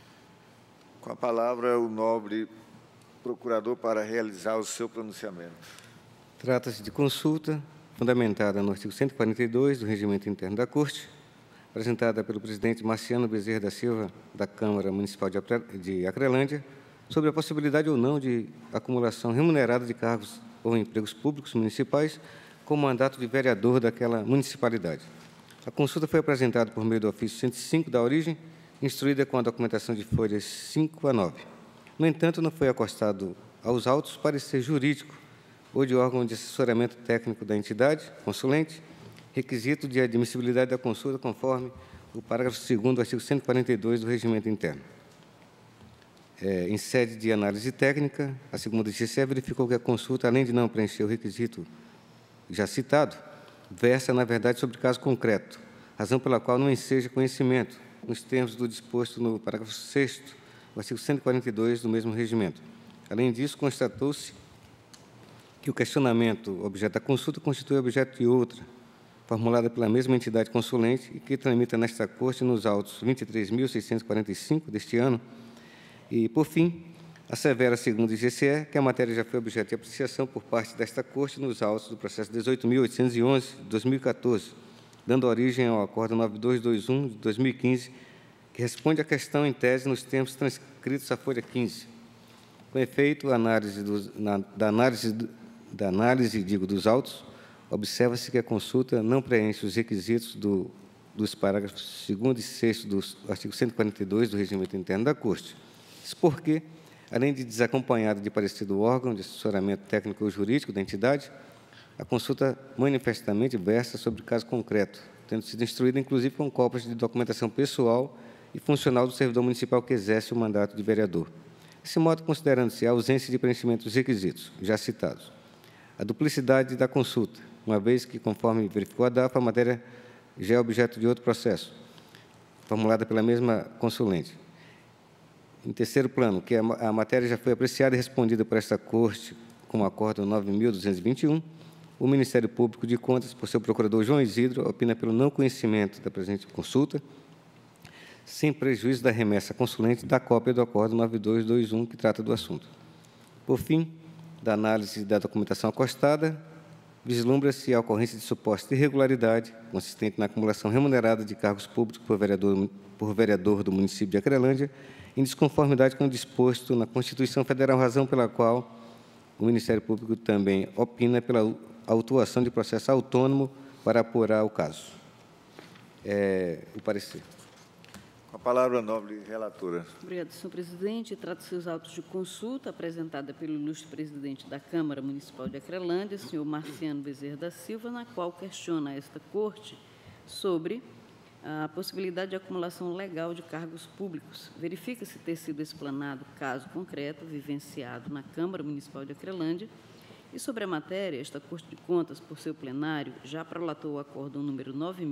Com a palavra, o nobre procurador para realizar o seu pronunciamento. Trata-se de consulta fundamentada no artigo 142 do Regimento Interno da Corte, apresentada pelo presidente Marciano Bezerra da Silva, da Câmara Municipal de Acrelândia, sobre a possibilidade ou não de acumulação remunerada de cargos ou empregos públicos municipais com mandato de vereador daquela municipalidade. A consulta foi apresentada por meio do ofício 105 da origem, instruída com a documentação de folhas 5 a 9. No entanto, não foi acostado aos autos parecer jurídico ou de órgão de assessoramento técnico da entidade consulente, requisito de admissibilidade da consulta conforme o parágrafo 2º do artigo 142 do Regimento Interno. Em sede de análise técnica, a segunda GCE verificou que a consulta, além de não preencher o requisito já citado, versa, na verdade, sobre caso concreto, razão pela qual não enseja conhecimento, nos termos do disposto no parágrafo 6º do artigo 142 do mesmo regimento. Além disso, constatou-se que o questionamento objeto da consulta constitui objeto de outra, formulada pela mesma entidade consulente e que tramita nesta Corte nos autos 23.645 deste ano. E, por fim, assevera, segundo o IGCE, que a matéria já foi objeto de apreciação por parte desta Corte nos autos do processo 18.811 de 2014, dando origem ao Acordo 9221 de 2015, que responde à questão em tese nos termos transcritos à folha 15. Com efeito, da análise dos autos, observa-se que a consulta não preenche os requisitos dos parágrafos 2º e 6º do artigo 142 do Regimento Interno da Corte. Isso porque, além de desacompanhada de parecer do órgão de assessoramento técnico ou jurídico da entidade, a consulta manifestamente versa sobre caso concreto, tendo sido instruída, inclusive, com cópias de documentação pessoal e funcional do servidor municipal que exerce o mandato de vereador. Desse modo, considerando-se a ausência de preenchimento dos requisitos já citados, a duplicidade da consulta, uma vez que, conforme verificou a DAF, a matéria já é objeto de outro processo, formulada pela mesma consulente. Em terceiro plano, que a matéria já foi apreciada e respondida por esta Corte com o Acórdão 9.221, o Ministério Público de Contas, por seu procurador João Isidro, opina pelo não conhecimento da presente consulta, sem prejuízo da remessa à consulente da cópia do Acórdão 9221, que trata do assunto. Por fim, da análise da documentação acostada, vislumbra-se a ocorrência de suposta irregularidade consistente na acumulação remunerada de cargos públicos por vereador do município de Acrelândia, em desconformidade com o disposto na Constituição Federal, razão pela qual o Ministério Público também opina pela autuação de processo autônomo para apurar o caso. O parecer. Com a palavra, a nobre relatora. Obrigada, senhor presidente. Trata-se dos autos de consulta apresentada pelo ilustre presidente da Câmara Municipal de Acrelândia, senhor Marciano Bezerra da Silva, na qual questiona esta Corte sobre a possibilidade de acumulação legal de cargos públicos. Verifica-se ter sido explanado caso concreto vivenciado na Câmara Municipal de Acrelândia e, sobre a matéria, esta Corte de Contas, por seu plenário, já prolatou o acórdão número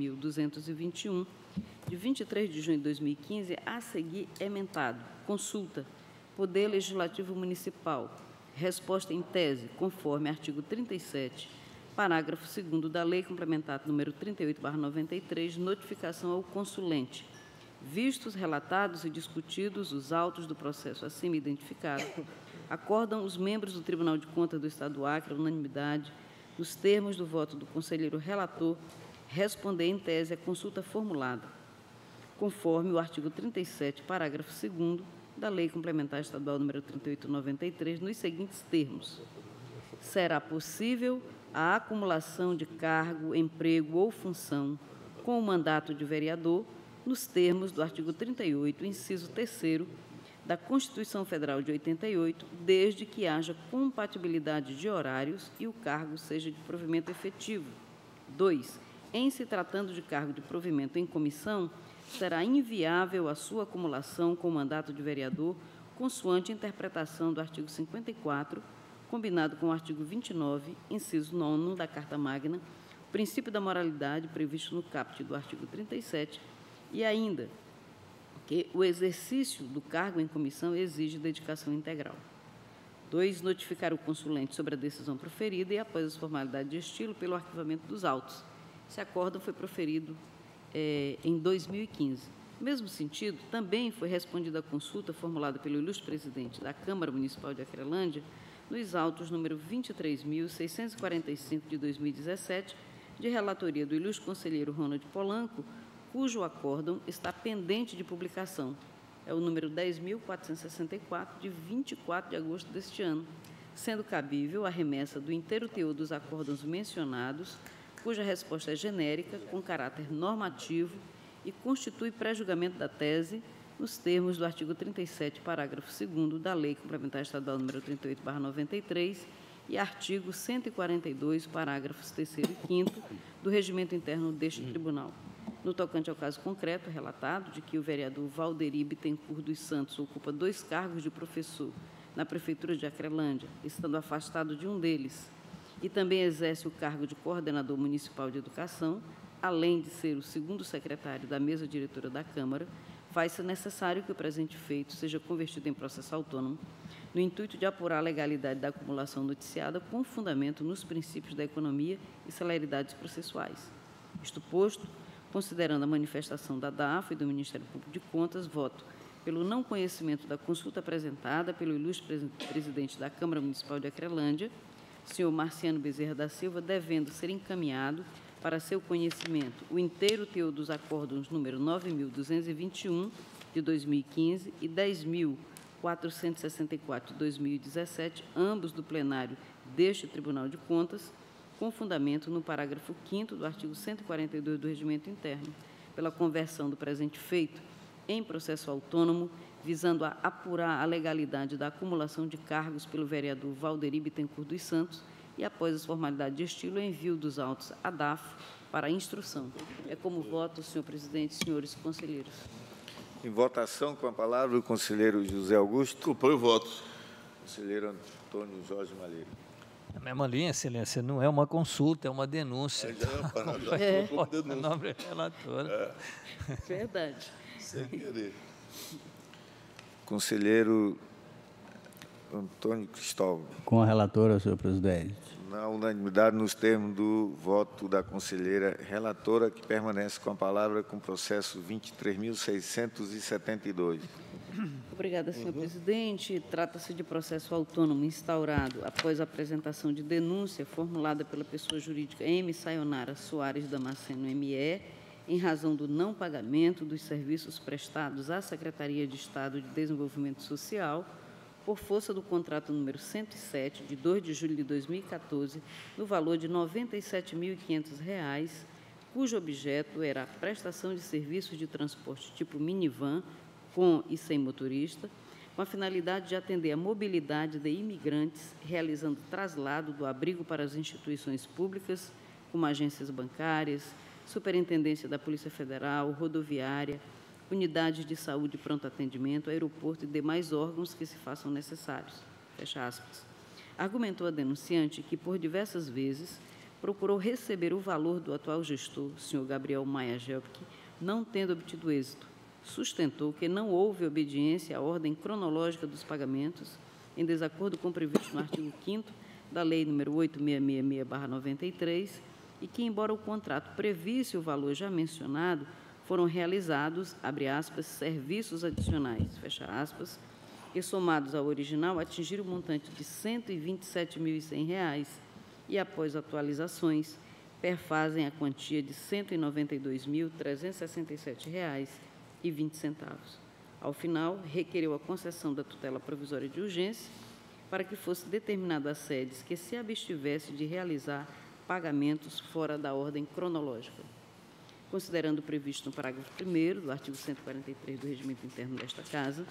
9.221, de 23 de junho de 2015, a seguir emendado. Consulta. Poder Legislativo Municipal. Resposta em tese, conforme artigo 37, parágrafo 2º da Lei Complementar número 38/93, notificação ao consulente. Vistos, relatados e discutidos os autos do processo acima identificado, acordam os membros do Tribunal de Contas do Estado do Acre, unanimidade, nos termos do voto do conselheiro relator, responder em tese a consulta formulada, conforme o artigo 37, parágrafo 2º da Lei Complementar Estadual número 38/93, nos seguintes termos: será possível a acumulação de cargo, emprego ou função com o mandato de vereador nos termos do artigo 38, inciso 3º da Constituição Federal de 88, desde que haja compatibilidade de horários e o cargo seja de provimento efetivo. 2. Em se tratando de cargo de provimento em comissão, será inviável a sua acumulação com o mandato de vereador, consoante interpretação do artigo 54, combinado com o artigo 29, inciso 9 da Carta Magna, o princípio da moralidade previsto no caput do artigo 37, e ainda que o exercício do cargo em comissão exige dedicação integral. 2. Notificar o consulente sobre a decisão proferida e, após as formalidades de estilo, pelo arquivamento dos autos. Esse acórdão foi proferido em 2015. No mesmo sentido, também foi respondida a consulta formulada pelo ilustre presidente da Câmara Municipal de Acrelândia, nos autos número 23.645 de 2017, de relatoria do ilustre conselheiro Ronald Polanco, cujo acórdão está pendente de publicação. É o número 10.464, de 24 de agosto deste ano, sendo cabível a remessa do inteiro teor dos acórdãos mencionados, cuja resposta é genérica, com caráter normativo e constitui pré-julgamento da tese nos termos do artigo 37, parágrafo 2º da Lei Complementar Estadual número 38/93 e artigo 142, parágrafos 3º e 5º do Regimento Interno deste Tribunal. No tocante ao caso concreto, relatado de que o vereador Valderi Bittencourt dos Santos ocupa 2 cargos de professor na Prefeitura de Acrelândia, estando afastado de um deles, e também exerce o cargo de coordenador municipal de educação, além de ser o segundo secretário da mesa diretora da Câmara, faz-se necessário que o presente feito seja convertido em processo autônomo, no intuito de apurar a legalidade da acumulação noticiada com fundamento nos princípios da economia e celeridades processuais. Isto posto, considerando a manifestação da DAF e do Ministério Público de Contas, voto pelo não conhecimento da consulta apresentada pelo ilustre presidente da Câmara Municipal de Acrelândia, senhor Marciano Bezerra da Silva, devendo ser encaminhado para seu conhecimento o inteiro teor dos acórdãos número 9.221, de 2015, e 10.464, de 2017, ambos do plenário deste Tribunal de Contas, com fundamento no parágrafo 5º do artigo 142 do Regimento Interno, pela conversão do presente feito em processo autônomo, visando a apurar a legalidade da acumulação de cargos pelo vereador Valderi Bittencourt dos Santos e, após as formalidades de estilo, envio dos autos à DAFO para instrução. É como voto, senhor presidente, senhores conselheiros. Em votação, com a palavra, o conselheiro José Augusto. Compõe o voto. Conselheiro Antônio Jorge Malheiro. Na mesma linha, excelência, não é uma consulta, é uma denúncia. O nome é relatora. Verdade. Sem querer. Conselheiro Antônio Cristóvão. Com a relatora, senhor presidente. Na unanimidade, nos termos do voto da conselheira relatora, que permanece com a palavra com o processo 23.672. Obrigada, senhor presidente. Trata-se de processo autônomo instaurado após a apresentação de denúncia formulada pela pessoa jurídica M. Sayonara Soares Damasceno, ME, em razão do não pagamento dos serviços prestados à Secretaria de Estado de Desenvolvimento Social, por força do contrato número 107, de 2 de julho de 2014, no valor de R$ 97.500, cujo objeto era a prestação de serviços de transporte tipo minivan, com e sem motorista, com a finalidade de atender a mobilidade de imigrantes, realizando traslado do abrigo para as instituições públicas, como agências bancárias, Superintendência da Polícia Federal, rodoviária, unidades de saúde e pronto atendimento, aeroporto e demais órgãos que se façam necessários. Fecha aspas. Argumentou a denunciante que, por diversas vezes, procurou receber o valor do atual gestor, senhor Gabriel Maia Gelpic, não tendo obtido êxito. Sustentou que não houve obediência à ordem cronológica dos pagamentos, em desacordo com o previsto no artigo 5º da Lei nº 8666/93, e que, embora o contrato previsse o valor já mencionado, foram realizados, abre aspas, serviços adicionais, fecha aspas, que, somados ao original, atingiram o montante de R$ 127.100 e, após atualizações, perfazem a quantia de R$ 192.367,20. Ao final, requereu a concessão da tutela provisória de urgência para que fosse determinado às sedes que se abstivesse de realizar pagamentos fora da ordem cronológica. Considerando o previsto no parágrafo 1º do artigo 143 do Regimento Interno desta Casa,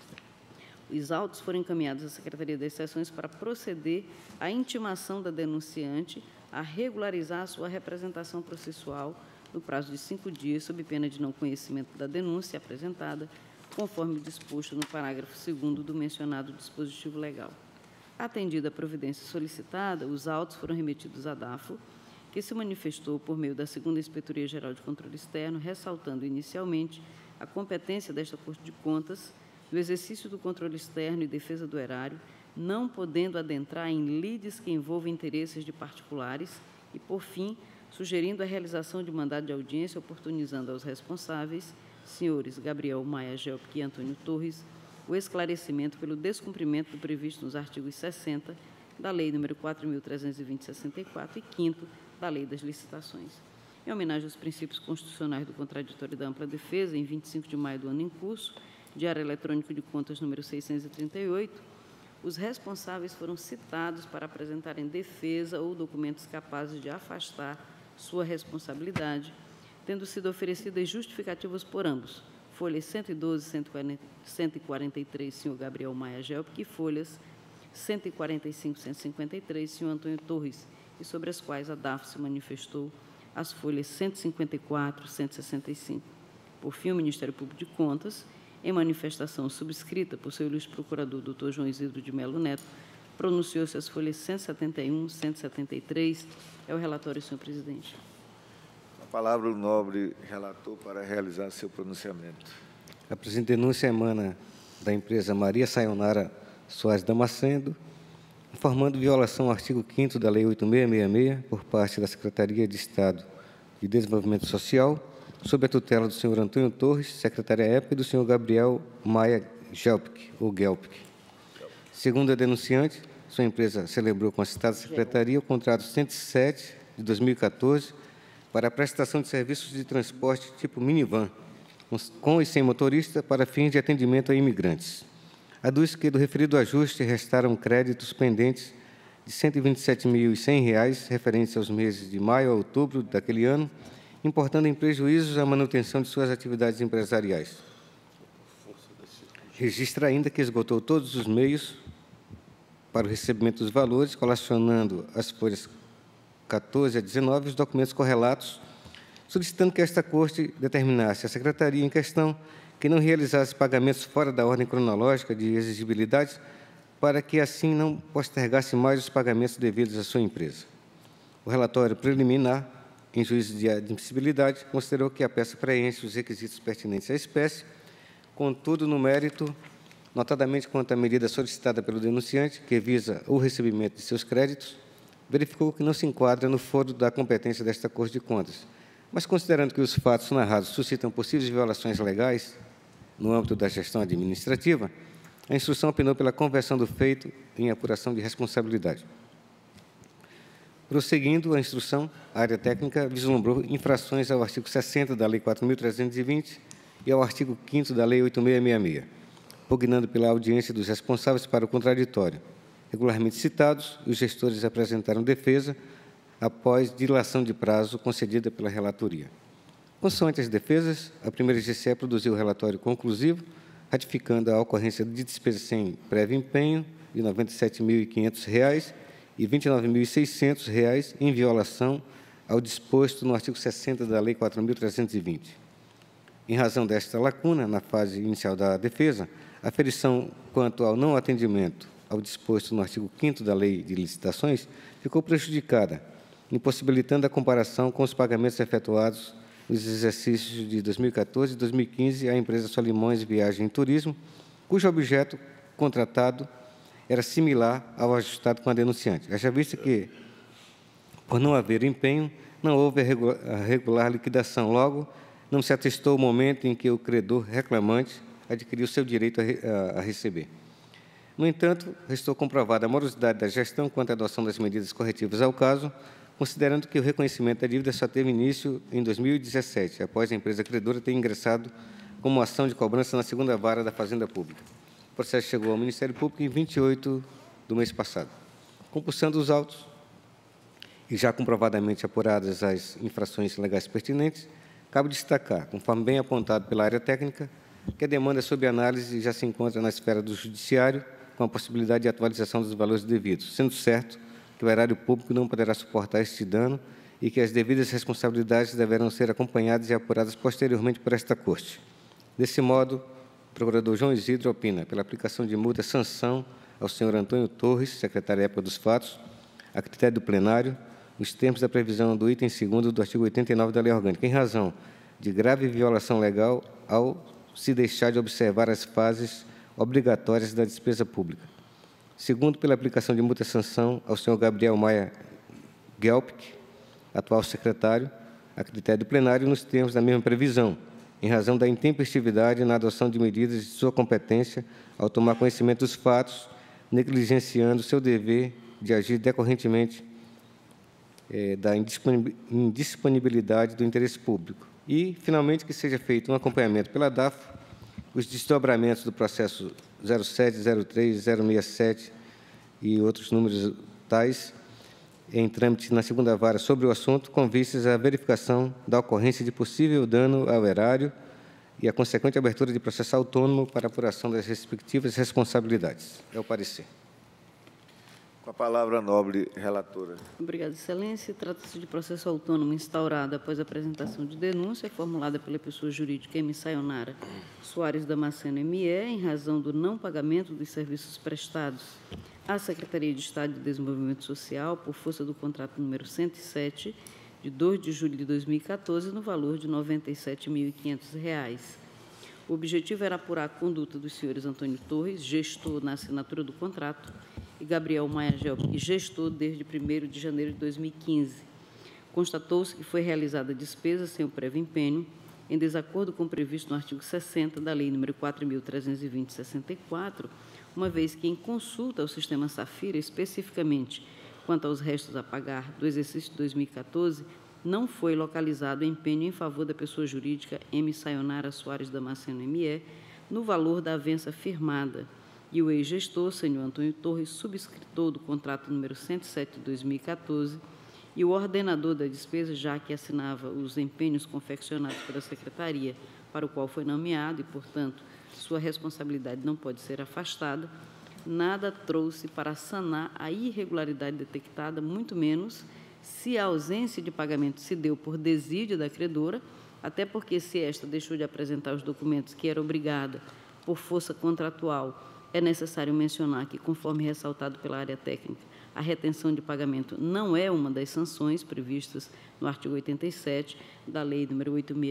os autos foram encaminhados à Secretaria das Seções para proceder à intimação da denunciante a regularizar a sua representação processual no prazo de 5 dias, sob pena de não conhecimento da denúncia apresentada, conforme disposto no parágrafo 2º do mencionado dispositivo legal. Atendida a providência solicitada, os autos foram remetidos à DAFO, que se manifestou por meio da 2ª Inspetoria-Geral de Controle Externo, ressaltando inicialmente a competência desta Corte de Contas no exercício do controle externo e defesa do erário, não podendo adentrar em lides que envolvam interesses de particulares e, por fim, sugerindo a realização de mandado de audiência, oportunizando aos responsáveis, senhores Gabriel Maia Gelpic e Antônio Torres, o esclarecimento pelo descumprimento do previsto nos artigos 60 da Lei nº 4.320/64 e 5º da Lei das Licitações. Em homenagem aos princípios constitucionais do contraditório e da ampla defesa, em 25 de maio do ano em curso, Diário Eletrônico de Contas número 638, os responsáveis foram citados para apresentarem defesa ou documentos capazes de afastar sua responsabilidade, tendo sido oferecidas justificativas por ambos, folhas 112 e 143, senhor Gabriel Maia Gelpic, e folhas 145 e 153, senhor Antônio Torres, e sobre as quais a DAFO se manifestou, as folhas 154 e 165. Por fim, o Ministério Público de Contas, em manifestação subscrita por seu ilustre procurador, Dr. João Isidro de Melo Neto, pronunciou-se as folhas 171 e 173. É o relatório, senhor presidente. A palavra o nobre relator para realizar seu pronunciamento. A presente denúncia emana da empresa Maria Sayonara Soares Damasceno, informando violação ao artigo 5º da Lei 8666, por parte da Secretaria de Estado de Desenvolvimento Social, sob a tutela do senhor Antônio Torres, secretário à época, e do senhor Gabriel Maia Gelpic, ou Gelpic. Segundo a denunciante, sua empresa celebrou com a citada secretaria o contrato 107 de 2014, para a prestação de serviços de transporte tipo minivan, com e sem motorista, para fins de atendimento a imigrantes. Aduz que do referido ajuste restaram créditos pendentes de R$ 127.100, referentes aos meses de maio a outubro daquele ano, importando em prejuízos a manutenção de suas atividades empresariais. Registra ainda que esgotou todos os meios para o recebimento dos valores, colacionando as folhas 14 a 19 os documentos correlatos, solicitando que esta Corte determinasse à Secretaria em questão que não realizasse pagamentos fora da ordem cronológica de exigibilidade, para que assim não postergasse mais os pagamentos devidos à sua empresa. O relatório preliminar, em juízo de admissibilidade, considerou que a peça preenche os requisitos pertinentes à espécie, contudo, no mérito, notadamente quanto à medida solicitada pelo denunciante, que visa o recebimento de seus créditos, verificou que não se enquadra no foro da competência desta Corte de Contas, mas considerando que os fatos narrados suscitam possíveis violações legais no âmbito da gestão administrativa, a instrução opinou pela conversão do feito em apuração de responsabilidade. Prosseguindo a instrução, a área técnica vislumbrou infrações ao artigo 60 da Lei 4.320 e ao artigo 5º da Lei 8.666, pugnando pela audiência dos responsáveis para o contraditório. Regularmente citados, os gestores apresentaram defesa após dilação de prazo concedida pela relatoria. Consoante as defesas, a primeira GCE produziu o relatório conclusivo, ratificando a ocorrência de despesas sem prévio empenho de R$ 97.500 e R$ 29.600 em violação ao disposto no artigo 60 da Lei 4.320. Em razão desta lacuna, na fase inicial da defesa, a aferição quanto ao não atendimento ao disposto no artigo 5º da Lei de Licitações ficou prejudicada, impossibilitando a comparação com os pagamentos efetuados nos exercícios de 2014 e 2015 à empresa Solimões Viagem e Turismo, cujo objeto contratado era similar ao ajustado com a denunciante. Haja vista que, por não haver empenho, não houve a regular liquidação. Logo, não se atestou o momento em que o credor reclamante adquiriu seu direito a receber. No entanto, restou comprovada a morosidade da gestão quanto à adoção das medidas corretivas ao caso, considerando que o reconhecimento da dívida só teve início em 2017, após a empresa credora ter ingressado como ação de cobrança na segunda vara da Fazenda Pública. O processo chegou ao Ministério Público em 28 do mês passado. Compulsando os autos e já comprovadamente apuradas as infrações legais pertinentes, cabe destacar, conforme bem apontado pela área técnica, que a demanda sob análise já se encontra na esfera do Judiciário, com a possibilidade de atualização dos valores devidos, sendo certo que o erário público não poderá suportar este dano e que as devidas responsabilidades deverão ser acompanhadas e apuradas posteriormente por esta Corte. Desse modo, o procurador João Isidro opina pela aplicação de multa sanção ao senhor Antônio Torres, secretário à época dos fatos, a critério do plenário, nos termos da previsão do item 2º do artigo 89 da Lei Orgânica, em razão de grave violação legal ao se deixar de observar as fases obrigatórias da despesa pública. Segundo, pela aplicação de multa-sanção ao senhor Gabriel Maia Gelpic, atual secretário, a critério do plenário, nos termos da mesma previsão, em razão da intempestividade na adoção de medidas de sua competência ao tomar conhecimento dos fatos, negligenciando seu dever de agir decorrentemente da indisponibilidade do interesse público. E, finalmente, que seja feito um acompanhamento pela DAF, os desdobramentos do processo 07, 03, 067 e outros números tais em trâmite na segunda vara sobre o assunto, com vistas à verificação da ocorrência de possível dano ao erário e a consequente abertura de processo autônomo para apuração das respectivas responsabilidades. É o parecer. Com a palavra, a nobre relatora. Obrigada, Excelência. Trata-se de processo autônomo instaurado após a apresentação de denúncia formulada pela pessoa jurídica M. Sayonara Soares Damasceno ME, em razão do não pagamento dos serviços prestados à Secretaria de Estado de Desenvolvimento Social por força do contrato número 107, de 2 de julho de 2014, no valor de R$ 97.500. O objetivo era apurar a conduta dos senhores Antônio Torres, gestor na assinatura do contrato, e Gabriel Maia Gelpic, gestor desde 1º de janeiro de 2015. Constatou-se que foi realizada despesa sem o prévio empenho, em desacordo com o previsto no artigo 60 da Lei nº 4.320/64, uma vez que, em consulta ao sistema Safira, especificamente quanto aos restos a pagar do exercício de 2014, não foi localizado empenho em favor da pessoa jurídica M. Sayonara Soares Damasceno, ME, no valor da avença firmada, e o ex-gestor, senhor Antônio Torres, subscritor do contrato número 107 de 2014, e o ordenador da despesa, já que assinava os empenhos confeccionados pela Secretaria, para o qual foi nomeado e, portanto, sua responsabilidade não pode ser afastada, nada trouxe para sanar a irregularidade detectada, muito menos se a ausência de pagamento se deu por desídia da credora, até porque, se esta deixou de apresentar os documentos que era obrigada por força contratual, é necessário mencionar que, conforme ressaltado pela área técnica, a retenção de pagamento não é uma das sanções previstas no artigo 87 da Lei nº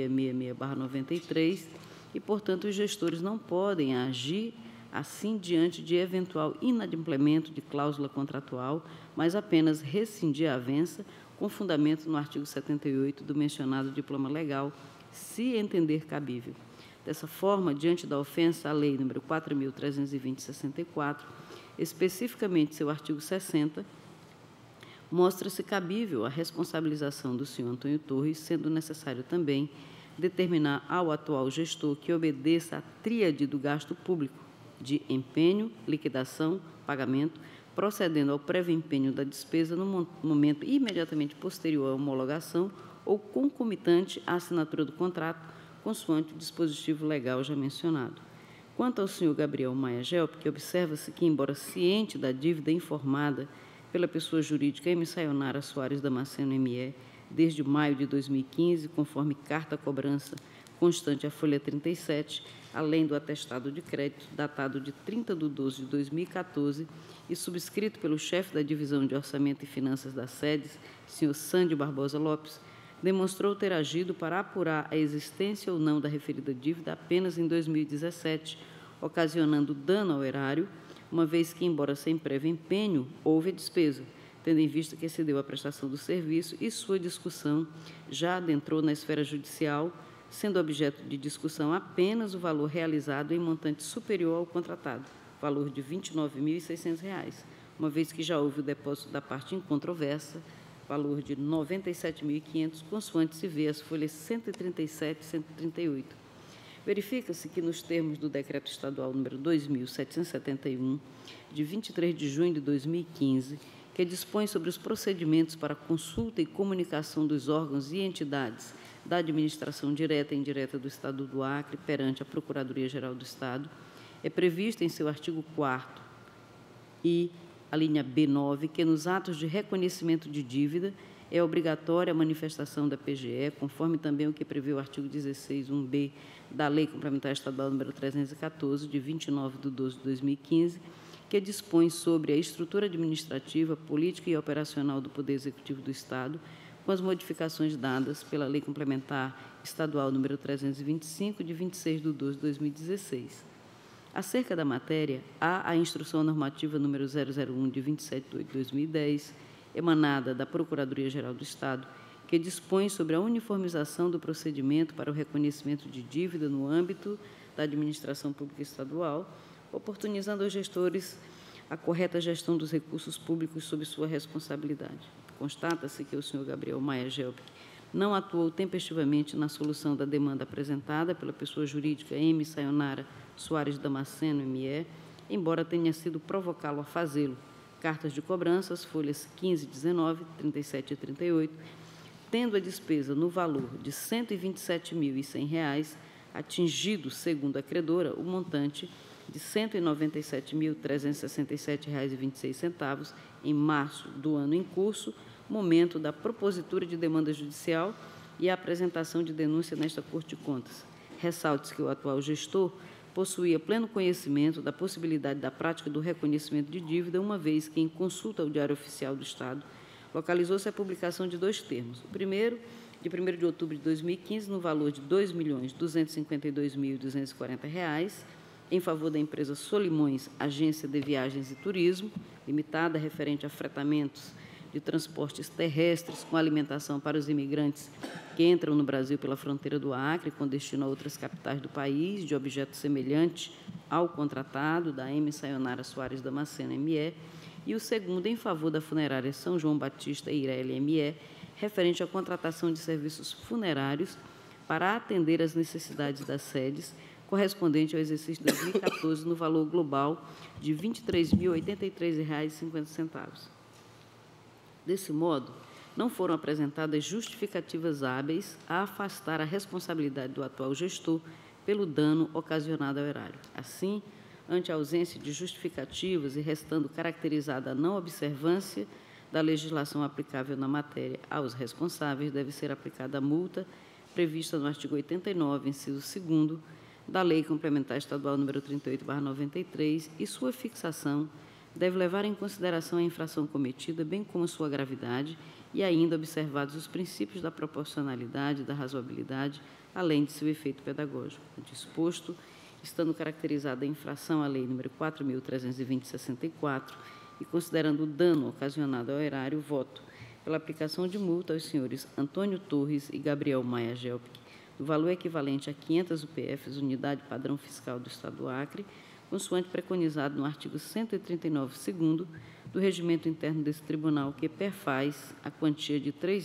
8666/93 e, portanto, os gestores não podem agir assim diante de eventual inadimplemento de cláusula contratual, mas apenas rescindir a avença com fundamento no artigo 78 do mencionado diploma legal, se entender cabível. Dessa forma, diante da ofensa à Lei nº 4.320/64, especificamente seu artigo 60, mostra-se cabível a responsabilização do senhor Antônio Torres, sendo necessário também determinar ao atual gestor que obedeça à tríade do gasto público de empenho, liquidação, pagamento, procedendo ao prévio empenho da despesa no momento imediatamente posterior à homologação ou concomitante à assinatura do contrato, consoante o dispositivo legal já mencionado. Quanto ao senhor Gabriel Maia Gelp, que observa-se que, embora ciente da dívida informada pela pessoa jurídica M. Sayonara Soares Damasceno, ME, desde maio de 2015, conforme carta-cobrança constante à folha 37, além do atestado de crédito, datado de 30/12/2014 e subscrito pelo chefe da Divisão de Orçamento e Finanças das sedes, senhor Sândio Barbosa Lopes, demonstrou ter agido para apurar a existência ou não da referida dívida apenas em 2017, ocasionando dano ao erário, uma vez que, embora sem prévio empenho, houve a despesa, tendo em vista que excedeu a prestação do serviço e sua discussão já adentrou na esfera judicial, sendo objeto de discussão apenas o valor realizado em montante superior ao contratado, valor de R$ 29.600, uma vez que já houve o depósito da parte incontroversa, valor de R$ 97.500, consoante se vê as folhas 137 e 138. Verifica-se que, nos termos do Decreto Estadual número 2.771, de 23 de junho de 2015, que dispõe sobre os procedimentos para consulta e comunicação dos órgãos e entidades da administração direta e indireta do Estado do Acre perante a Procuradoria-Geral do Estado, é previsto em seu artigo 4º e a linha B9 que, nos atos de reconhecimento de dívida, é obrigatória a manifestação da PGE, conforme também o que prevê o artigo 16(1)b da Lei Complementar Estadual nº 314, de 29/12/2015, que dispõe sobre a estrutura administrativa, política e operacional do Poder Executivo do Estado, com as modificações dadas pela Lei Complementar Estadual nº 325, de 26/12/2016. Acerca da matéria, há a Instrução Normativa número 001, de 27/8/2010, emanada da Procuradoria-Geral do Estado, que dispõe sobre a uniformização do procedimento para o reconhecimento de dívida no âmbito da administração pública estadual, oportunizando aos gestores a correta gestão dos recursos públicos sob sua responsabilidade. Constata-se que o senhor Gabriel Maia Gelp não atuou tempestivamente na solução da demanda apresentada pela pessoa jurídica M. Sayonara Soares Damasceno, ME, embora tenha sido provocá-lo a fazê-lo. Cartas de cobranças, folhas 15 e 19, 37 e 38, tendo a despesa no valor de R$ 127.100, atingido, segundo a credora, o montante de R$ 197.367,26 em março do ano em curso, momento da propositura de demanda judicial e a apresentação de denúncia nesta Corte de Contas. Ressalte-se que o atual gestor possuía pleno conhecimento da possibilidade da prática do reconhecimento de dívida, uma vez que, em consulta ao Diário Oficial do Estado, localizou-se a publicação de dois termos. O primeiro, de 1º de outubro de 2015, no valor de R$ 2.252.240, em favor da empresa Solimões, Agência de Viagens e Turismo, limitada, referente a fretamentos de transportes terrestres com alimentação para os imigrantes que entram no Brasil pela fronteira do Acre, com destino a outras capitais do país, de objeto semelhante ao contratado da M. Sayonara Soares Damasceno, ME, e o segundo em favor da funerária São João Batista Eireli, ME, referente à contratação de serviços funerários para atender às necessidades das sedes, correspondente ao exercício 2014, no valor global de R$ 23.083,50. Desse modo, não foram apresentadas justificativas hábeis a afastar a responsabilidade do atual gestor pelo dano ocasionado ao erário. Assim, ante a ausência de justificativas e restando caracterizada a não observância da legislação aplicável na matéria aos responsáveis, deve ser aplicada a multa prevista no artigo 89, inciso 2º, da Lei Complementar Estadual número 38/93, e sua fixação deve levar em consideração a infração cometida, bem como sua gravidade, e ainda observados os princípios da proporcionalidade e da razoabilidade, além de seu efeito pedagógico. Disposto, estando caracterizada a infração à Lei nº 4.320/64 e considerando o dano ocasionado ao erário, voto pela aplicação de multa aos senhores Antônio Torres e Gabriel Maia Gelpic, do valor equivalente a 500 UPFs, unidade padrão fiscal do Estado do Acre, consoante preconizado no artigo 139, 2º, do regimento interno desse tribunal, que perfaz a quantia de R$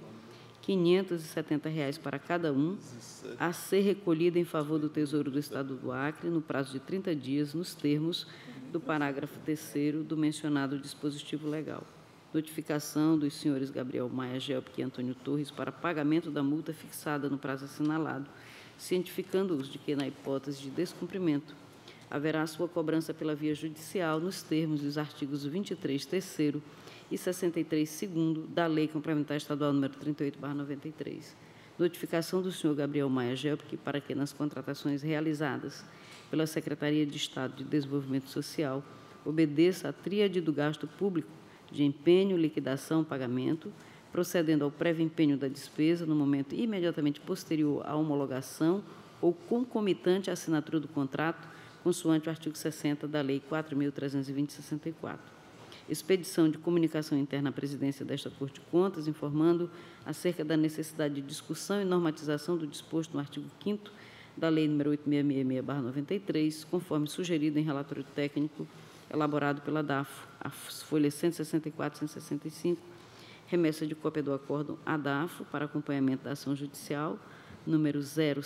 3.570 para cada um, a ser recolhida em favor do Tesouro do Estado do Acre, no prazo de 30 dias, nos termos do parágrafo 3º do mencionado dispositivo legal. Notificação dos senhores Gabriel Maia Gelpic e Antônio Torres para pagamento da multa fixada no prazo assinalado, cientificando-os de que, na hipótese de descumprimento, haverá sua cobrança pela via judicial nos termos dos artigos 23, 3º e 63, 2º da Lei Complementar Estadual número 38/93. Notificação do senhor Gabriel Maia Gelpic para que, nas contratações realizadas pela Secretaria de Estado de Desenvolvimento Social, obedeça a tríade do gasto público de empenho, liquidação, pagamento, procedendo ao prévio empenho da despesa no momento imediatamente posterior à homologação ou concomitante à assinatura do contrato, consoante o artigo 60 da Lei 4.320/64. Expedição de comunicação interna à presidência desta Corte de Contas, informando acerca da necessidade de discussão e normatização do disposto no artigo 5º da Lei nº 8666/93, conforme sugerido em relatório técnico elaborado pela DAFO, as folhas 164 e 165, remessa de cópia do acórdão à DAFO para acompanhamento da ação judicial, número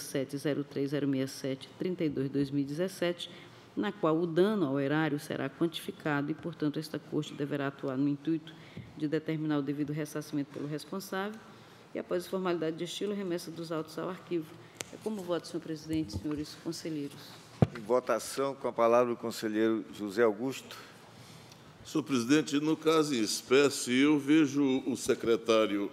0703066732/2017, na qual o dano ao erário será quantificado e, portanto, esta Corte deverá atuar no intuito de determinar o devido ressarcimento pelo responsável e, após a formalidade de estilo, remessa dos autos ao arquivo. É como voto, senhor presidente, senhores conselheiros. Em votação, com a palavra o conselheiro José Augusto. Senhor presidente, no caso em espécie, eu vejo o secretário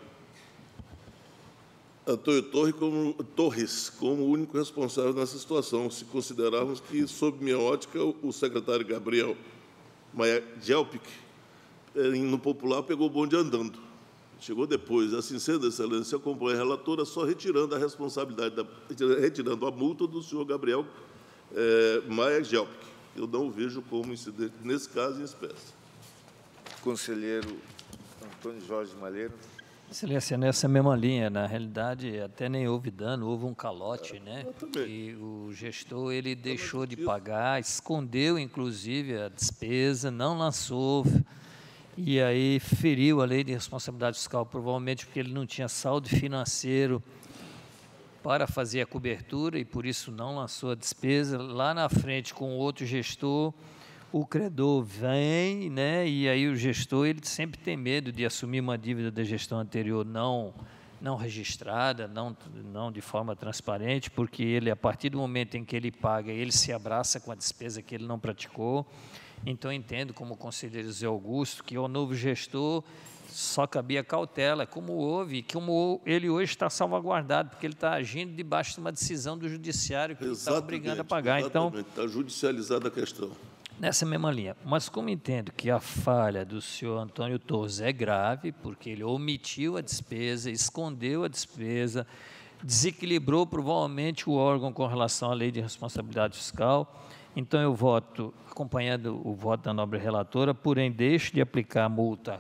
Antônio Torres como o único responsável nessa situação, se considerarmos que, sob minha ótica, o secretário Gabriel Maia Gelpic, no popular, pegou o bonde andando. Chegou depois. Assim sendo, excelência, acompanha a relatora só retirando a responsabilidade, retirando a multa do senhor Gabriel Maia Gelpic. Eu não o vejo como incidente, nesse caso, em espécie. Conselheiro Antônio Jorge Malheiro. Excelência, nessa mesma linha, na realidade, até nem houve dano, houve um calote, né? E o gestor, ele deixou de pagar, escondeu, inclusive, a despesa, não lançou, e aí feriu a lei de responsabilidade fiscal, provavelmente porque ele não tinha saldo financeiro para fazer a cobertura, e por isso não lançou a despesa. Lá na frente, com outro gestor, o credor vem, né, e aí o gestor, ele sempre tem medo de assumir uma dívida da gestão anterior não registrada, não de forma transparente, porque ele, a partir do momento em que ele paga, ele se abraça com a despesa que ele não praticou. Então, entendo, como o conselheiro Zé Augusto, que ao novo gestor só cabia cautela, como houve, como ele hoje está salvaguardado, porque ele está agindo debaixo de uma decisão do judiciário que está obrigando a pagar. Então, está judicializada a questão. Nessa mesma linha, mas como entendo que a falha do senhor Antônio Torres é grave, porque ele omitiu a despesa, escondeu a despesa, desequilibrou provavelmente o órgão com relação à lei de responsabilidade fiscal, então eu voto, acompanhando o voto da nobre relatora, porém deixo de aplicar a multa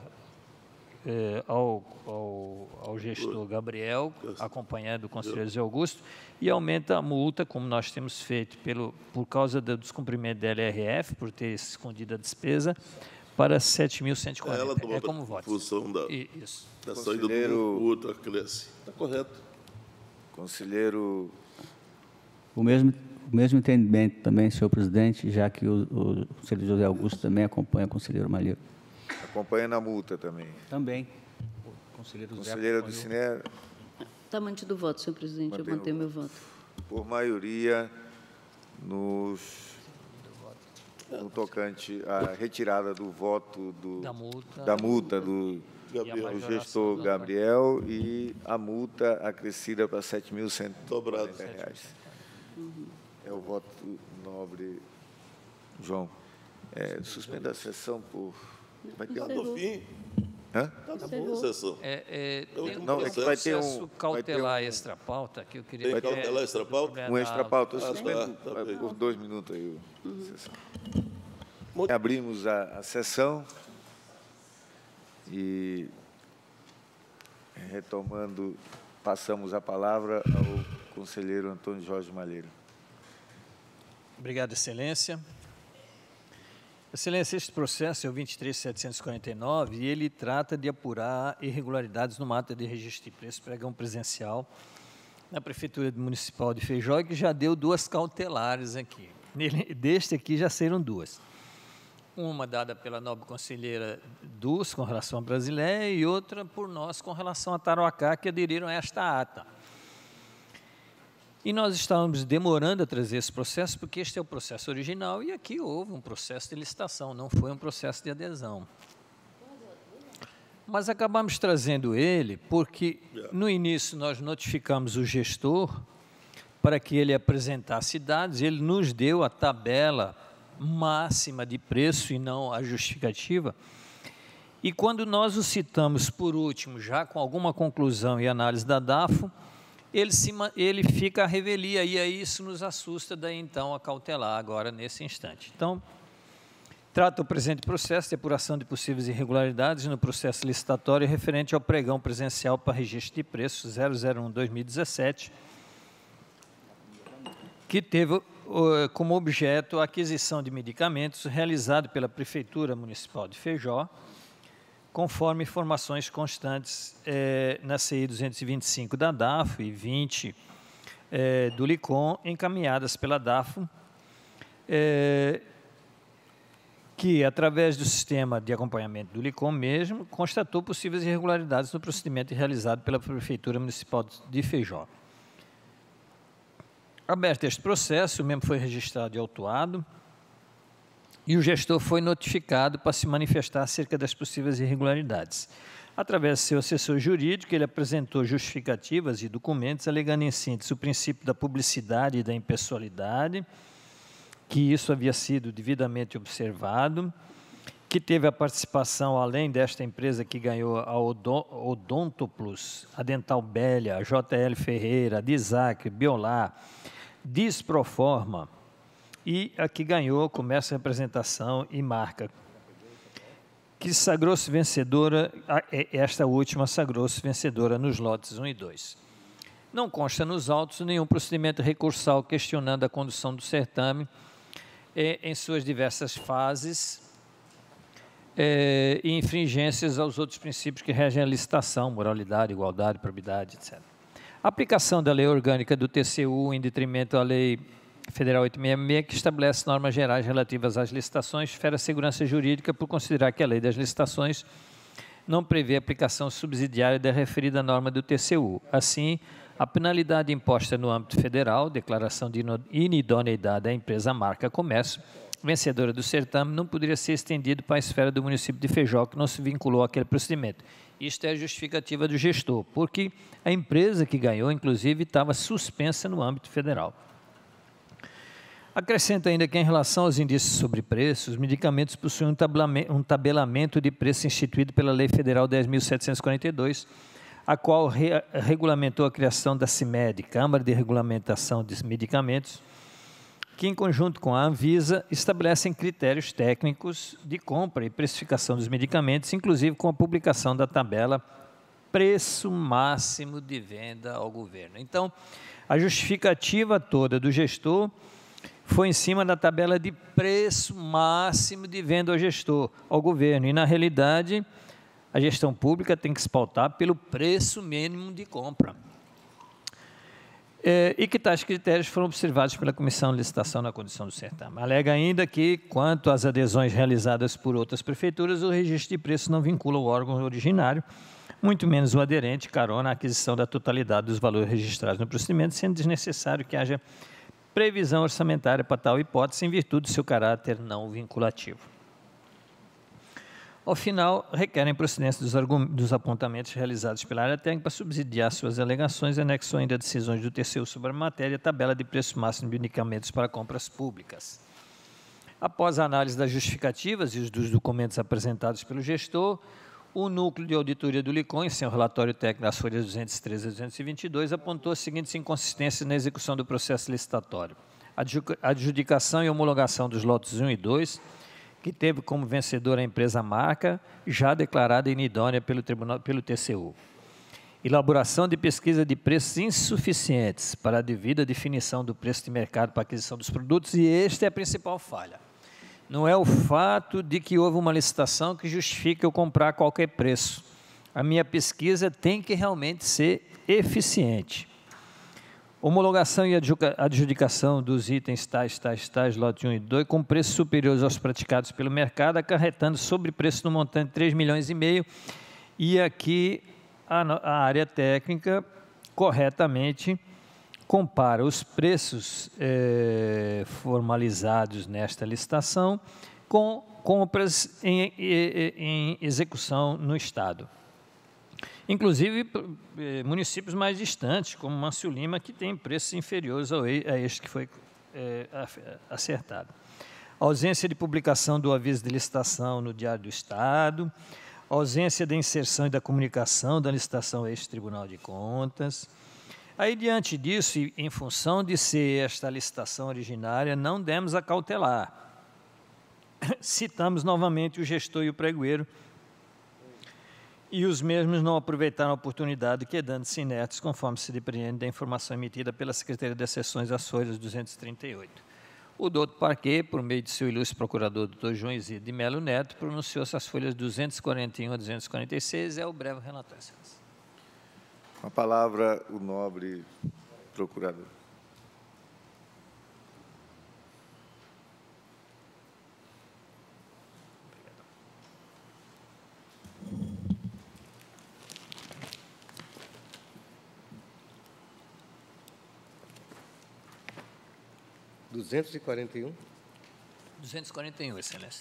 ao gestor Gabriel, acompanhado do conselheiro Zé Augusto, e aumenta a multa, como nós temos feito, por causa do descumprimento da LRF, por ter escondido a despesa, para 7.140. Ela tomou como voto. função da saída do outro acresce. Está correto. Conselheiro... O mesmo entendimento também, senhor presidente, já que o conselheiro José Augusto também acompanha o conselheiro Malheiro. Acompanha na multa também. Também. Conselheira do Cine. Está mantido o voto, senhor presidente. Eu mantenho meu voto. Por maioria, no tocante à retirada do voto da multa do gestor Gabriel e a multa acrescida para R$ 7.140. É o voto nobre, João. Suspenda a sessão por... Vai ter no fim. Hã? Acabou a sessão. Tem um processo cautelar extra-pauta que eu queria... Tem cautelar extra-pauta? Um extra-pauta. Suspendo por 2 minutos aí a sessão. Abrimos a sessão e, retomando, passamos a palavra ao conselheiro Antônio Jorge Malheiro. Obrigado, Excelência. Excelência, este processo é o 23.749 e ele trata de apurar irregularidades numa ata de registro de preço pregão presencial na Prefeitura Municipal de Feijó, que já deu 2 cautelares aqui. Deste aqui já saíram 2. Uma dada pela nobre conselheira Dulce com relação à Brasileia e outra por nós com relação a Tarauacá, que aderiram a esta ata. E nós estávamos demorando a trazer esse processo, porque este é o processo original e aqui houve um processo de licitação, não foi um processo de adesão. Mas acabamos trazendo ele porque, no início, nós notificamos o gestor para que ele apresentasse dados, ele nos deu a tabela máxima de preço e não a justificativa. E quando nós o citamos por último, já com alguma conclusão e análise da DAFO, ele fica à revelia, e aí isso nos assusta, daí então a cautelar agora nesse instante. Então, trata o presente processo de apuração de possíveis irregularidades no processo licitatório referente ao pregão presencial para registro de preços 001-2017, que teve como objeto a aquisição de medicamentos realizado pela Prefeitura Municipal de Feijó, conforme informações constantes na CI 225 da DAFO e 20 do LICOM, encaminhadas pela DAFO, que, através do sistema de acompanhamento do LICOM mesmo, constatou possíveis irregularidades no procedimento realizado pela Prefeitura Municipal de Feijó. Aberto este processo, o mesmo foi registrado e autuado, e o gestor foi notificado para se manifestar acerca das possíveis irregularidades. Através de seu assessor jurídico, ele apresentou justificativas e documentos, alegando em síntese o princípio da publicidade e da impessoalidade, que isso havia sido devidamente observado, que teve a participação, além desta empresa que ganhou a Odontoplus, a Dental Bélia, a JL Ferreira, a Disac, Biolar, Disproforma, e a que ganhou comércio, representação e marca, que sagrou-se vencedora, esta última sagrou-se vencedora nos lotes 1 e 2. Não consta nos autos nenhum procedimento recursal questionando a condução do certame em suas diversas fases e infringências aos outros princípios que regem a licitação, moralidade, igualdade, probidade, etc. A aplicação da lei orgânica do TCU em detrimento à lei Federal 866, que estabelece normas gerais relativas às licitações, fere a segurança jurídica por considerar que a lei das licitações não prevê aplicação subsidiária da referida norma do TCU. Assim, a penalidade imposta no âmbito federal, declaração de inidoneidade da empresa marca comércio, vencedora do certame, não poderia ser estendido para a esfera do município de Feijó, que não se vinculou àquele procedimento. Isto é a justificativa do gestor, porque a empresa que ganhou, inclusive, estava suspensa no âmbito federal. Acrescenta ainda que, em relação aos indícios sobre preços, os medicamentos possuem um tabelamento de preço instituído pela Lei Federal 10.742, a qual regulamentou a criação da CIMED, Câmara de Regulamentação de Medicamentos, que, em conjunto com a Anvisa, estabelecem critérios técnicos de compra e precificação dos medicamentos, inclusive com a publicação da tabela preço máximo de venda ao governo. Então, a justificativa toda do gestor foi em cima da tabela de preço máximo de venda ao gestor, ao governo. E, na realidade, a gestão pública tem que se pautar pelo preço mínimo de compra. E que tais critérios foram observados pela Comissão de Licitação na condição do certame. Alega ainda que, quanto às adesões realizadas por outras prefeituras, o registro de preço não vincula o órgão originário, muito menos o aderente, carona à aquisição da totalidade dos valores registrados no procedimento, sendo desnecessário que haja previsão orçamentária para tal hipótese, em virtude do seu caráter não vinculativo. Ao final, requerem procedência dos apontamentos realizados pela área técnica para subsidiar suas alegações e anexou ainda decisões do TCU sobre a matéria, tabela de preço máximo de medicamentos para compras públicas. Após a análise das justificativas e dos documentos apresentados pelo gestor, o Núcleo de Auditoria do LICOM, em seu relatório técnico das folhas 213 a 222, apontou as seguintes inconsistências na execução do processo licitatório. A adjudicação e homologação dos lotes 1 e 2, que teve como vencedora a empresa Marca, já declarada inidônea pelo TCU. Elaboração de pesquisa de preços insuficientes para a devida definição do preço de mercado para a aquisição dos produtos, e esta é a principal falha. Não é o fato de que houve uma licitação que justifique eu comprar a qualquer preço. A minha pesquisa tem que realmente ser eficiente. Homologação e adjudicação dos itens tais, lote 1 e 2, com preços superiores aos praticados pelo mercado, acarretando sobrepreço no montante de 3,5 milhões. E aqui a área técnica corretamente compara os preços formalizados nesta licitação com compras em execução no Estado. Inclusive, municípios mais distantes, como Mâncio Lima, que tem preços inferiores a este que foi acertado. Ausência de publicação do aviso de licitação no Diário do Estado, ausência da inserção e da comunicação da licitação a este Tribunal de Contas. Aí, diante disso, e em função de ser esta licitação originária, não demos a cautelar. Citamos novamente o gestor e o pregoeiro, e os mesmos não aproveitaram a oportunidade, quedando-se inertes, conforme se depreende da informação emitida pela Secretaria das Seções às folhas 238. O doutor Parquet, por meio de seu ilustre procurador, doutor João Isidro de Melo Neto, pronunciou-se às folhas 241 a 246, é o breve relatório. Com a palavra, o nobre procurador. — 241, Excelência.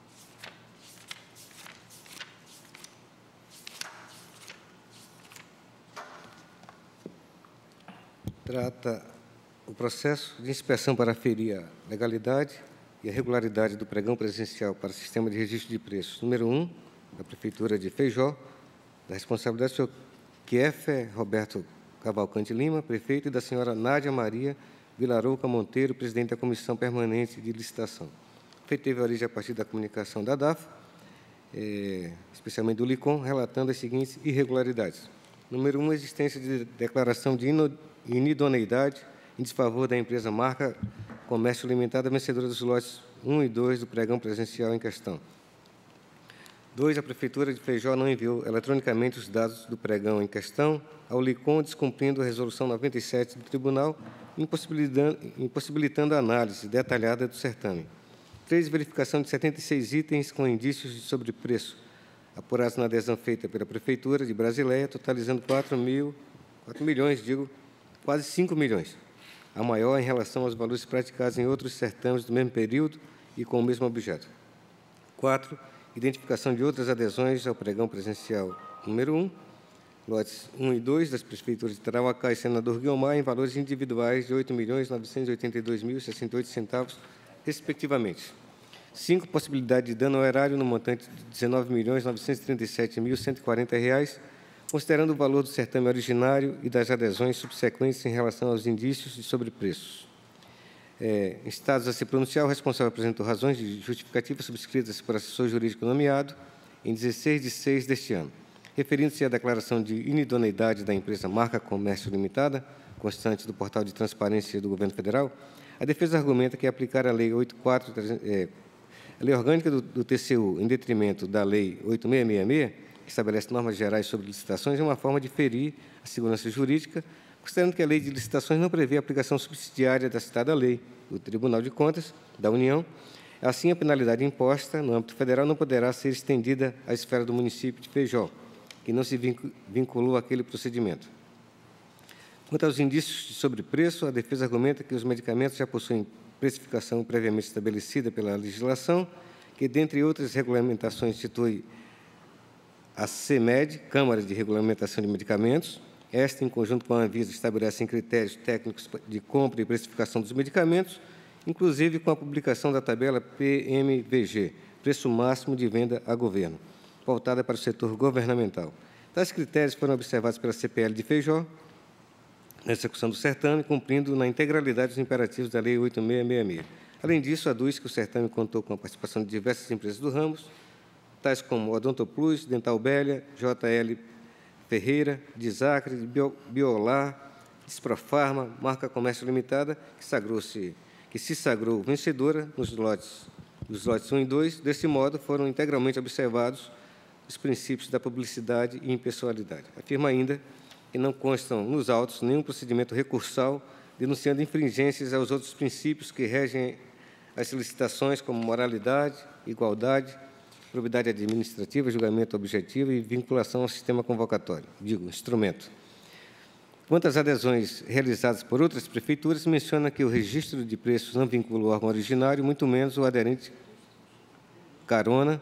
trata o processo de inspeção para aferir a legalidade e a regularidade do pregão presencial para o sistema de registro de preços número 1, da Prefeitura de Feijó, da responsabilidade do senhor Kiefer Roberto Cavalcante Lima, prefeito, e da senhora Nádia Maria Vilarouca Monteiro, presidente da Comissão Permanente de Licitação. O feito teve origem a partir da comunicação da DAFA, especialmente do LICOM, relatando as seguintes irregularidades. Número 1, existência de declaração de inidoneidade em desfavor da empresa Marca Comércio Limitada, vencedora dos lotes 1 e 2 do pregão presencial em questão. 2, a Prefeitura de Feijó não enviou eletronicamente os dados do pregão em questão ao LICOM, descumprindo a Resolução 97 do Tribunal, impossibilitando a análise detalhada do certame. 3, verificação de 76 itens com indícios de sobrepreço, apurados na adesão feita pela Prefeitura de Brasileia, totalizando quase 5 milhões, a maior em relação aos valores praticados em outros certames do mesmo período e com o mesmo objeto. 4, identificação de outras adesões ao pregão presencial número 1, lotes 1 e 2 das Prefeituras de Tarauacá e Senador Guiomar, em valores individuais de R$ 8.982.068, respectivamente. 5, possibilidade de dano ao erário no montante de R$ 19.937.140, considerando o valor do certame originário e das adesões subsequentes em relação aos indícios de sobrepreços. Instados a se pronunciar, o responsável apresentou razões de justificativa subscritas por assessor jurídico nomeado em 16 de 6 deste ano. Referindo-se à declaração de inidoneidade da empresa Marca Comércio Limitada, constante do portal de transparência do Governo Federal, A defesa argumenta que aplicar a Lei 84, a Lei Orgânica do TCU, em detrimento da Lei 8666, que estabelece normas gerais sobre licitações, é uma forma de ferir a segurança jurídica, considerando que a Lei de Licitações não prevê a aplicação subsidiária da citada lei. O Tribunal de Contas da União, assim, a penalidade imposta no âmbito federal não poderá ser estendida à esfera do município de Feijó, que não se vinculou àquele procedimento. Quanto aos indícios de sobrepreço, a defesa argumenta que os medicamentos já possuem precificação previamente estabelecida pela legislação, que, dentre outras regulamentações, institui a CEMED, Câmara de Regulamentação de Medicamentos. Esta, em conjunto com a Anvisa, estabelecem critérios técnicos de compra e precificação dos medicamentos, inclusive com a publicação da tabela PMVG, Preço Máximo de Venda a Governo, voltada para o setor governamental. Tais critérios foram observados pela CPL de Feijó, na execução do certame, cumprindo na integralidade os imperativos da Lei 8666. Além disso, aduz que o certame contou com a participação de diversas empresas do ramo, tais como Odontoplus, Dental Bélia, JL Ferreira, Desacre, Biolar, Disprofarma, Marca Comércio Limitada, que se sagrou vencedora nos lotes 1 e 2. Desse modo, foram integralmente observados os princípios da publicidade e impessoalidade. Afirma ainda que não constam nos autos nenhum procedimento recursal denunciando infringências aos outros princípios que regem as licitações, como moralidade, igualdade, probidade administrativa, julgamento objetivo e vinculação ao sistema convocatório, instrumento. Quanto às adesões realizadas por outras prefeituras, menciona que o registro de preços não vincula o órgão originário, muito menos o aderente carona,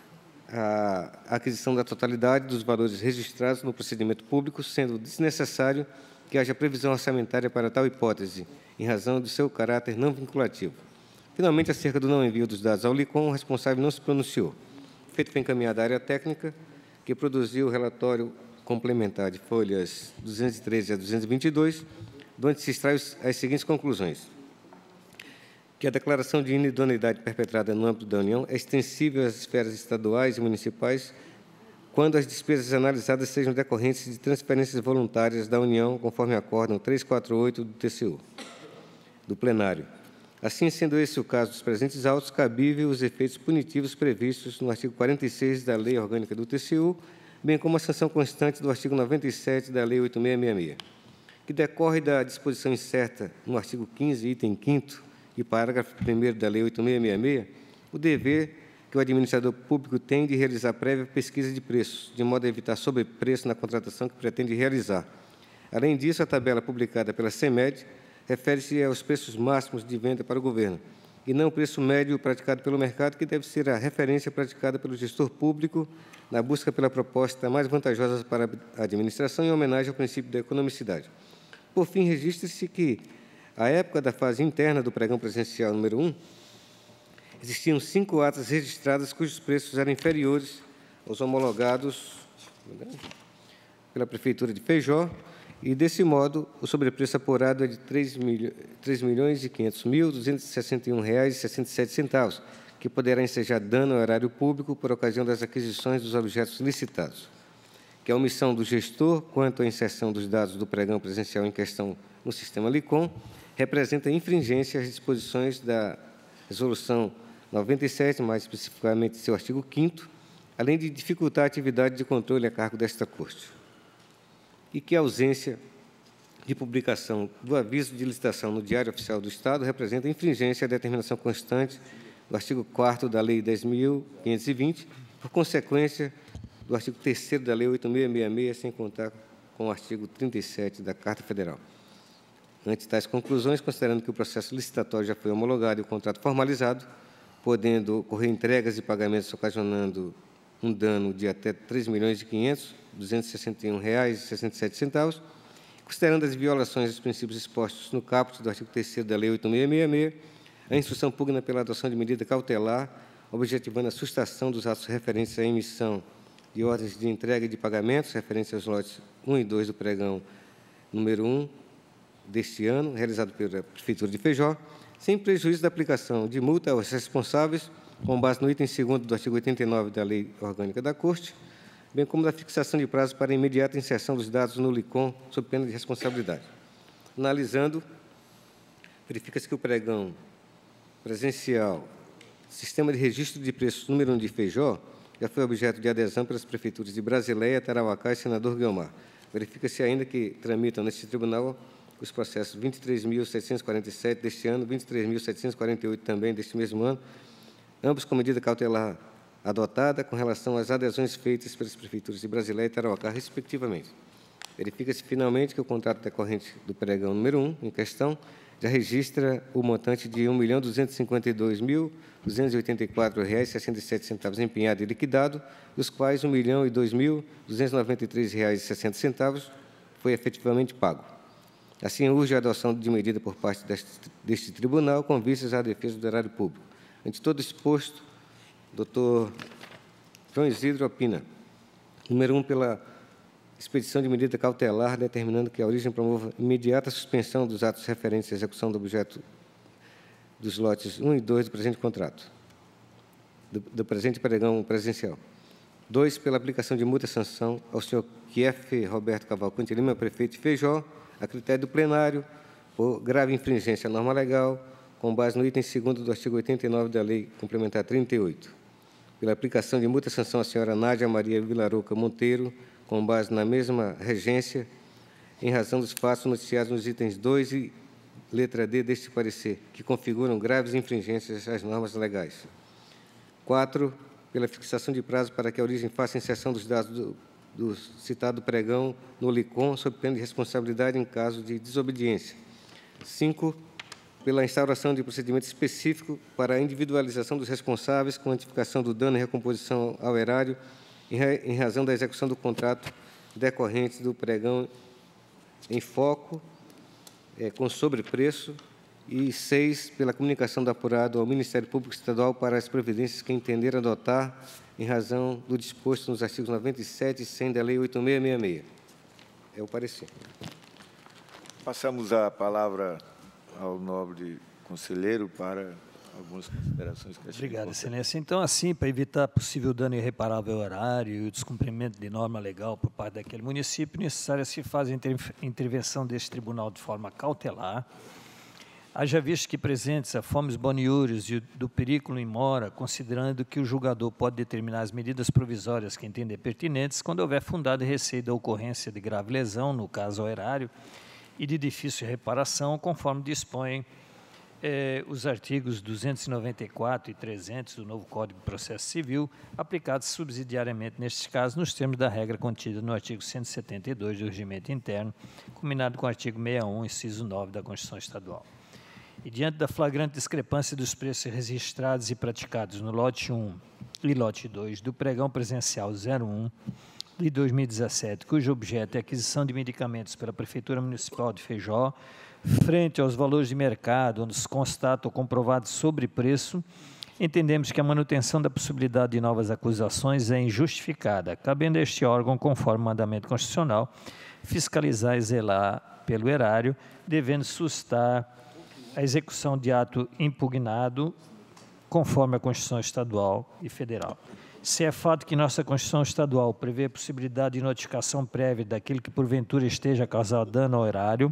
a aquisição da totalidade dos valores registrados no procedimento público, sendo desnecessário que haja previsão orçamentária para tal hipótese, em razão de seu caráter não vinculativo. Finalmente, acerca do não envio dos dados ao LICOM, o responsável não se pronunciou. O feito foi encaminhado à área técnica, que produziu o relatório complementar de folhas 213 a 222, de onde se extrai as seguintes conclusões: que a declaração de inidoneidade perpetrada no âmbito da União é extensível às esferas estaduais e municipais quando as despesas analisadas sejam decorrentes de transferências voluntárias da União, conforme acórdão 348 do TCU, do plenário. Assim, sendo esse o caso dos presentes autos, cabível os efeitos punitivos previstos no artigo 46 da Lei Orgânica do TCU, bem como a sanção constante do artigo 97 da Lei 8666, que decorre da disposição incerta no artigo 15, item 5º, e parágrafo 1º da Lei 8666, o dever que o administrador público tem de realizar prévia pesquisa de preços, de modo a evitar sobrepreço na contratação que pretende realizar. Além disso, a tabela publicada pela CEMED refere-se aos preços máximos de venda para o governo, e não o preço médio praticado pelo mercado, que deve ser a referência praticada pelo gestor público na busca pela proposta mais vantajosa para a administração, em homenagem ao princípio da economicidade. Por fim, registre-se que, à época da fase interna do pregão presencial número 1, existiam 5 atas registradas cujos preços eram inferiores aos homologados pela Prefeitura de Feijó, e, desse modo, o sobrepreço apurado é de R$ 3.500.261,67, que poderá ensejar dano ao erário público por ocasião das aquisições dos objetos licitados, que a omissão do gestor quanto à inserção dos dados do pregão presencial em questão no sistema LICOM representa infringência às disposições da Resolução 97, mais especificamente seu artigo 5º, além de dificultar a atividade de controle a cargo desta Corte. E que a ausência de publicação do aviso de licitação no Diário Oficial do Estado representa infringência à determinação constante do artigo 4º da Lei 10.520, por consequência do artigo 3º da Lei 8666, sem contar com o artigo 37 da Carta Federal. Ante tais conclusões, considerando que o processo licitatório já foi homologado e o contrato formalizado, podendo ocorrer entregas e pagamentos ocasionando um dano de até R$ 3.500.261,67, considerando as violações dos princípios expostos no caput do artigo 3º da Lei 8666, a instrução pugna pela adoção de medida cautelar, objetivando a sustação dos atos referentes à emissão de ordens de entrega e de pagamentos, referentes aos lotes 1 e 2 do pregão número 1 deste ano, realizado pela Prefeitura de Feijó, sem prejuízo da aplicação de multa aos responsáveis, com base no item 2º do artigo 89 da Lei Orgânica da Corte, bem como da fixação de prazo para a imediata inserção dos dados no LICOM, sob pena de responsabilidade. Analisando verifica-se que o pregão presencial, Sistema de Registro de Preços número 1 de Feijó, já foi objeto de adesão pelas prefeituras de Brasileia, Tarauacá e Senador Guiomar. Verifica-se ainda que tramitam neste tribunal os processos 23.747 deste ano, 23.748 também deste mesmo ano, ambos com medida cautelar adotada com relação às adesões feitas pelas prefeituras de Brasileia e Tarauacá, respectivamente. Verifica-se, finalmente, que o contrato decorrente do pregão número 1, em questão, já registra o montante de R$ 1.252.284,67 empenhado e liquidado, dos quais R$ 1.002.293,60 foi efetivamente pago. Assim, urge a adoção de medida por parte deste tribunal com vistas à defesa do erário público. Ante todo exposto, doutor João Isidro opina, número 1, pela expedição de medida cautelar, determinando que a origem promova imediata suspensão dos atos referentes à execução do objeto dos lotes 1 e 2 do presente contrato, do presente pregão presencial. 2, pela aplicação de multa e sanção ao senhor Kief Roberto Cavalcante Lima, prefeito de Feijó, a critério do plenário, por grave infringência à norma legal, com base no item 2º do artigo 89 da Lei Complementar 38. Pela aplicação de multa e sanção à senhora Nádia Maria Vilaroca Monteiro, com base na mesma regência, em razão dos fatos noticiados nos itens 2 e letra D deste parecer, que configuram graves infringências às normas legais. 4, pela fixação de prazo para que a origem faça inserção dos dados do citado pregão no LICOM, sob pena de responsabilidade em caso de desobediência. 5, pela instauração de procedimento específico para a individualização dos responsáveis, com notificação do dano e recomposição ao erário, em razão da execução do contrato decorrente do pregão em foco, com sobrepreço, e 6, pela comunicação do apurado ao Ministério Público Estadual para as providências que entender adotar em razão do disposto nos artigos 97 e 100 da Lei 8666. É o parecer. Passamos a palavra ao nobre conselheiro para algumas considerações. Obrigado, Excelência. Então, assim, para evitar possível dano irreparável ao erário e o descumprimento de norma legal por parte daquele município, necessária se faz a intervenção deste tribunal de forma cautelar, haja visto que presentes a fomes boniúrios e do perículo in mora, considerando que o julgador pode determinar as medidas provisórias que entender pertinentes quando houver fundado receio da ocorrência de grave lesão, no caso ao erário, e de difícil reparação, conforme dispõem os artigos 294 e 300 do novo Código de Processo Civil, aplicados subsidiariamente nestes casos, nos termos da regra contida no artigo 172 do Regimento Interno, combinado com o artigo 61, inciso 9 da Constituição Estadual. E diante da flagrante discrepância dos preços registrados e praticados no lote 1 e lote 2 do pregão presencial 01 de 2017, cujo objeto é a aquisição de medicamentos pela Prefeitura Municipal de Feijó, frente aos valores de mercado, onde se constata o comprovado sobrepreço, entendemos que a manutenção da possibilidade de novas acusações é injustificada, cabendo a este órgão, conforme o mandamento constitucional, fiscalizar e zelar pelo erário, devendo sustar a execução de ato impugnado, conforme a Constituição Estadual e Federal. Se é fato que nossa Constituição Estadual prevê a possibilidade de notificação prévia daquele que, porventura, esteja a causar dano ao erário,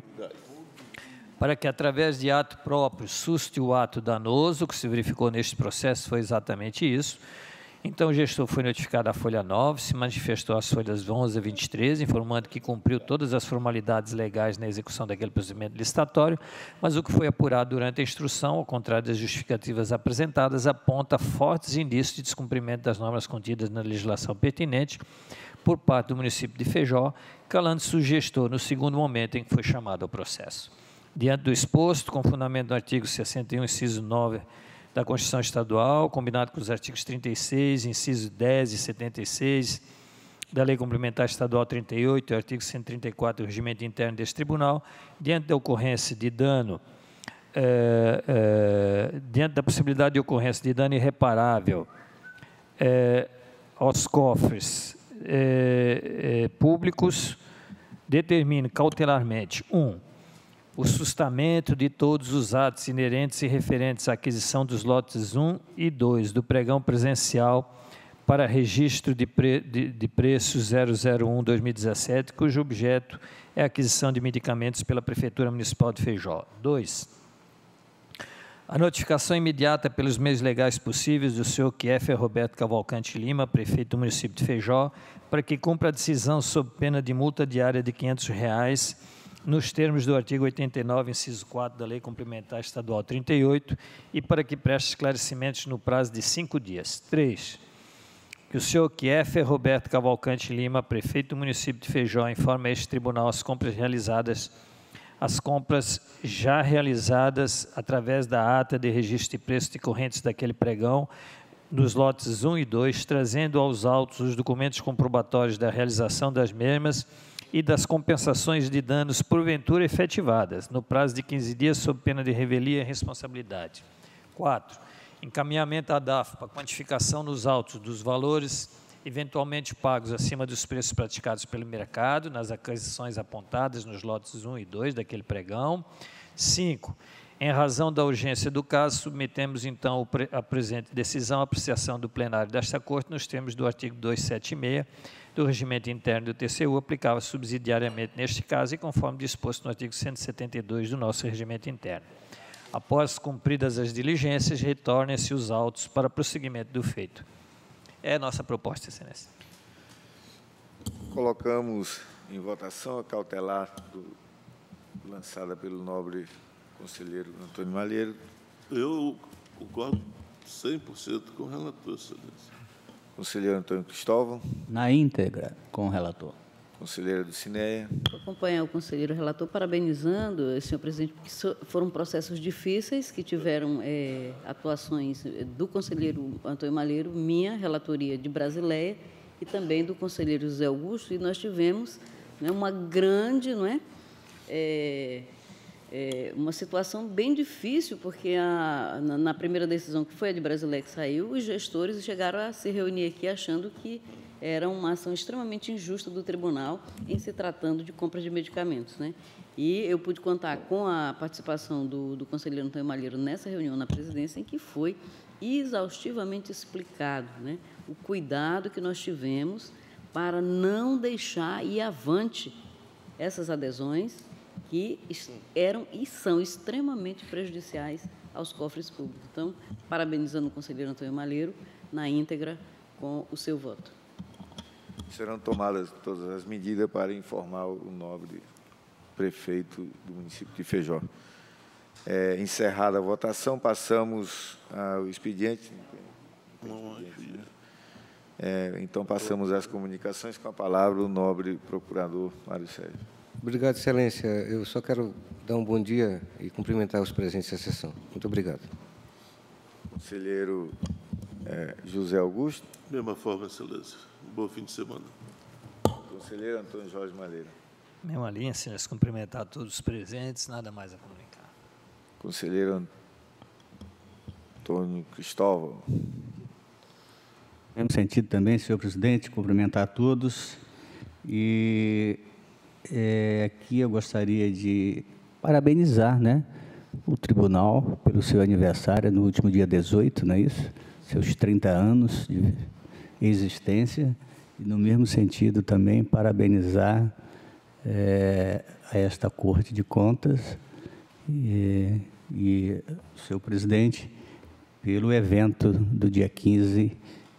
para que, através de ato próprio, suste o ato danoso, o que se verificou neste processo foi exatamente isso. Então, o gestor foi notificado à folha 9, se manifestou às folhas 11 a 23, informando que cumpriu todas as formalidades legais na execução daquele procedimento licitatório, mas o que foi apurado durante a instrução, ao contrário das justificativas apresentadas, aponta fortes indícios de descumprimento das normas contidas na legislação pertinente por parte do município de Feijó, calando-se o gestor no segundo momento em que foi chamado ao processo. Diante do exposto, com fundamento no artigo 61, inciso 9 da Constituição Estadual, combinado com os artigos 36, inciso 10 e 76 da Lei Complementar Estadual 38 e artigo 134 do Regimento Interno deste Tribunal, diante da ocorrência de dano, diante da possibilidade de ocorrência de dano irreparável aos cofres públicos, determine cautelarmente, 1, o sustamento de todos os atos inerentes e referentes à aquisição dos lotes 1 e 2 do pregão presencial para registro de preços 001-2017, cujo objeto é a aquisição de medicamentos pela Prefeitura Municipal de Feijó. 2, A notificação imediata pelos meios legais possíveis do senhor Kiefer Roberto Cavalcante Lima, prefeito do município de Feijó, para que cumpra a decisão sob pena de multa diária de R$ 500, nos termos do artigo 89, inciso 4 da Lei Complementar Estadual 38, e para que preste esclarecimentos no prazo de 5 dias. 3. Que o senhor Kiefer Roberto Cavalcante Lima, prefeito do município de Feijó, informe a este tribunal as compras já realizadas através da ata de registro de preços de correntes daquele pregão, dos lotes 1 e 2, trazendo aos autos os documentos comprobatórios da realização das mesmas e das compensações de danos porventura efetivadas, no prazo de 15 dias, sob pena de revelia e responsabilidade. 4. Encaminhamento à DAF para quantificação nos autos dos valores eventualmente pagos acima dos preços praticados pelo mercado, nas aquisições apontadas nos lotes 1 e 2 daquele pregão. 5. Em razão da urgência do caso, submetemos, então, a presente decisão à apreciação do plenário desta Corte, nos termos do artigo 276 do Regimento Interno do TCU, aplicável subsidiariamente neste caso e conforme disposto no artigo 172 do nosso Regimento Interno. Após cumpridas as diligências, retornem-se os autos para prosseguimento do feito. É a nossa proposta, Excelência. Colocamos em votação a cautelar lançada pelo nobre conselheiro Antônio Malheiro. Eu concordo 100% com o relator, Excelência. Conselheiro Antônio Cristóvão. Na íntegra, com o relator. Conselheira Dulcineia. Vou acompanhar o conselheiro relator, parabenizando, senhor presidente, porque foram processos difíceis que tiveram atuações do conselheiro Antônio Malheiro, minha relatoria de Brasileia e também do conselheiro José Augusto, e nós tivemos, né, uma grande, uma situação bem difícil, porque na primeira decisão, que foi a de Brasileia que saiu, os gestores chegaram a se reunir aqui achando que era uma ação extremamente injusta do tribunal em se tratando de compra de medicamentos, né? E eu pude contar com a participação do conselheiro Antônio Malheiro nessa reunião na presidência, em que foi exaustivamente explicado, né, o cuidado que nós tivemos para não deixar ir avante essas adesões que eram e são extremamente prejudiciais aos cofres públicos. Então, parabenizando o conselheiro Antônio Malheiro na íntegra com o seu voto. Serão tomadas todas as medidas para informar o nobre prefeito do município de Feijó. Encerrada a votação, passamos ao expediente. Então, passamos às comunicações, com a palavra o nobre procurador Mário Sérgio. Obrigado, Excelência. Eu só quero dar um bom dia e cumprimentar os presentes da sessão. Muito obrigado. Conselheiro José Augusto. Mesma forma, Excelência. Bom fim de semana. Conselheiro Antônio Jorge Malheiro. Mesma linha, Excelência, cumprimentar todos os presentes, nada mais a comunicar. Conselheiro Antônio Cristóvão. No mesmo sentido também, senhor presidente, cumprimentar a todos. E aqui eu gostaria de parabenizar, né, o tribunal pelo seu aniversário no último dia 18, não é isso? Seus 30 anos de existência. E, no mesmo sentido, também parabenizar a esta Corte de Contas e o seu presidente pelo evento do dia 15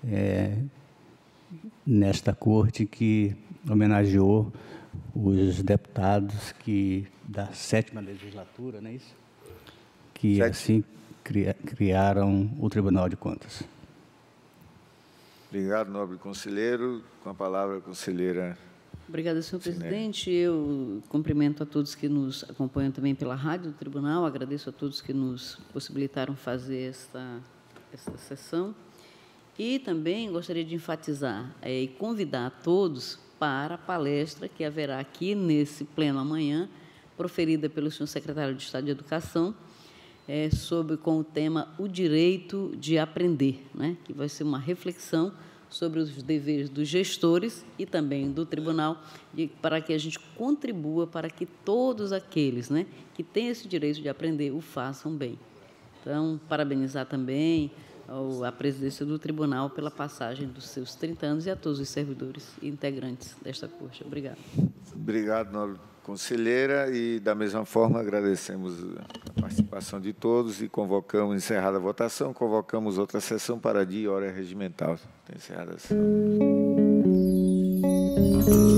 nesta Corte, que homenageou os deputados da 7ª legislatura, não é isso? Que assim criaram o Tribunal de Contas. Obrigado, nobre conselheiro. Com a palavra, a conselheira. Obrigada, senhor presidente. Eu cumprimento a todos que nos acompanham também pela rádio do tribunal. Agradeço a todos que nos possibilitaram fazer esta sessão. E também gostaria de enfatizar e convidar a todos para a palestra que haverá aqui nesse pleno amanhã, proferida pelo senhor secretário de Estado de Educação, com o tema O Direito de Aprender, né? Que vai ser uma reflexão sobre os deveres dos gestores e também do tribunal, para que a gente contribua para que todos aqueles, né, que têm esse direito de aprender o façam bem. Então, parabenizar também a presidência do tribunal pela passagem dos seus 30 anos e a todos os servidores e integrantes desta Corte. Obrigado. Obrigado, nobre conselheira, e, da mesma forma, agradecemos a participação de todos e convocamos, encerrada a votação, convocamos outra sessão para dia e hora regimental. Está encerrada a sessão.